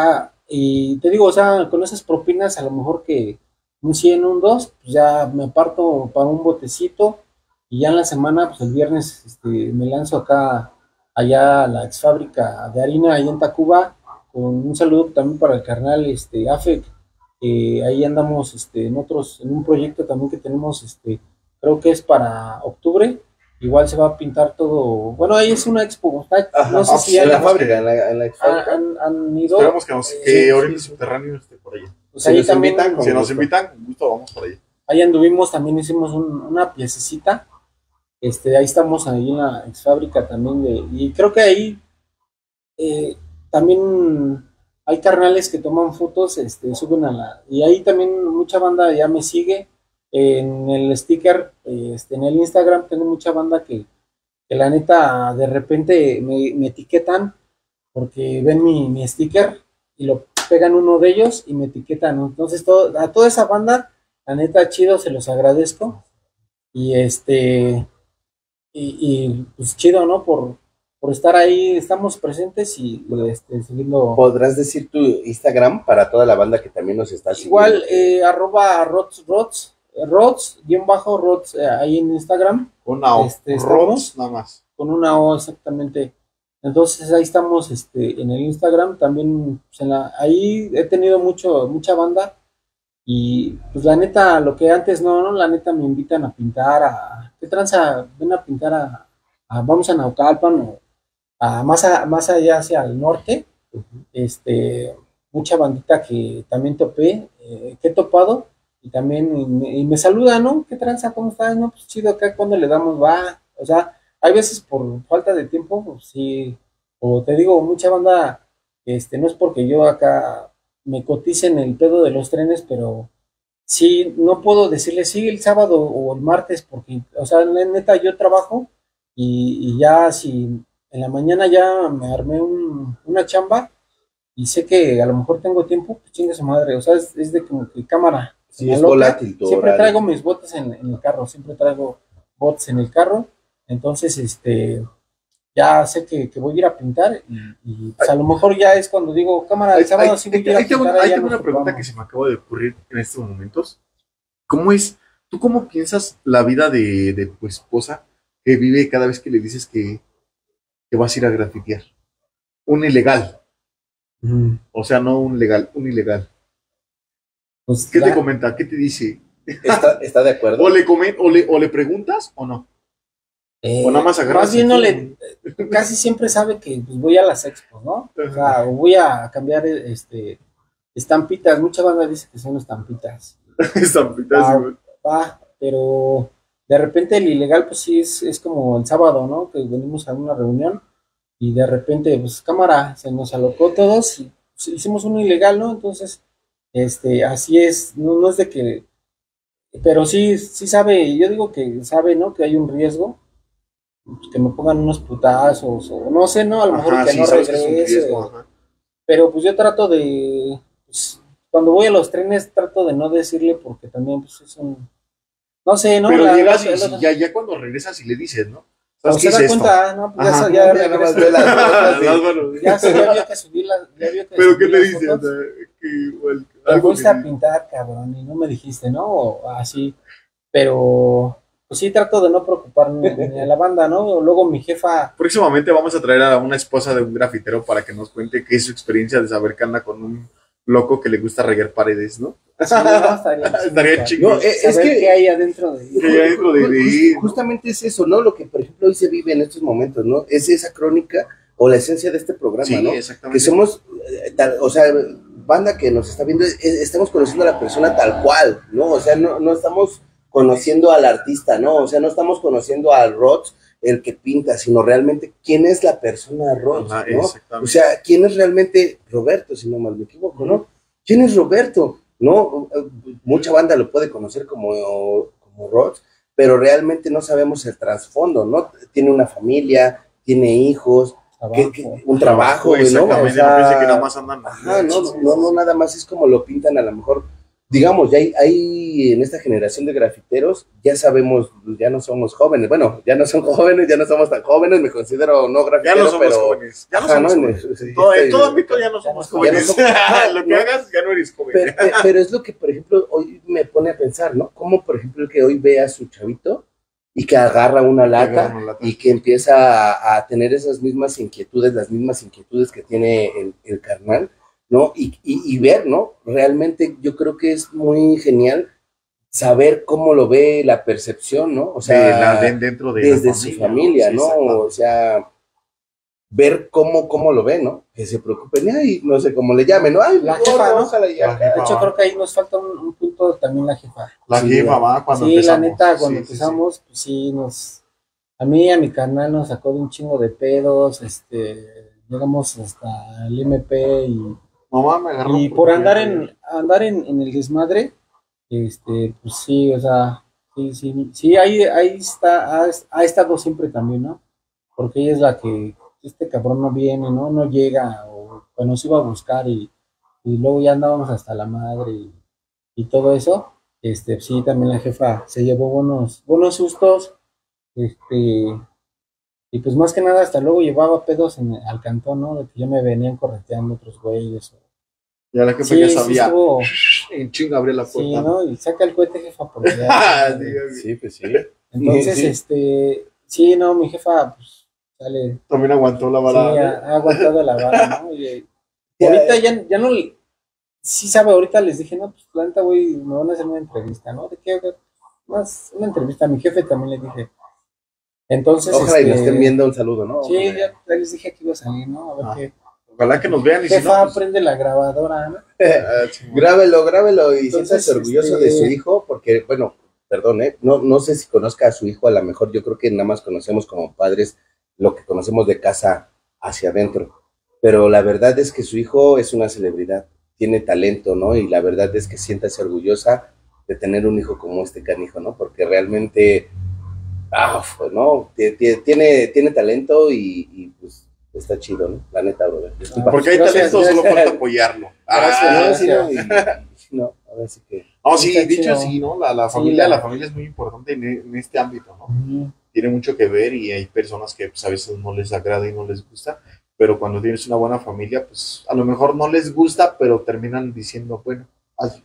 y te digo, o sea, con esas propinas a lo mejor que un cien, un dos, pues ya me aparto para un botecito y ya en la semana, pues el viernes este, me lanzo acá, allá a la ex fábrica de harina, allá en Tacuba, con un saludo también para el carnal este, Afec, que ahí andamos este, en otros, en un proyecto también que tenemos, este, creo que es para octubre, igual se va a pintar todo, bueno, ahí es una expo, está, Ajá, no sé si en hay, la fábrica, en la, en la fábrica. han, han ido. Esperamos que, nos, que Sí, Oriente sí. Subterráneo esté por allá. Pues Si ahí nos también, invitan, con Si nos gusto. invitan, con gusto vamos por allá. ahí anduvimos, también hicimos un- una piececita, este, ahí estamos ahí en la ex fábrica también de, y creo que ahí eh, también hay carnales que toman fotos, este, suben a la, y ahí también mucha banda ya me sigue, en el sticker, eh, este, en el Instagram tengo mucha banda que, que la neta de repente me, me etiquetan porque ven mi, mi sticker y lo pegan uno de ellos y me etiquetan, ¿no? Entonces todo, a toda esa banda, la neta chido, se los agradezco y este, y, y, pues chido, ¿no? Por, por estar ahí, estamos presentes y este, siguiendo. ¿Podrás decir tu Instagram para toda la banda que también nos está siguiendo? Igual, eh, arroba rods, rods, eh, rods, guión bajo rods, eh, ahí en Instagram, Una O. Este, Rods, nada más. con una O exactamente. Entonces ahí estamos este, en el Instagram, también pues, en la, ahí he tenido mucho, mucha banda y pues la neta, lo que antes no, no, la neta me invitan a pintar, a, ¿qué tranza? Ven a pintar a, a- vamos a Naucalpan o a más, a- más allá hacia el norte, este, mucha bandita que también topé, eh, que he topado y también y me, y me saluda, ¿no? ¿Qué tranza? ¿Cómo estás? No, pues chido, acá cuando le damos, va, o sea, hay veces por falta de tiempo, pues sí, o te digo, mucha banda, este, no es porque yo acá me cotice en el pedo de los trenes, pero sí, no puedo decirle sí el sábado o el martes, porque, o sea, ne- neta, yo trabajo y, y ya si en la mañana ya me armé un- una chamba y sé que a lo mejor tengo tiempo, pues chingue su madre, o sea, es, es de como que cámara. Sí, me es aloca. volátil tu Siempre horario. traigo mis botes en, en el carro, siempre traigo bots en el carro, entonces, este, ya sé que, que voy a ir a pintar y, y, pues, a lo mejor ya es cuando digo, cámara, el Ahí, sábado ahí- sí voy a ahí- ir a ahí tengo, pintar, ahí allá tengo nos una pregunta topamos. que se me acaba de ocurrir en estos momentos. ¿Cómo es, tú cómo piensas la vida de, de tu esposa que vive cada vez que le dices que, que vas a ir a grafitear? Un ilegal, Ujú. o sea, no un legal, un ilegal. Pues ¿Qué la- te comenta? ¿Qué te dice? ¿Está, está de acuerdo? ¿O le, comen, o, le, o le preguntas o no? Eh, O nada más agarras bien y no tú- le, casi siempre sabe que pues, voy a las expos, ¿no? O sea, o voy a cambiar este estampitas, mucha banda dice que son estampitas. Estampitas, Va, güey. va, pero de repente el ilegal pues sí es, es como el sábado, ¿no? Que venimos a una reunión y de repente, pues cámara, se nos alocó todos y pues, hicimos uno ilegal, ¿no? Entonces, este, así es, no, no es de que, pero sí, sí sabe, yo digo que sabe, ¿no? Que hay un riesgo pues, que me pongan unos putazos o no sé, ¿no? A lo mejor Ajá, que sí, no sabes que es un regrese, riesgo, ajá. pero pues yo trato de, pues, cuando voy a los trenes trato de no decirle porque también pues es un, no sé, ¿no? Pero La- llegas la- y la- si ya, ya cuando regresas y le dices, ¿no? o ¿Sabes se qué da es esto? cuenta, ¿no? Pues ya, Ajá. sa- Ya ya, nada más regreso. ve las notas de- Las manos. Ya se ya vio que subí las, ya vio que ¿Pero subí qué te las dice? O fotos. sea, que igual, Te algo fuiste que a sí. pintar, cabrón, y no me dijiste, ¿no? O así, pero pues sí trato de no preocuparme ni a la banda, ¿no? Luego mi jefa, Próximamente vamos a traer a una esposa de un grafitero para que nos cuente qué es su experiencia de saber que anda con un loco que le gusta rayar paredes, ¿no? sí, no, estaría, Estaría chingón. No, eh, es saber que qué hay adentro de Que hay dentro de- de- Just- ¿no? justamente es eso, ¿no? Lo que, por ejemplo, hoy se vive en estos momentos, ¿no? Es esa crónica o la esencia de este programa, Sí, ¿no? exactamente. Que somos, eh, tal- o sea, banda que nos está viendo, es- estamos conociendo a la persona tal cual, ¿no? O sea, no, no estamos conociendo al artista, ¿no? O sea, no estamos conociendo al Rods, el que pinta, sino realmente quién es la persona Rods, Ajá, ¿no? exactamente. O sea, quién es realmente Roberto, si no mal me equivoco, ¿no? ¿Quién es Roberto? ¿No? Mucha banda lo puede conocer como, como Rods, pero realmente no sabemos el trasfondo, ¿no? Tiene una familia, tiene hijos, que- que- un trabajo, ¿no? O Exactamente, sea, no piense que nada más andan. ajá, no, no, no, nada más es como lo pintan a lo mejor digamos, ya hay, hay en esta generación de grafiteros, ya sabemos, ya no somos jóvenes, bueno, ya no son jóvenes, ya no somos tan jóvenes, me considero no grafitero, ya no somos pero, jóvenes, ya no ajá, somos ¿no? jóvenes. En, todo, en este, todo ámbito ya no somos ya jóvenes. no somos, Lo que ¿no? hagas, ya no eres joven. Pero, pero es lo que, por ejemplo, hoy me pone a pensar, ¿no? Como, por ejemplo, el que hoy ve a su chavito y que agarra una lata, una lata. Y que empieza a, a tener esas mismas inquietudes, las mismas inquietudes que tiene el, el carnal, ¿no? Y, y, y ver, ¿no? Realmente yo creo que es muy genial saber cómo lo ve la percepción, ¿no? O sea, de la, de, dentro de desde la familia, su familia, ¿no? Sí, o sea, ver cómo, cómo lo ve, ¿no? Que se preocupen, ay, no sé cómo le llamen, ¿no? Ay, la por jefa, favor, ¿no? ojalá ya. De hecho, creo que ahí nos falta un, un punto también la jefa. La sí, jefa, va, cuando sí, empezamos. la neta, cuando sí, empezamos, sí, sí. pues sí, nos... A mí, a mi canal nos sacó de un chingo de pedos, este... Llegamos hasta el M P y... Mamá me agarró. Y por andar en, andar en, en el desmadre, este, pues sí, o sea, sí, sí, sí, ahí, ahí está, ha, ha estado siempre también, ¿no? Porque ella es la que, este cabrón no viene, ¿no? No llega, o pues nos iba a buscar y, y luego ya andábamos hasta la madre y, y todo eso. Este, sí, también la jefa se llevó buenos, buenos sustos, este, y pues más que nada hasta luego llevaba pedos en, al cantón, ¿no? De que ya me venían correteando otros güeyes. Ya la jefa Sí, ya sí sabía. estuvo- En chinga abría la puerta. Sí, ¿no? Y saca el cohete, jefa, porque ya... Ah, sí, sí. Sí, pues sí. Entonces, Sí. este, sí, no, mi jefa, pues, sale, También aguantó la sí, vara. ha, ha aguantado la vara, ¿no? Y, eh, Ya, ahorita ya, ya no, le- sí sabe, ahorita les dije, no, pues, la neta, güey, me van a hacer una entrevista, ¿no? ¿De qué? Más, una entrevista, a mi jefe también le dije. Entonces, Ojalá y este, nos estén viendo, un saludo, ¿no? sí, Ojalá. ya, ya les dije que iba a salir, ¿no? A ver Ah. qué. Ojalá que nos vean y si Jefa, no, pues, prende la grabadora, ¿no? ah, chingón. Grábelo, grábelo y Entonces, siéntase orgulloso este- de su hijo, porque, bueno, perdón, ¿eh? No, no sé si conozca a su hijo, a lo mejor yo creo que nada más conocemos como padres lo que conocemos de casa hacia adentro, pero la verdad es que su hijo es una celebridad, tiene talento, ¿no? Y la verdad es que siéntase orgullosa de tener un hijo como este canijo, ¿no? Porque realmente, ah, pues, ¿no? Tie- tie- Tiene, tiene talento y, y, pues está chido, ¿no? La neta, brother. Disculpa. Porque hay Gracias, talento, solo gracias. falta apoyarlo. Gracias, Ah, No, sí, no, gracias. y- y- no, ahora sí que... no, sí, Está dicho chido. así, ¿no? La, la Sí, familia, la- la familia es muy importante en, en este ámbito, ¿no? Ujú. Tiene mucho que ver y hay personas que pues, a veces no les agrada y no les gusta, pero cuando tienes una buena familia, pues a lo mejor no les gusta, pero terminan diciendo, bueno, hazlo.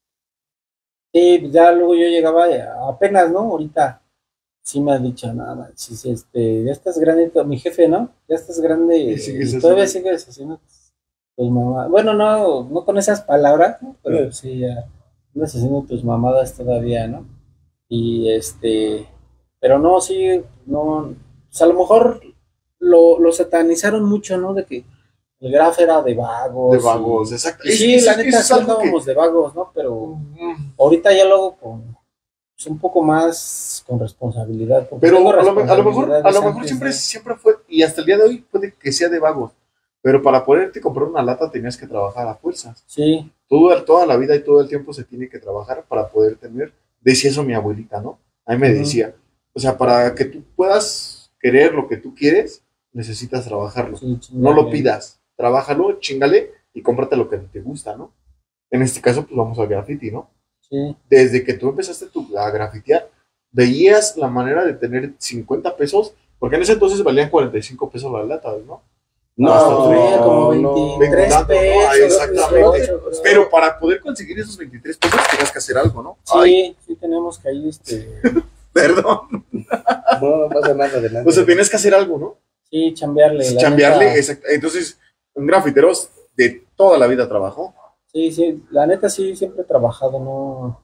Sí, pues ya luego yo llegaba eh, apenas, ¿no? Ahorita sí me ha dicho, nada más, sí, sí, este, ya estás grande, to- mi jefe, ¿no? Ya estás grande Y y, sigues todavía haciendo- sigues haciendo tus mamadas. Bueno, no, no con esas palabras, ¿no? Pero Eh. sí, ya andas haciendo tus mamadas todavía, ¿no? Y este, pero no, sí, no, pues a lo mejor lo, lo satanizaron mucho, ¿no? De que el graf era de vagos. De vagos, y- exacto. y Es- sí, es- la es que neta, eso es sí algo que- andábamos de vagos, ¿no? Pero Ujú. ahorita ya lo hago con pues, un poco más con responsabilidad. porque Pero tengo a lo, me- a lo mejor, a lo responsabilidades mejor antes, siempre, ¿no? siempre fue, y hasta el día de hoy puede que sea de vagos, pero para poderte comprar una lata tenías que trabajar a fuerzas. Sí, Toda, toda la vida y todo el tiempo se tiene que trabajar para poder tener, decía eso mi abuelita, ¿no? A mí me Ujú. decía, o sea, para que tú puedas querer lo que tú quieres, necesitas trabajarlo. sí, No lo chingale. pidas, trabájalo, chingale y cómprate lo que te gusta, ¿no? En este caso, pues vamos al graffiti, ¿no? Sí, Desde que tú empezaste tu, a grafitear, veías la manera de tener cincuenta pesos, porque en ese entonces valían cuarenta y cinco pesos las latas, ¿no? No, Hasta no, como no, veintitrés tanto, ¿no? pesos. Ah, exactamente. veintiocho, creo. Pero para poder conseguir esos veintitrés pesos tenías que hacer algo, ¿no? Sí, Ay, sí tenemos que ahí, este, perdón. no, no pasa nada de nada. O sea, tienes que hacer algo, ¿no? sí, chambearle. la Chambearle, neta. exacto. Entonces, un grafitero de toda la vida trabajó. Sí, sí, la neta sí, siempre he trabajado, ¿no?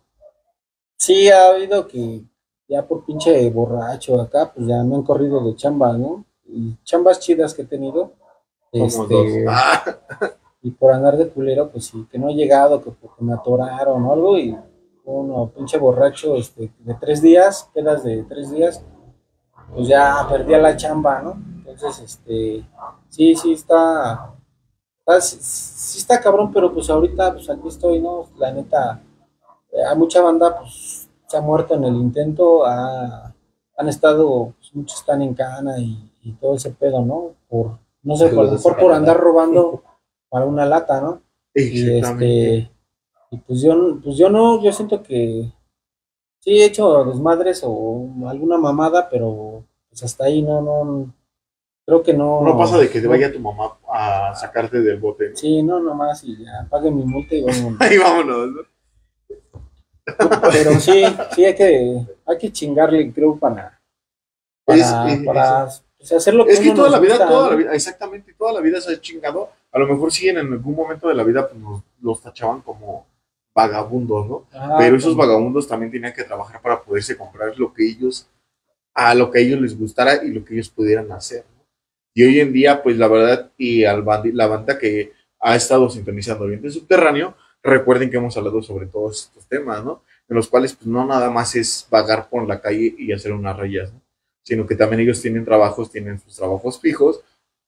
Sí, ha habido que ya por pinche borracho acá, pues ya me han corrido de chambas, ¿no? Y chambas chidas que he tenido. Somos este, dos. Ah, Y por andar de culero, pues sí, que no he llegado, que porque me atoraron o algo, y uno, pinche borracho, este, de tres días, pedas de tres días, pues ya perdí a la chamba, ¿no? Entonces, este, sí, sí está, está sí, sí está cabrón, pero pues ahorita, pues aquí estoy, ¿no? La neta, eh, hay mucha banda, pues, se ha muerto en el intento, ha- han estado, pues, muchos están en cana y, y todo ese pedo, ¿no? Por, no sé, Que por, a los lo mejor sacan, por ¿verdad? andar robando para una lata, ¿no? Y exactamente. este, Y pues yo, pues yo no, yo siento que sí he hecho desmadres o alguna mamada, pero pues hasta ahí no, no, creo que No pasa no, de que te no, vaya tu mamá a sacarte del bote, ¿no? sí, no, nomás y ya, pague mi multa y vámonos. Ahí vámonos, ¿no? Pero sí, sí hay que, hay que chingarle, creo, para, Es, para, es, es- para pues, hacer lo que es que uno toda nos la vida, gusta, toda la ¿no? vida, exactamente, toda la vida se ha chingado. A lo mejor sí en algún momento de la vida pues, nos, los tachaban como vagabundos, ¿no? Pero Ajá, esos como, vagabundos también tenían que trabajar para poderse comprar lo que ellos, a lo que a ellos les gustara y lo que ellos pudieran hacer, ¿no? Y hoy en día, pues la verdad, y al bandi- la banda que ha estado sintonizando Oriente Subterráneo, recuerden que hemos hablado sobre todos estos temas, ¿no? En los cuales, pues no nada más es vagar por la calle y hacer unas rayas, ¿no? Sino que también ellos tienen trabajos, tienen sus trabajos fijos,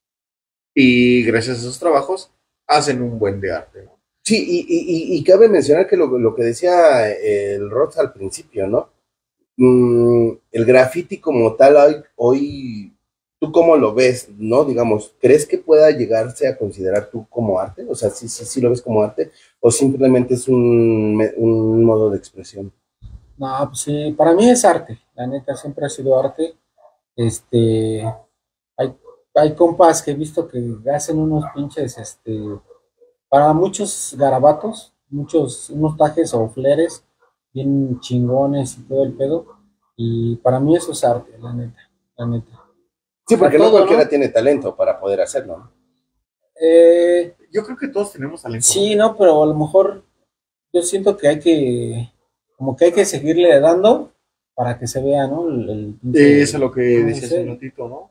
y gracias a esos trabajos hacen un buen de arte, ¿no? Sí, y, y, y, y cabe mencionar que lo, lo que decía el Roth al principio, ¿no? Mm, el graffiti como tal hoy, hoy, ¿tú cómo lo ves, no? Digamos, ¿crees que pueda llegarse a considerar tú como arte? O sea, ¿sí, sí, sí lo ves como arte? ¿O simplemente es un, me- un modo de expresión? no, pues sí, para mí es arte, la neta siempre ha sido arte. Este, hay, hay compas que he visto que hacen unos pinches, este, para muchos garabatos, muchos, unos tajes o fleres bien chingones y todo el pedo. Y para mí eso es arte, la neta, la neta. Sí, O sea, porque no todo, cualquiera ¿no? tiene talento para poder hacerlo, ¿no? Eh, Yo creo que todos tenemos talento, ¿no? sí, no, pero a lo mejor yo siento que hay que, como que hay que seguirle dando para que se vea, ¿no? El, el Es pinche, lo que no decía hace un sé, ratito, ¿no?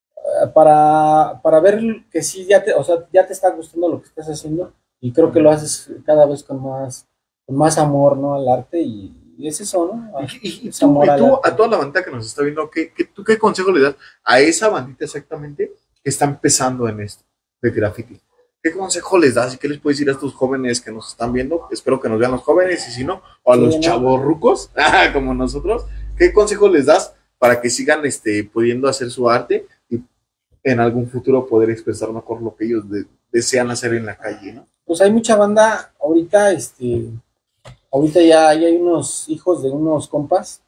para, para ver que sí ya te, o sea, ya te está gustando lo que estás haciendo y creo que lo haces cada vez con más, con más amor, ¿no? Al arte y, y es eso, ¿no? Y, Ah, y- y es tú, amor y al tú, a arte. toda la banda que nos está viendo, ¿qué, qué, tú qué consejo le das a esa bandita exactamente que está empezando en esto de graffiti? ¿Qué consejo les das y qué les puedes decir a estos jóvenes que nos están viendo? Espero que nos vean los jóvenes y si no, o a los Sí, ¿no? chavos rucos, como nosotros. ¿Qué consejo les das para que sigan este, pudiendo hacer su arte y en algún futuro poder expresar mejor lo que ellos de- desean hacer en la calle, ¿no? Pues hay mucha banda ahorita, este, ahorita ya, ya hay unos hijos de unos compas.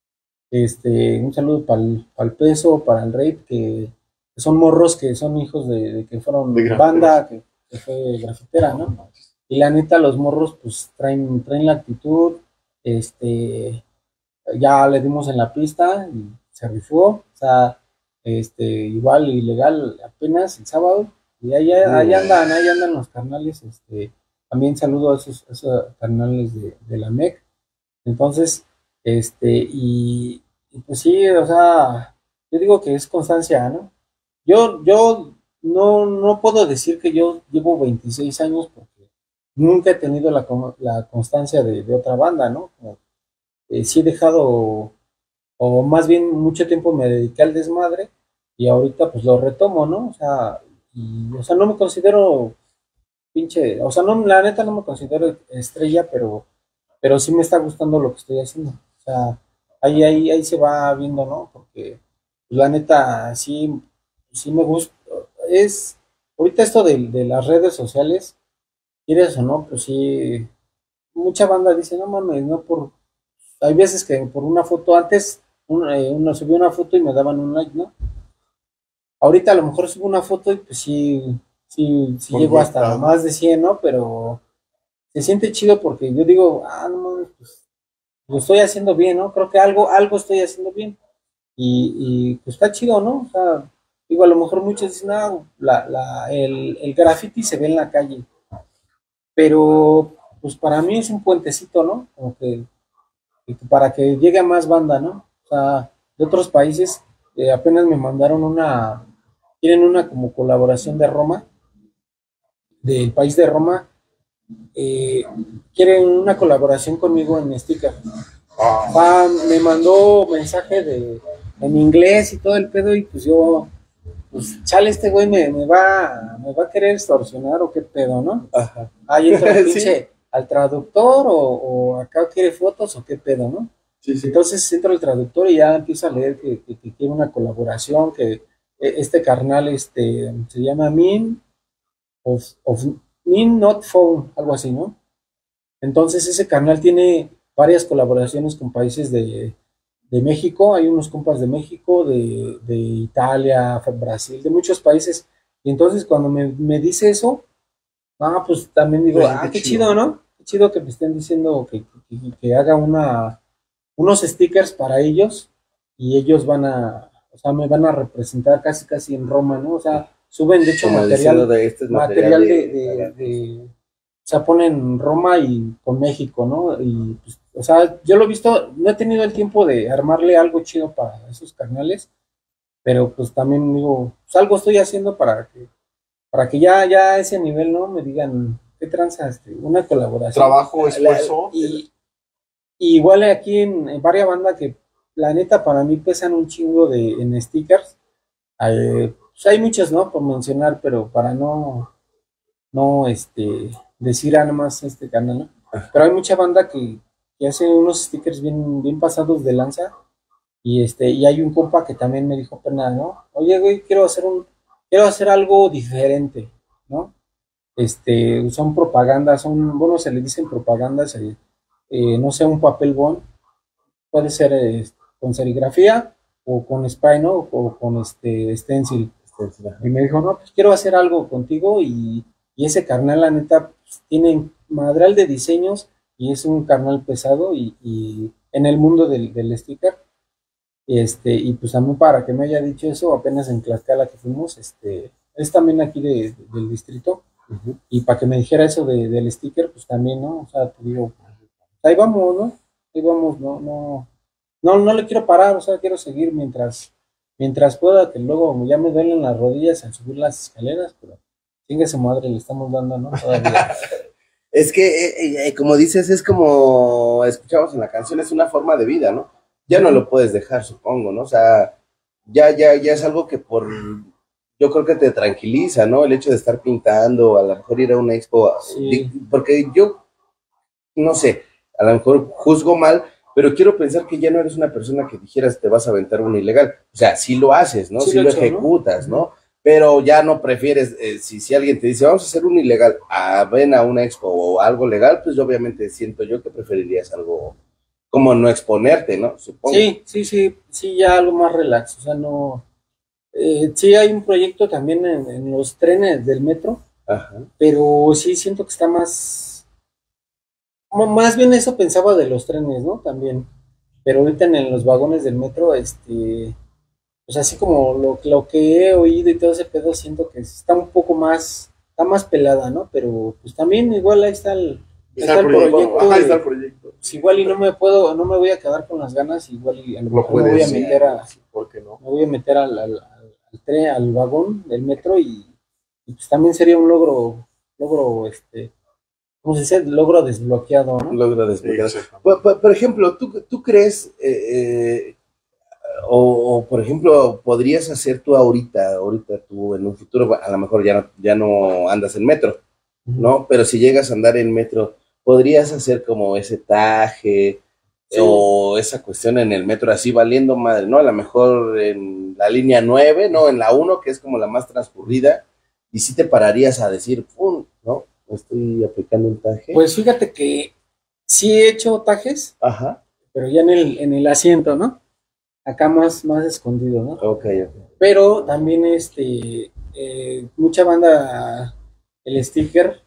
Este, un saludo para el peso, para el rey, que, que son morros que son hijos de, de que De fueron grafiteros. banda, que, que fue grafitera, ¿no? Y la neta, los morros pues traen, traen la actitud, este, ya le dimos en la pista y se rifó, o sea, este, igual ilegal apenas el sábado, y ahí, ahí andan, ahí andan los carnales, este, también saludo a esos, a esos carnales de, de la M E C, entonces, este, y, y pues sí, o sea, yo digo que es constancia, ¿no? Yo, yo no, no puedo decir que yo llevo veintiséis años porque nunca he tenido la, con- la constancia de, de otra banda, ¿no? Como, eh, sí he dejado, o más bien mucho tiempo me dediqué al desmadre y ahorita pues lo retomo, ¿no? O sea, y, o sea, no me considero pinche, o sea, no, la neta no me considero estrella, pero pero sí me está gustando lo que estoy haciendo. O sea, ahí, ahí, ahí se va viendo, ¿no? Porque pues, la neta, sí, sí me gusta. Es, ahorita esto de, de las redes sociales, quieres o no, pues sí, mucha banda dice, no mames, no por, hay veces que por una foto, antes un- eh, uno subía una foto y me daban un like, ¿no? Ahorita a lo mejor subo una foto y pues sí, sí, sí llego hasta Conectado. más de cien, ¿no? Pero se siente chido porque yo digo, ah, no mames, pues lo estoy haciendo bien, ¿no? Creo que algo, algo estoy haciendo bien. Y, y pues está chido, ¿no? O sea, digo, a lo mejor muchos dicen, ah, la, la, el, el graffiti se ve en la calle, pero pues para mí es un puentecito, ¿no? Como que, que para que llegue a más banda, ¿no? O sea, de otros países, eh, apenas me mandaron una, tienen una como colaboración de Roma, del país de Roma, eh, quieren una colaboración conmigo en sticker. Va, me mandó mensaje de, en inglés y todo el pedo y pues yo, pues chale, este güey me, me va, me va a querer extorsionar o qué pedo, ¿no? Ajá. Ahí entra el Sí, pinche al traductor o, o acá quiere fotos o qué pedo, ¿no? sí, sí. Entonces entra el traductor y ya empieza a leer que, que, que quiere una colaboración, que eh, este carnal este, se llama Min of, of Min Not Phone, algo así, ¿no? Entonces ese canal tiene varias colaboraciones con países de, de México, hay unos compas de México, de, de Italia, Brasil, de muchos países. Y entonces cuando me, me dice eso, ah, pues también digo, Sí, ah, qué qué chido. chido, ¿no? Qué chido que me estén diciendo que, que, que haga una, unos stickers para ellos y ellos van a, o sea, me van a representar casi casi en Roma, ¿no? O sea, suben de hecho Como diciendo material, de este es material material de, de, de, de, o sea, ponen Roma y con México, ¿no? Y, pues, o sea, yo lo he visto, no he tenido el tiempo de armarle algo chido para esos carnales, pero pues también digo, pues algo estoy haciendo para que, para que ya, ya a ese nivel, ¿no? Me digan, ¿qué tranza? Este, una colaboración. Trabajo, La- la- esfuerzo. y, y igual aquí en, en varias bandas que la neta para mí pesan un chingo de, en stickers. Eh, pues hay muchos, ¿no? Por mencionar, pero para no, no, este, decir nada más este canal, ¿no? Pero hay mucha banda que, que hace unos stickers bien, bien pasados de lanza. Y este, y hay un compa que también me dijo pena, ¿no? Oye, güey, quiero hacer un, quiero hacer algo diferente, ¿no? Este, son propagandas, son, bueno, se le dicen propagandas, eh, eh, no sé, un papel bond, puede ser eh, con serigrafía o con spray, ¿no? O con este stencil. Y me dijo, no, pues quiero hacer algo contigo y, y ese carnal, la neta, pues, tiene madral de diseños y es un carnal pesado y, y en el mundo del, del sticker. Este, y pues también para que me haya dicho eso, apenas en Tlaxcala que fuimos, este, es también aquí de, de- del distrito, uh-huh. y para que me dijera eso de, del sticker, pues también, ¿no? O sea, te digo, ahí vamos, ¿no? Ahí vamos, no, no, no, no le quiero parar, o sea, quiero seguir mientras, mientras pueda, que luego ya me duelen las rodillas al subir las escaleras, pero chingue su madre, le estamos dando, ¿no? Todavía. Es que, eh, eh, como dices, es como escuchamos en la canción, es una forma de vida, ¿no? Ya no lo puedes dejar, supongo, ¿no? O sea, ya, ya, ya es algo que por, yo creo que te tranquiliza, ¿no? El hecho de estar pintando, a lo mejor ir a una expo, Sí. porque yo, no sé, a lo mejor juzgo mal, pero quiero pensar que ya no eres una persona que dijeras te vas a aventar un ilegal. O sea, sí lo haces, ¿no? Sí, sí lo, lo hecho, ejecutas, ¿no? ¿no? Pero ya no prefieres, eh, si, si alguien te dice, vamos a hacer un ilegal, a ven a una expo o algo legal, pues yo obviamente siento yo que preferirías algo como no exponerte, ¿no? Supongo. Sí, sí, sí, sí, ya algo más relax, o sea, no... Eh, sí hay un proyecto también en, en los trenes del metro, Ajá. pero sí siento que está más... Más bien eso pensaba de los trenes, ¿no? También, pero ahorita en, en los vagones del metro, este... Pues así como lo, lo que he oído y todo ese pedo, siento que está un poco más, está más pelada, ¿no? Pero pues también igual ahí está el, está está el proyecto. proyecto de, ahí está el proyecto. Pues igual y no me puedo, no me voy a quedar con las ganas, igual y a lo, lo mejor me voy a meter a, ¿por qué no? Me voy a meter al, al, al, al tren, al vagón del metro y, y pues también sería un logro, logro, este, ¿cómo se dice? Logro desbloqueado, ¿no? Logro desbloqueado. Sí, por, por, por ejemplo, ¿tú, tú crees... Eh, O, o, por ejemplo, podrías hacer tú ahorita, ahorita tú en un futuro, a lo mejor ya no, ya no andas en metro, ¿no? Pero si llegas a andar en metro, podrías hacer como ese taje, sí, o esa cuestión en el metro así valiendo madre, ¿no? A lo mejor en la línea nueve, ¿no? En la uno, que es como la más transcurrida, y sí te pararías a decir, pum, ¿no? Estoy aplicando un taje. Pues fíjate que sí he hecho tajes, ajá, pero ya en el, en el asiento, ¿no? Acá más, más escondido, ¿no? Ok, ok. Pero también, este, eh, mucha banda, el sticker,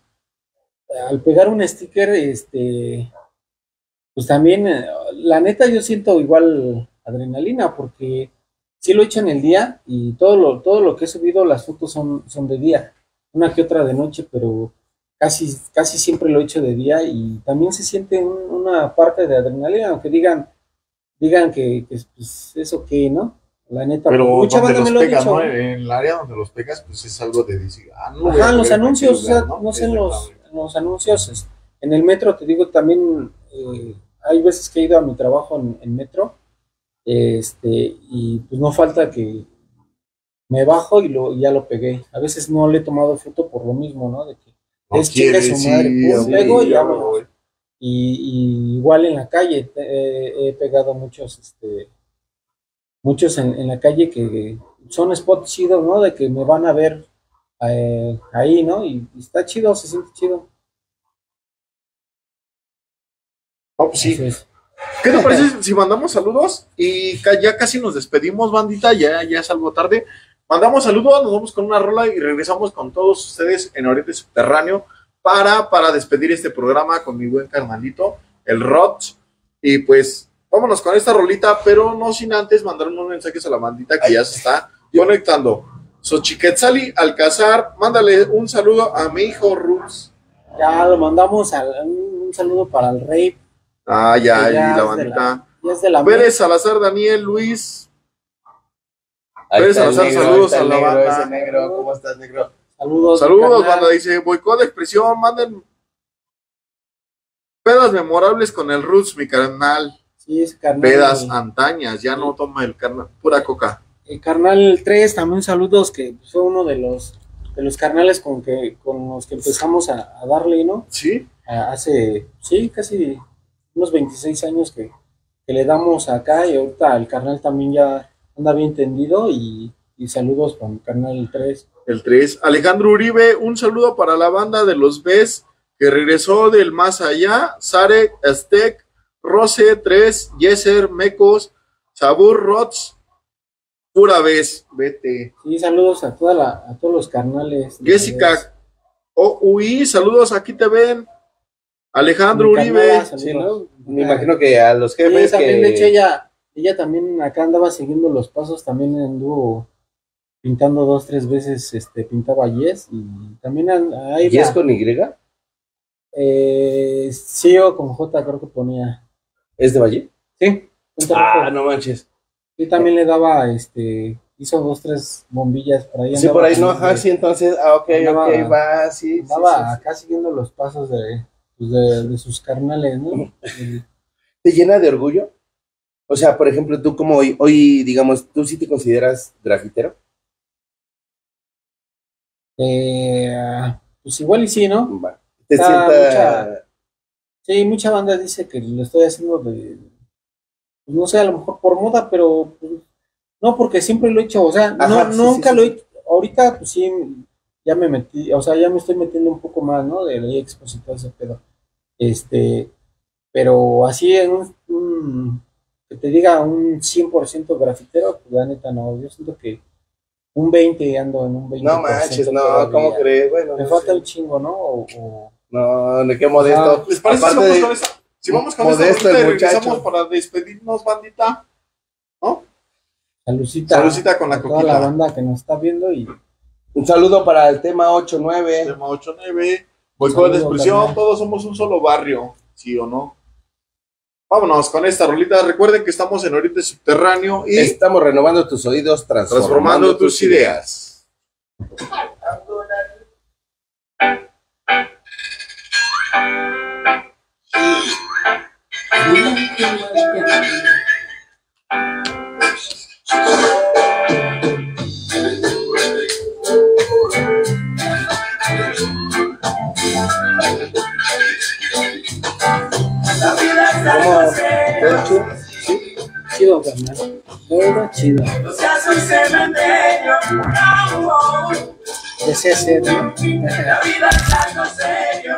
al pegar un sticker, este, pues también, eh, la neta yo siento igual adrenalina, porque sí lo he hecho en el día y todo lo, todo lo que he subido, las fotos son, son de día, una que otra de noche, pero casi, casi siempre lo he hecho de día y también se siente un, una parte de adrenalina, aunque digan, digan que, que pues, eso que, ¿no? La neta, pero pues, mucha donde banda los me lo pegas, ha dicho, ¿no? En el área donde los pegas, pues es algo de decir, ah, no. ajá, en los anuncios, o sea, no, no sé, en los, en los anuncios, en el metro, te digo, también eh, hay veces que he ido a mi trabajo en, en metro, este, y pues no falta que me bajo y, lo, y ya lo pegué. A veces no le he tomado foto por lo mismo, ¿no? De que no es chingue su madre, sí, pum, sí, pego sí, y vámonos. Y, y igual en la calle eh, he pegado muchos, este, muchos en, en la calle que son spots chidos, ¿no? De que me van a ver eh, ahí, ¿no? Y, y está chido, se siente chido. No, pues sí. Entonces, ¿Qué te parece si mandamos saludos? Y ca- ya casi nos despedimos, bandita, ya, ya es algo tarde. Mandamos saludos, nos vamos con una rola y regresamos con todos ustedes en Oriente Subterráneo para, para despedir este programa con mi buen carnalito, el Rod. Y pues vámonos con esta rolita, pero no sin antes mandar unos mensajes a la bandita que ya se está conectando. Xochiquetzali Alcázar, mándale un saludo a mi hijo Ruz. ya lo mandamos al, un, un saludo para el rey. Ah, ya, que y ya la es de bandita. la- ya es de la Pérez Salazar, Daniel, Luis. Ahí Pérez está el Salazar, negro, saludos ahí está a el la negro, banda. ese negro, ¿cómo estás, negro? Saludos. Saludos, carnal. banda, dice, boicot de expresión, manden pedas memorables con el Roots, mi carnal. Sí, es carnal. Pedas el, antañas, ya no toma el carnal, pura coca. el carnal tres, también saludos, que fue uno de los de los carnales con que con los que empezamos a, a darle, ¿no? ¿Sí? A- hace, sí, casi unos veintiséis años que, que le damos acá, y ahorita el carnal también ya anda bien tendido, y, y saludos con el carnal tres. El tres. Alejandro Uribe, un saludo para la banda de los Bes que regresó del más allá. Sarek, Aztec, Rose, tres, Yeser, Mecos, Sabur, Rots, pura vez, vete. Sí, saludos a toda la, a todos los carnales. Jessica, O U I, saludos, aquí te ven. Alejandro Mi Uribe, carnala, saludos. Sí, ¿no? Me imagino que a los Sí, jefes también, que... de hecho, ella, ella también acá andaba siguiendo los pasos, también anduvo pintando dos, tres veces, este, pintaba Yes, y también an- ahí ¿Y es la- con Y? eh, sí, o con J creo que ponía. ¿Es de Valle? Sí, punto Ah, rojo. no manches. Sí, también le daba, este, hizo dos, tres bombillas por ahí. Sí, andaba por ahí no, también ajá, de- sí, entonces, ah, ok, andaba- ok, va, sí, sí, andaba sí, sí. acá siguiendo los pasos de, pues, de, de sus carnales, ¿no? El- ¿Te llena de orgullo? O sea, por ejemplo, tú como hoy, hoy, digamos, ¿tú sí te consideras grafitero? eh, pues igual y sí, ¿no? Va. ¿Te Está sienta... mucha- Sí, mucha banda dice que lo estoy haciendo de, pues, no sé, a lo mejor por moda, pero pues, no, porque siempre lo he hecho, o sea, no, Ajá, sí, nunca sí, lo sí. he hecho. Ahorita, pues sí, ya me metí, o sea, ya me estoy metiendo un poco más, ¿no? De la expositor ese pedo. Este, pero así en un, un- que te diga un cien por ciento grafitero, pues la neta no, yo siento que un veinte ando en un veinte No manches, no, ¿cómo crees? Bueno, Me no falta sé. un chingo, ¿no? O, o- No, de qué modesto. ¿les parece Aparte si vamos de- con esta? Si vamos con modesto esta rolita el y regresamos muchacho. para despedirnos, bandita. ¿No? Salucita, Salucita con la a toda coquita. la banda que nos está viendo, y Un saludo para el tema ocho nueve. Tema ocho nueve. Boicot de Saludos, expresión, carnal. todos somos un solo barrio, ¿sí o no? Vámonos con esta rolita. Recuerden que estamos en Oriente Subterráneo y Estamos renovando tus oídos, transformando, transformando tus ideas. La vida es algo serio, chido, carnal. Todo chido. no seas un cementerio. No, Desea ser, ¿no? la vida es algo serio.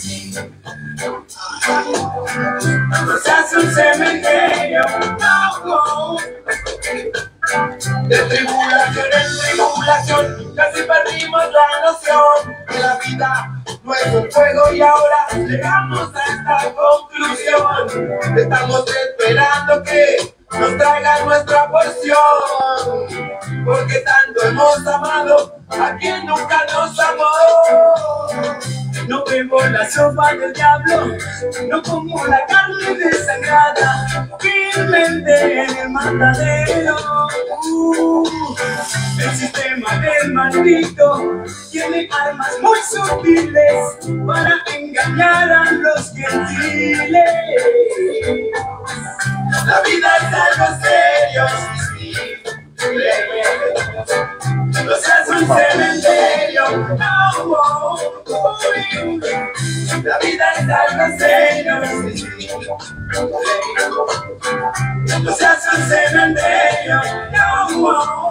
No seas un cementerio. No, de tribulación en tribulación, casi perdimos la noción que la vida no es un juego, y ahora llegamos a esta conclusión. Estamos esperando que nos traigan nuestra porción, porque tanto hemos amado a quien nunca nos amó. No bebo la sopa del diablo, no como la carne desangrada, firmemente en el matadero. Uh, el sistema del maldito tiene armas muy sutiles para engañar a los gentiles. La vida es algo serio, sí, sí. No seas un cementerio, no. La vida es algo serio, sí. No seas un cementerio, no.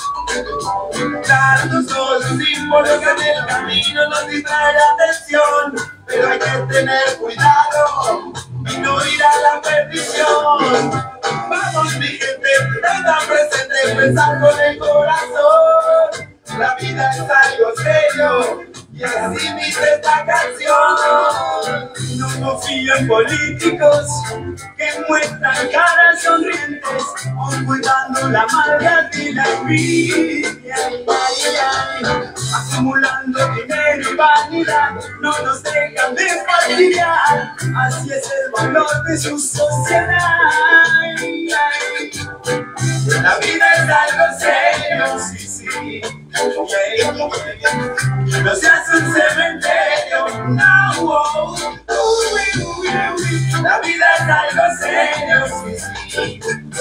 Tantos cosas símbolos que en el camino nos distrae la atención, pero hay que tener cuidado y no no ir a la perdición. Vamos mi gente, tengan presente, pensar con el corazón. La vida es algo serio y así dice esta canción. No confío en políticos que muestran caras sonrientes, ocultando la maldad y la envidia. Ay, ay, ay. Acumulando dinero y vanidad, no nos dejan de fastidiar. Así es el valor de su sociedad. Ay, ay. La vida es algo serio, sí, sí. No seas un cementerio, no. Oh, uy, uy, uy. La vida es algo serio, sí, sí.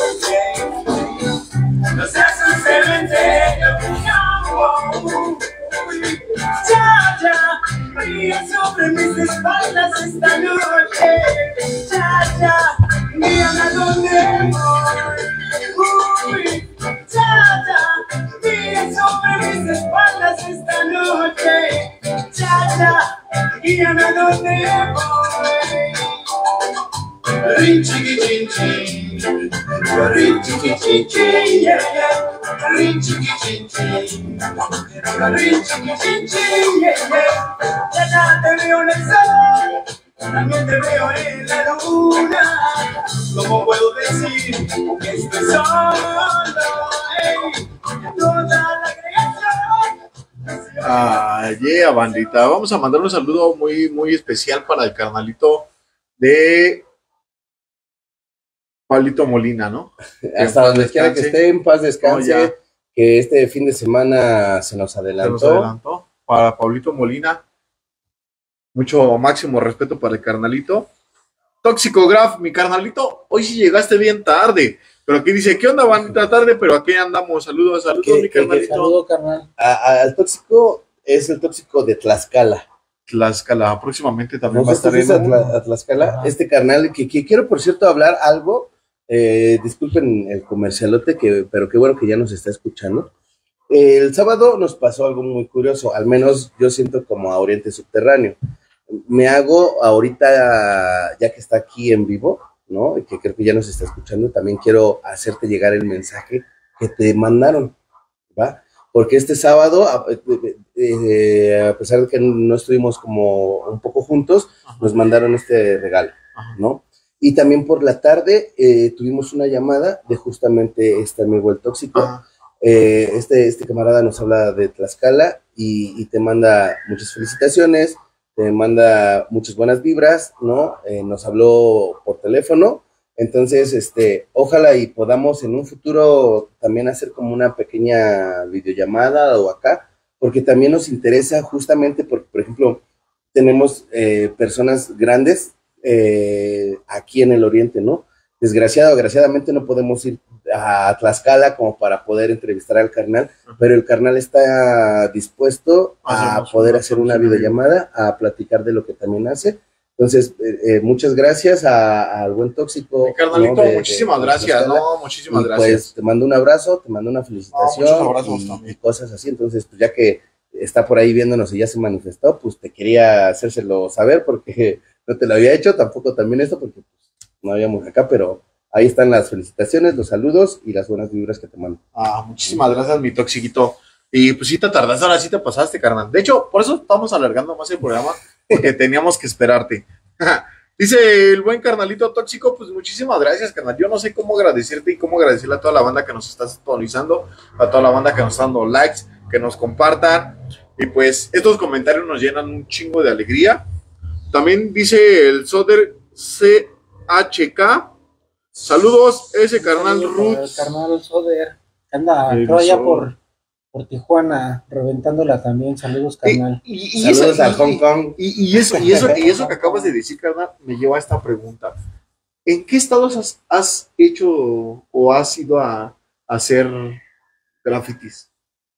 No seas un cementerio, no. Oh, uy. Ya, ya, ríe sobre mis espaldas esta noche. Ya, ya, guíame a donde voy. Uy, ya, ya, ríe sobre mis espaldas esta noche. Ya, ya, guíame a donde voy. Rin chiqui chin chin, rin chiqui chin chin, yeah, yeah. Rin chiqui chin chin, rin chiqui chin chin, yeah, yeah. Ya, ya te veo en el sol, también te veo en la luna. ¿Cómo puedo decir que estoy solo? Hey, toda la creación. Ah, yeah, bandita. Vamos a mandar un saludo muy, muy especial para el carnalito de Pablito Molina, ¿no? Hasta donde quiera que esté, en paz descanse. Oh, que este fin de semana se nos adelantó. Se nos adelantó. Para Pablito Molina, mucho máximo respeto para el carnalito. Tóxico Graf, mi carnalito, hoy sí llegaste bien tarde. Pero aquí dice, ¿qué onda, bandita? Tarde, pero aquí andamos. Saludos, saludos, ¿Qué, mi carnalito. Saludo, carnal. A, a, al tóxico es el tóxico de Tlaxcala. Tlaxcala, próximamente también ¿No va a estar en a, Tla, a Tlaxcala? Ajá. Este carnal, que, que quiero, por cierto, hablar algo. Eh, disculpen el comercialote, que, pero qué bueno que ya nos está escuchando. Eh, el sábado nos pasó algo muy curioso, al menos yo siento como a Oriente Subterráneo. Me hago ahorita, ya que está aquí en vivo, ¿no? Y que creo que ya nos está escuchando, también quiero hacerte llegar el mensaje que te mandaron, ¿va? Porque este sábado, a, eh, a pesar de que no estuvimos como un poco juntos, ajá, nos mandaron este regalo, ajá, ¿no? Y también por la tarde eh, tuvimos una llamada de justamente este amigo el tóxico. Eh, este, este camarada nos habla de Tlaxcala y, y te manda muchas felicitaciones, te manda muchas buenas vibras, ¿no? Eh, nos habló por teléfono. Entonces, este, ojalá y podamos en un futuro también hacer como una pequeña videollamada o acá, porque también nos interesa justamente porque, por ejemplo, tenemos eh, personas grandes Eh, aquí en el oriente, ¿no? Desgraciado, desgraciadamente no podemos ir a Tlaxcala como para poder entrevistar al carnal, uh-huh, pero el carnal está dispuesto a Hacemos poder una hacer una videollamada, a platicar de lo que también hace. Entonces, eh, eh, muchas gracias al buen tóxico. Mi carnalito, ¿no? de, muchísimas de, gracias, de no, muchísimas y gracias. Pues te mando un abrazo, te mando una felicitación no, y, y cosas así. Entonces, pues ya que está por ahí viéndonos y ya se manifestó, pues te quería hacérselo saber porque no te lo había hecho, tampoco también esto, porque pues, no habíamos acá, pero ahí están las felicitaciones, los saludos y las buenas vibras que te mando. Ah, muchísimas gracias, mi toxiquito. Y pues sí te tardaste, ahora sí te pasaste, carnal. De hecho, por eso estamos alargando más el programa, porque teníamos que esperarte. Dice el buen carnalito tóxico, pues muchísimas gracias, carnal. Yo no sé cómo agradecerte y cómo agradecerle a toda la banda que nos está sintonizando, a toda la banda que nos está dando likes, que nos compartan. Y pues estos comentarios nos llenan un chingo de alegría. También dice el Soder C H K. Saludos, ese carnal Ruth. El carnal Soder. Anda, creo allá por, por Tijuana, reventándola también. Saludos, carnal. Y, y, y Saludos a Hong Kong. Y, y, eso, y, eso, y eso que acabas de decir, carnal, me lleva a esta pregunta. ¿En qué estados has, has hecho o has ido a, a hacer grafitis?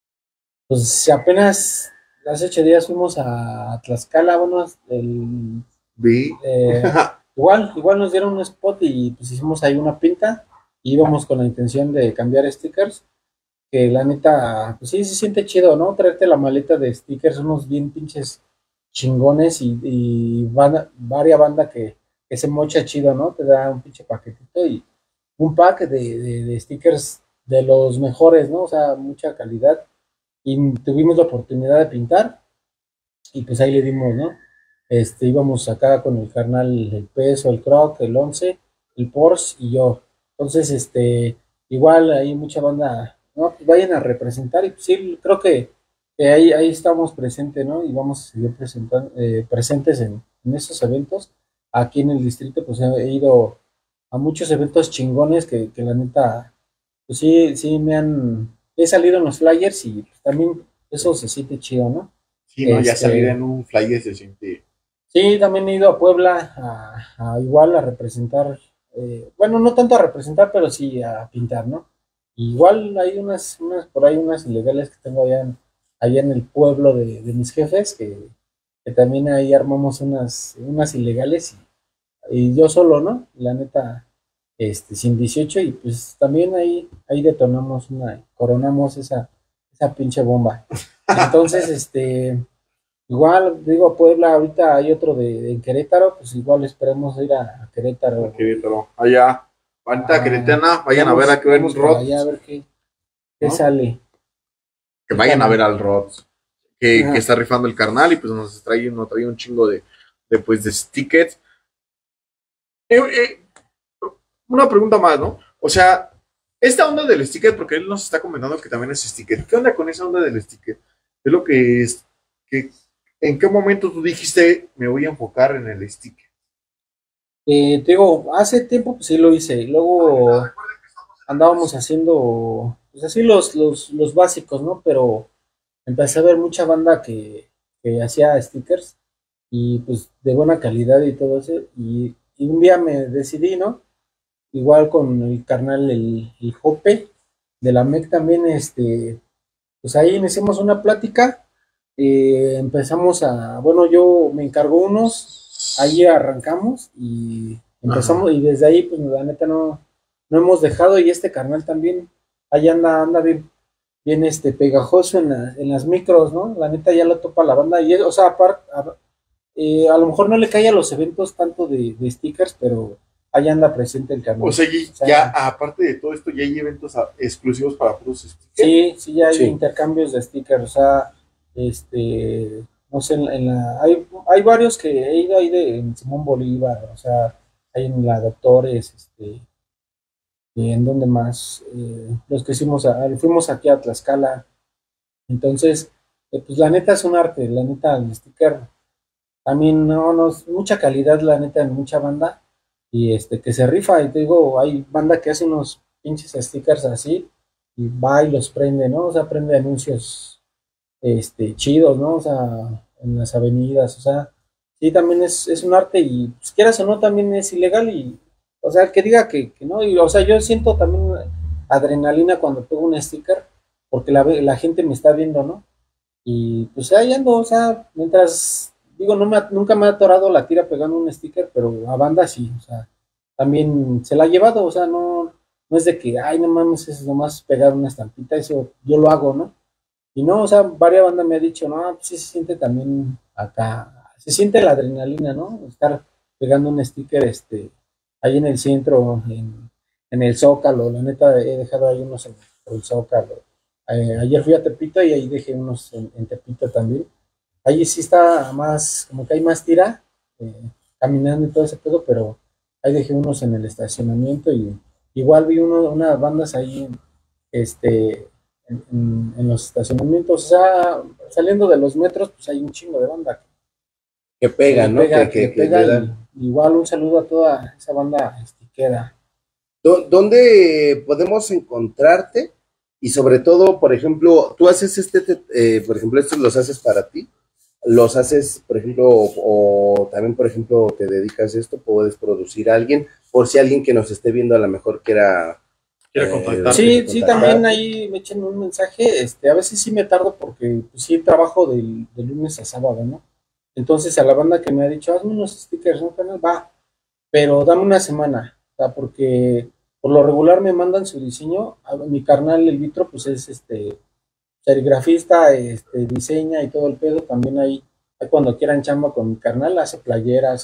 Pues si apenas hace ocho días fuimos a Tlaxcala, bueno, el, eh, igual, igual nos dieron un spot y pues hicimos ahí una pinta y íbamos con la intención de cambiar stickers, que la neta, pues sí, se siente chido, ¿no? Traerte la maleta de stickers, unos bien pinches chingones y, y banda, varia banda que que se mocha chido, ¿no? Te da un pinche paquetito y un pack de, de, de stickers de los mejores, ¿no? O sea, mucha calidad. Y tuvimos la oportunidad de pintar y pues ahí le dimos, ¿no? Este, íbamos acá con el carnal, el peso, el croc, el once, el Porsche y yo. Entonces, este, igual hay mucha banda, ¿no? Pues vayan a representar y pues sí, creo que, que ahí, ahí estamos presentes, ¿no? Y vamos a seguir presentando, eh, presentes en, en estos eventos. Aquí en el distrito, pues he ido a muchos eventos chingones que, que la neta, pues sí, sí me han, he salido en los flyers y pues, también eso se siente chido, ¿no? Sí, no, ya Este, salir en un flyer se siente. Sí, también he ido a Puebla a, a igual a representar, eh, bueno, no tanto a representar, pero sí a pintar, ¿no? Igual hay unas, unas por ahí unas ilegales que tengo allá en, allá en el pueblo de, de mis jefes, que, que también ahí armamos unas, unas ilegales y, y yo solo, ¿no? La neta, este, sin dieciocho y pues también ahí, ahí detonamos una, coronamos esa, esa pinche bomba. Entonces, este... Igual, digo, Puebla, ahorita hay otro de, de en Querétaro, pues igual esperemos ir a, a Querétaro. Querétaro. Allá, Banda Ah, Queretana, vayan vamos, a ver a que ven vamos para Rod. allá a ver qué, qué ¿No? sale. Que vayan a ver al Rod. Que, Ajá. que está rifando el carnal y pues nos trae, nos trae un chingo de, de, pues, de stickers. Eh, eh, una pregunta más, ¿no? O sea, esta onda del sticker, porque él nos está comentando que también es sticker. ¿Qué onda con esa onda del sticker? Es lo que es. Que, ¿En qué momento tú dijiste me voy a enfocar en el sticker? Eh, te digo, hace tiempo pues sí lo hice, y luego andábamos haciendo, pues así los, los, los básicos, ¿no? Pero empecé a ver mucha banda que, que hacía stickers y pues de buena calidad y todo eso, y, y un día me decidí, ¿no? Igual con el carnal, el, el Jope, de la M E C también, este, pues ahí iniciamos una plática, eh, empezamos a, bueno, yo me encargo unos, ahí arrancamos y empezamos, Ajá. y desde ahí, pues la neta no, no hemos dejado, y este carnal también, ahí anda, anda bien, bien este, pegajoso en, la- en las micros, ¿no? La neta ya lo topa la banda, y es, o sea, aparte, a, eh, a lo mejor no le cae a los eventos tanto de, de stickers, pero ahí anda presente el carnal. O sea, y O sea, ya aparte de todo esto, ya hay eventos a- exclusivos para puros stickers. sí, sí, ya hay Sí. intercambios de stickers, o sea, este, no sé, en la, en la- hay, hay varios que he ido ahí de en Simón Bolívar, o sea, hay en la Doctores, este, y en donde más, eh, los que hicimos, a- fuimos aquí a Tlaxcala, entonces, eh, pues la neta es un arte, la neta, el sticker, también no, no, es mucha calidad, la neta, en mucha banda, y este, que se rifa, y te digo, hay banda que hace unos pinches stickers así, y va y los prende, ¿no? O sea, prende anuncios, este, chidos, ¿no? O sea, en las avenidas, o sea, sí, también es, es un arte, y pues, quieras o no, también es ilegal, y, o sea, que diga que, que no, y, o sea, yo siento también adrenalina cuando pego un sticker, porque la, ve- la gente me está viendo, ¿no? Y pues ahí ando, o sea, mientras, digo, no me ha- nunca me ha atorado la tira pegando un sticker, pero a banda sí, o sea, también se la ha llevado, o sea, no, no es de que, ay, no mames, es nomás pegar una estampita, eso yo lo hago, ¿no? Y no, o sea, varias bandas me ha dicho, no, pues sí se siente también acá, se siente la adrenalina, ¿no? Estar pegando un sticker, este, ahí en el centro, en, en el Zócalo, la neta he dejado ahí unos en el Zócalo. Eh, ayer fui a Tepito y ahí dejé unos en, en Tepito también. Ahí sí está más, como que hay más tira, eh, caminando y todo ese pedo, pero ahí dejé unos en el estacionamiento y igual vi uno, unas bandas ahí, este, en, en- en los estacionamientos, o sea, saliendo de los metros, pues hay un chingo de banda Que que pega, le ¿no? pega, Que, que le que, que pega le y dan. igual un saludo a toda esa banda estiquera. ¿Dó- ¿Dónde podemos encontrarte? Y sobre todo, por ejemplo, tú haces este, te- eh, por ejemplo, estos los haces para ti, los haces, por ejemplo, o, o también, por ejemplo, te dedicas a esto, puedes producir a alguien, por si alguien que nos esté viendo a lo mejor quiera Quiere eh, contactarte. Sí, sí, también contactarte. ahí me echen un mensaje, este, a veces sí me tardo porque pues, sí trabajo del, de lunes a sábado, ¿no? Entonces a la banda que me ha dicho, hazme unos stickers, ¿no, canal? Va, pero dame una semana, o sea, porque por lo regular me mandan su diseño, a mi carnal, el Vitro, pues es este serigrafista, este, diseña y todo el pedo, también ahí, ahí cuando quieran chamba con mi carnal, hace playeras, hace,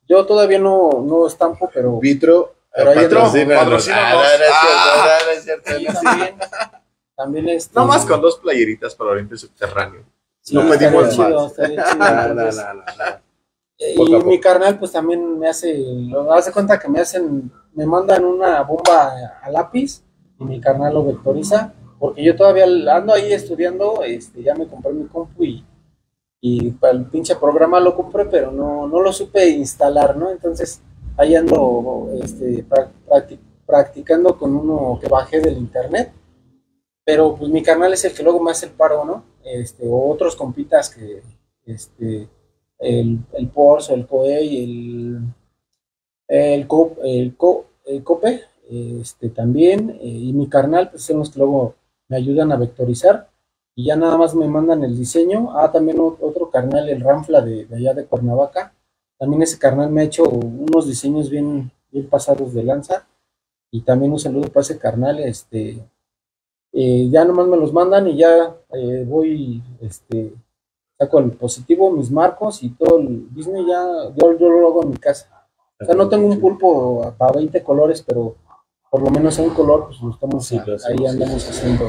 Yo todavía no, no estampo, pero... Vitro, Pero ahí Petro, ando. patrocínanos. Ah, no, no es cierto, Ah. no, no es cierto, Sí, no es también, también este... Nada más con dos playeritas para Oriente Subterráneo. Sí, no estaría pedimos chido, más. estaría chido, No, no, entonces, no, no, no. eh, Poco y a poco. mi carnal pues también me hace, lo hace cuenta que me hacen, me mandan una bomba a lápiz y mi carnal lo vectoriza, porque yo todavía ando ahí estudiando, este, ya me compré mi compu y, y para el pinche programa lo compré, pero no, no lo supe instalar, ¿no? Entonces ahí ando este, prac- practi- practicando con uno que bajé del internet, pero pues mi carnal es el que luego me hace el paro, ¿no? Este, o otros compitas que, este, el, el Porsche, el Coey, el, el, Co- el, Co- el Cope, este, también, eh, y mi carnal, pues son los que luego me ayudan a vectorizar, y ya nada más me mandan el diseño. Ah, también o- otro carnal, el Ramfla de, de allá de Cuernavaca, también ese carnal me ha hecho unos diseños bien, bien pasados de lanza, y también un saludo para ese carnal, este, eh, ya nomás me los mandan y ya eh, voy, este, saco el positivo, mis marcos y todo el Disney ya, yo, yo lo hago en mi casa. O sea, no tengo un pulpo para veinte colores, pero por lo menos un color, pues lo estamos, Sí, lo hacemos, ahí sí, andamos sí. haciendo.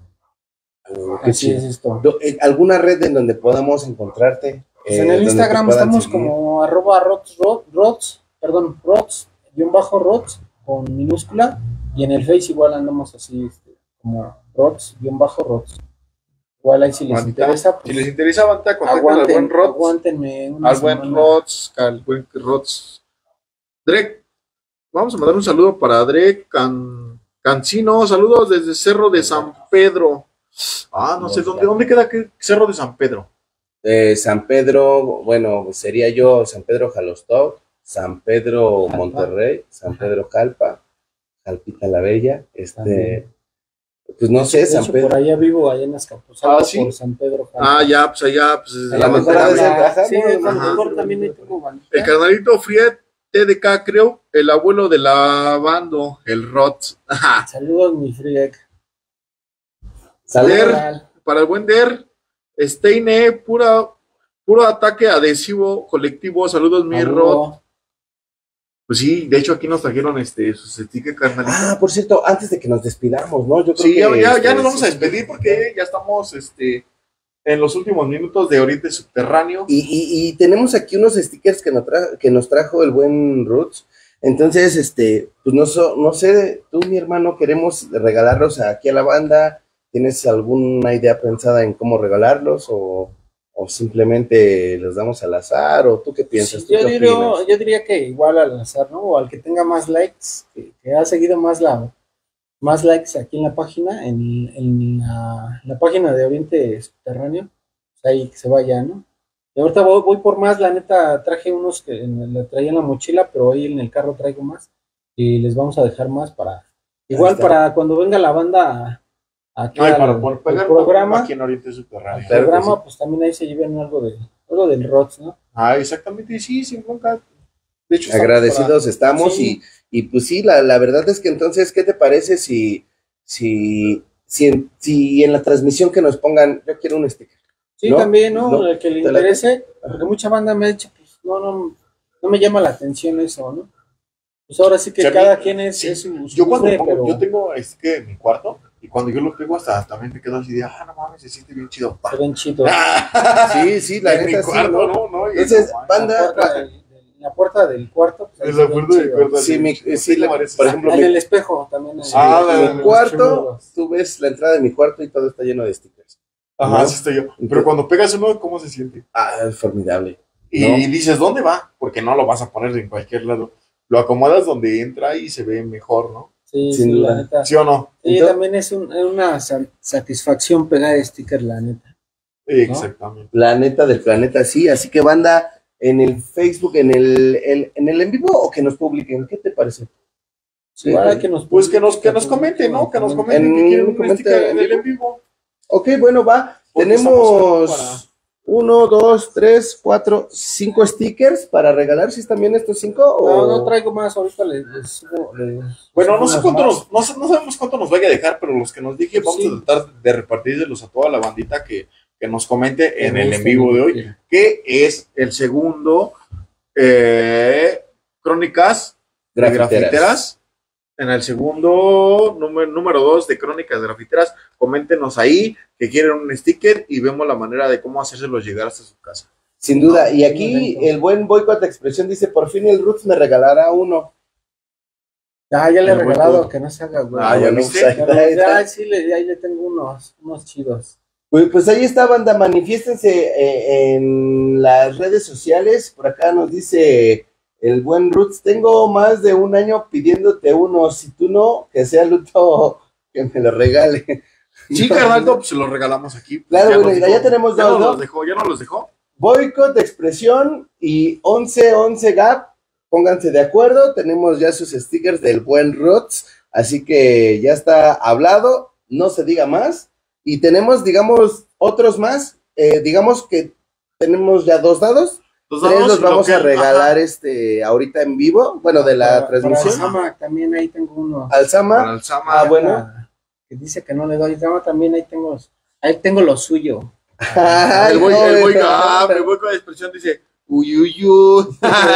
Oh, qué Así chido. es esto. Do- eh, ¿Alguna red en donde podamos encontrarte? Pues Eh, en el donde te Instagram puedan estamos seguir? como arroba rots, ro- rots, perdón, rots, guión bajo rots, con minúscula, y en el Face igual andamos así, este, como rots, guión bajo rots. Igual ahí si les Bandita, interesa, pues si les interesa, banda, contacten al aguanten, buen Rods. aguántenme una Al buen semana. Rods, al buen Rods. Drek, vamos a mandar un saludo para Drek Can, Cancino. Saludos desde Cerro de San Pedro. Ah, no sé, ¿dónde, dónde queda qué Cerro de San Pedro? Eh, San Pedro, bueno, sería yo San Pedro Jalostó, San Pedro Jalpa. Monterrey, San Pedro Jalpa, Jalpita la Bella, este, También. pues no sé, De San hecho, Pedro. por allá vivo, allá en Azcapotzalco, Ah, ¿sí? por San Pedro. Ah, ya, pues allá, pues A desde la la mejor bandera. ha de ser Ajá, casa, sí, ¿no? a lo Ajá. mejor también ahí tengo bandita. El carnalito Friet T D K, creo, el abuelo de la bando, el Rods. Ajá. Saludos, mi Friek. Saludos. Der, para el buen Der, Steine, pura, puro ataque adhesivo colectivo. Saludos, mi Rod. Saludos. Pues sí, de hecho aquí nos trajeron este sus stickers, carnalito. Ah, por cierto, antes de que nos despidamos, ¿no? Yo creo Sí, que, ya, ya, este, ya nos vamos a sí, despedir porque ya estamos este, en los últimos minutos de Oriente Subterráneo. Y, y, y tenemos aquí unos stickers que nos, tra- que nos trajo el buen Roots. Entonces, este, pues no, so- no sé, tú, mi hermano, queremos regalarlos aquí a la banda. ¿Tienes alguna idea pensada en cómo regalarlos o, o simplemente los damos al azar? ¿O tú qué piensas? Sí, ¿Tú yo, qué diría, opinas? yo diría que igual al azar, ¿no? O al que tenga más likes, que, que ha seguido más la más likes aquí en la página, en, en la, la página de Oriente Subterráneo, pues ahí que se vaya, ¿no? Y ahorita voy, voy por más, la neta traje unos que en- la traía en la mochila, pero ahí en el carro traigo más y les vamos a dejar más para, igual está. para cuando venga la banda a- aquí Ay, al- para poner al pegar programa, aquí en Oriente Subterráneo. Claro que programa sí. pues también ahí se lleven algo de algo del Rods, ¿no? Ah, exactamente, sí, sin bronca. De hecho, estamos Agradecidos estamos Sí. y, y pues sí, la, la verdad es que entonces, ¿qué te parece si, si, si, en, si en la transmisión que nos pongan, yo quiero un sticker? Sí, ¿No? también, ¿no? ¿No? El que le ¿Te late? interese, porque mucha banda me ha dicho, pues no, no, no me llama la atención eso, ¿no? Pues ahora sí que Sí, a mí- cada quien es, sí. es su, su Yo cuando gusto, pongo, pero yo tengo es que en mi cuarto y cuando yo lo pego hasta también me quedo así de, ah, no mames, se siente bien chido. se ven chidos. Sí, sí, la en mi neta sí, cuarto, ¿no? ¿no? ¿no? Y Entonces, no, banda, La puerta del, del- la puerta del cuarto, pues ahí en se la ven puerta del chidos. cuarto. Sí, mi- ¿Cómo sí, te la- parece? por ejemplo, En mi- el espejo también. ahí. Ah, mi dale, dale, cuarto, tú ves la entrada de mi cuarto y todo está lleno de stickers. Ajá, ¿no? así estoy yo. Pero cuando pegas uno, ¿cómo se siente? Ah, es formidable. Y ¿No? dices, ¿dónde va? Porque no lo vas a poner en cualquier lado. Lo acomodas donde entra y se ve mejor, ¿no? Sí, Sin sí, duda. la neta. ¿Sí o no? Sí, Entonces- también es, un- es una sa- satisfacción pegar sticker, la neta. Exactamente. La neta del planeta, sí. Así que banda, en el Facebook, en el, el- en el en vivo o que nos publiquen, ¿qué te parece? Sí, ahora que nos Pues que nos, que nos comenten, ¿no? Que nos comenten En- que quieren un comenten sticker en en el vivo. en vivo. Ok, bueno, va. Porque estamos Tenemos uno, dos, tres, cuatro, cinco stickers para regalar. ¿Si están bien estos cinco? O... No, no traigo más, ahorita les, les subo- les Bueno, subo no sé unos cuánto más. nos, no, sé- no sabemos cuánto nos vaya a dejar, pero los que nos dije, vamos Sí. a tratar de repartirlos a toda la bandita que, que nos comente en el en guste, vivo de hoy, quiera. que es el segundo eh, Crónicas Grafiteras. de Grafiteras. En el segundo, número, número dos de Crónicas Grafiteras, coméntenos ahí que quieren un sticker y vemos la manera de cómo hacérselos llegar hasta su casa. Sin duda, y aquí el buen Boicot de Expresión dice, por fin el Roots me regalará uno. Ah, ya le he El regalado, Boicot. que no se haga, güey. Ah, ¿ya Bueno, viste? pues, ahí- ahí- Ya, sí, le, ahí le tengo unos, unos chidos. Pues, pues ahí está, banda, manifiéstense eh, en las redes sociales. Por acá nos dice el buen Roots, tengo más de un año pidiéndote uno, si tú no, que sea luto que me lo regale. Sí, carnalito, pues se los regalamos aquí. Claro, Ya bueno, nos ya dijo- tenemos ya dos, nos ¿no? los dejó, ya nos los dejó. Boicot de Expresión y once once Gap, pónganse de acuerdo, tenemos ya sus stickers del buen Roots, así que ya está hablado, no se diga más, y tenemos, digamos, otros más, eh, digamos que tenemos ya dos dados, Los tres damos los y lo vamos que- a regalar ajá, este ahorita en vivo, bueno, de la Para- transmisión, Para Sama, también ahí tengo uno. al Sama, para el Sama. ah, bueno. Ah, que dice que no le doy. Sama también ahí tengo, ahí tengo lo suyo. el boy, no, el boy, no, ah, pero- el boy con la expresión dice, uy, uy, uy.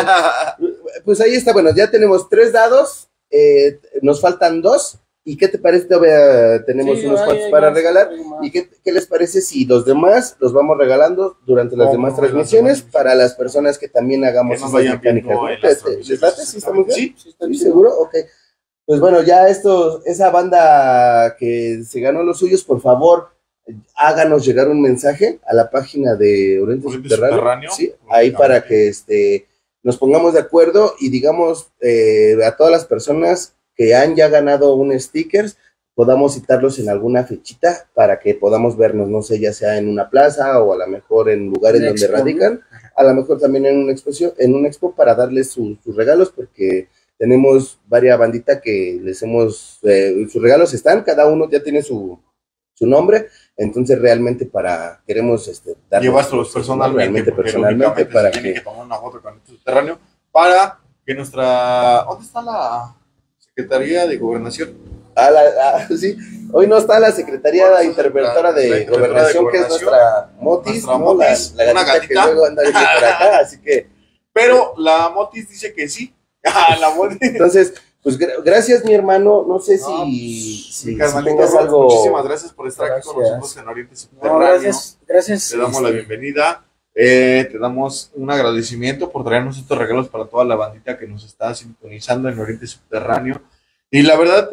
Pues ahí está, bueno, ya tenemos tres dados, eh, nos faltan dos, ¿y qué te parece? Todavía tenemos Sí, unos ahí cuantos hay para más, regalar, hay más. ¿y qué, qué les parece si los demás los vamos regalando durante las Oh, demás no, las transmisiones demás para las personas que también hagamos Que nos esas vayan mecánicas? viendo ¿no? en las ¿Te- te- transmisiones, ¿Les late? ¿Sí estamos bien? Sí, Sí, está ¿Sí, chido. seguro? Ok. Pues bueno, ya estos, esa banda que se ganó los suyos, por favor, háganos llegar un mensaje a la página de Oriente Oriente Subterráneo, Subterráneo, sí, ahí para lógicamente. que este nos pongamos de acuerdo y digamos eh, a todas las personas que han ya ganado un sticker, podamos citarlos en alguna fechita para que podamos vernos, no sé, ya sea en una plaza o a lo mejor en lugares Una donde expo, ¿no? radican, a lo mejor también en una exposición, en una expo para darles su- sus regalos, porque tenemos varias banditas que les hemos, eh, sus regalos están, cada uno ya tiene su, su nombre, entonces realmente para, queremos este, darles Llevárselos sus- personalmente, realmente porque personalmente lógicamente para se tiene que, que tomar una foto con el subterráneo para que nuestra... ¿Dónde está la Secretaría de Gobernación? ah, la- ah, sí, hoy no está la Secretaría Bueno, Interventora la- de la Interventora de Gobernación, que es Gobernación, nuestra Motis, nuestra ¿no? La- Motis, la, una gatita que gatita. luego anda aquí por acá, así que Pero la Motis dice que sí. Ah, la Motis. entonces, pues gra- gracias mi hermano, no sé si, No, si, si Carnalito tengas Rox, algo. muchísimas gracias por estar aquí con Gracias. nosotros en Oriente No, Subterráneo. gracias, gracias. Te damos la este, bienvenida. Eh, te damos un agradecimiento por traernos estos regalos para toda la bandita que nos está sintonizando en Oriente Subterráneo. Y la verdad,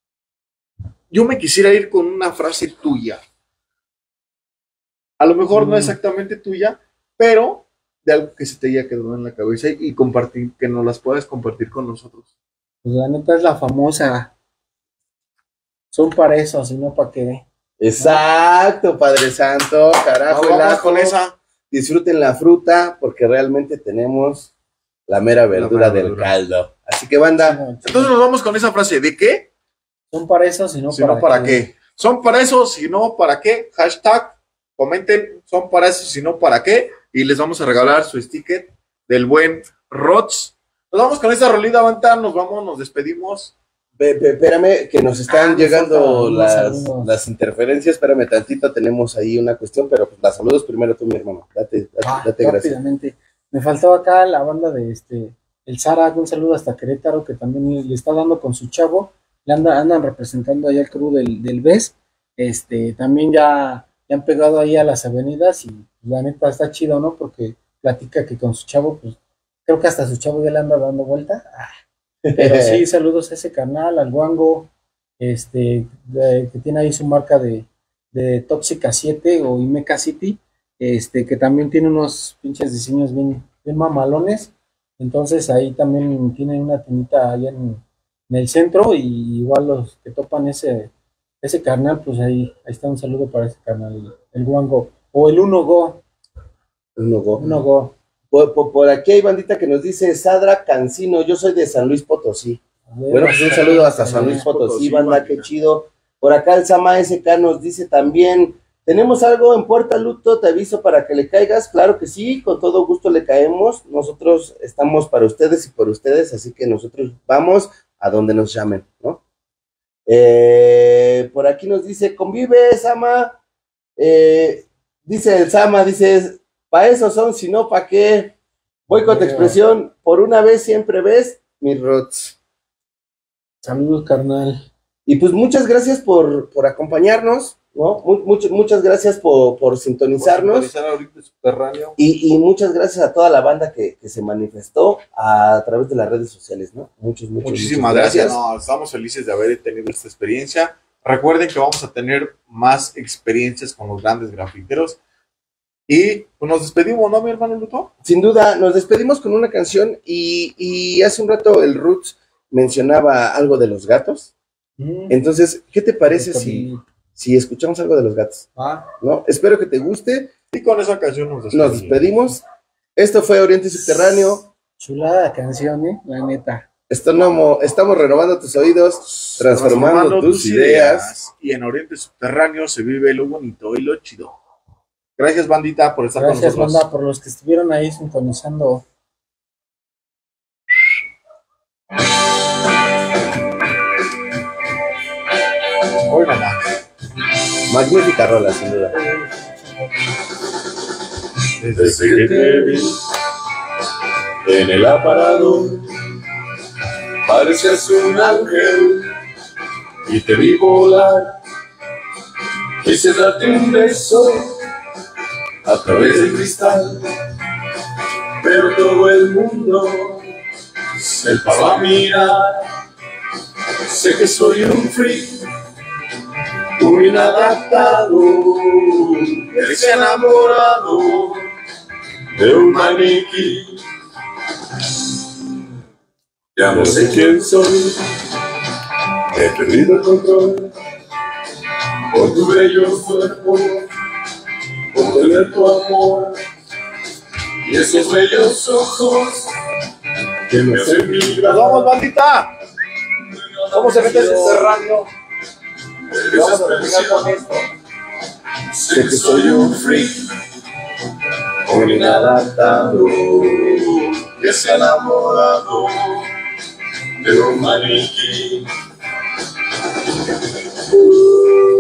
yo me quisiera ir con una frase tuya. A lo mejor no Mm. exactamente tuya, pero de algo que se te haya quedado en la cabeza y compartir, que nos las puedas compartir con nosotros. Pues la neta es la famosa. Son para eso, si no para qué. Exacto, Padre Santo, carajo, Vamos, el vamos ajo. con esa. Disfruten la fruta porque realmente tenemos la mera verdura mera del verdura. caldo. Así que banda, Chido, chido. Entonces nos vamos con esa frase. ¿De qué? Son para eso, si no Si para, no, ¿para qué? ¿Son para eso? Si no, ¿para qué? Hashtag, comenten, ¿son para eso? Si no, ¿para qué? Y les vamos a regalar su sticker del buen Rots. Nos vamos con esta rolita, banda. Nos vamos, nos despedimos. pe- pe- espérame que nos están Ah, nos llegando faltan unos las, saludos. las interferencias. Espérame tantito, tenemos ahí una cuestión, pero pues las saludos primero tú, mi hermano. Date, date, Ah, date gracias. rápidamente. Me faltaba acá la banda de este, el Sara, un saludo hasta Querétaro, que también le está dando con su chavo, le anda, andan representando ahí al crew del, del B E S, este, también ya, ya han pegado ahí a las avenidas y la neta está chido, ¿no? Porque platica que con su chavo, pues, creo que hasta su chavo ya le anda dando vuelta. Ah, pero sí, saludos a ese canal, al Wango, este, de- que tiene ahí su marca de, de Tóxica siete o Imeca City, este, que también tiene unos pinches diseños bien, bien mamalones. Entonces ahí también tienen una tiendita allá en, en el centro, y igual los que topan ese, ese canal, pues ahí, ahí está un saludo para ese canal, el Wango, o el Uno Go, Uno, go. Uno Go. Por, por- por aquí hay bandita que nos dice Sadra Cancino, yo soy de San Luis Potosí. Bueno, pues un saludo hasta San Luis Potosí, banda, qué chido. Por acá el Sama S K nos dice también, tenemos algo en Puerta Luto, te aviso para que le caigas. Claro que sí, con todo gusto le caemos. Nosotros estamos para ustedes y por ustedes, así que nosotros vamos a donde nos llamen, ¿no? Eh, por aquí nos dice, convive, Sama. Eh, dice el Sama, dice, para eso son, si no, ¿para qué? Boicot Expresión, por una vez siempre ves mis roots. Saludos, carnal. Y pues muchas gracias por, por acompañarnos, ¿no? Much, muchas gracias por, por sintonizarnos. Por sintonizar ahorita Subterráneo. Y, y muchas gracias a toda la banda que, que se manifestó a, a través de las redes sociales, ¿no? Muchos, muchos, Muchísimas muchas gracias. gracias. No, estamos felices de haber tenido esta experiencia. Recuerden que vamos a tener más experiencias con los grandes grafiteros. Y pues nos despedimos, ¿no, mi hermano Luto? Sin duda, nos despedimos con una canción y, y hace un rato el Roots mencionaba algo de los gatos. Mm. Entonces, ¿qué te parece si, si escuchamos algo de los gatos? Ah, ¿No? Espero que te guste. Y con esa canción nos despedimos. Nos despedimos. Esto fue Oriente Subterráneo. chulada canción, ¿eh? La neta. Estamos, estamos renovando tus oídos, transformando, transformando tus ideas. ideas. Y en Oriente Subterráneo se vive lo bonito y lo chido. Gracias, bandita, por estar Gracias, con nosotros. Gracias, banda, por los que estuvieron ahí sintonizando. Hoy nomás. Magnífica rola, sin duda. Desde que te vi en el aparador, parecías un ángel y te vi volar. Quise darte un beso a través del cristal, pero todo el mundo se paró a mirar. Sé que soy un freak, un inadaptado, que se ha enamorado de un maniquí. Ya no sé quién soy, he perdido el control por tu bello cuerpo, por tener tu amor y esos bellos ojos que me hacen vibrar. ¡Nos vamos, bandita! Somos Oriente Subterráneo. Vamos a terminar con esto. Sé que soy un freak, un inadaptado, que se ha enamorado de un maniquí. Uh.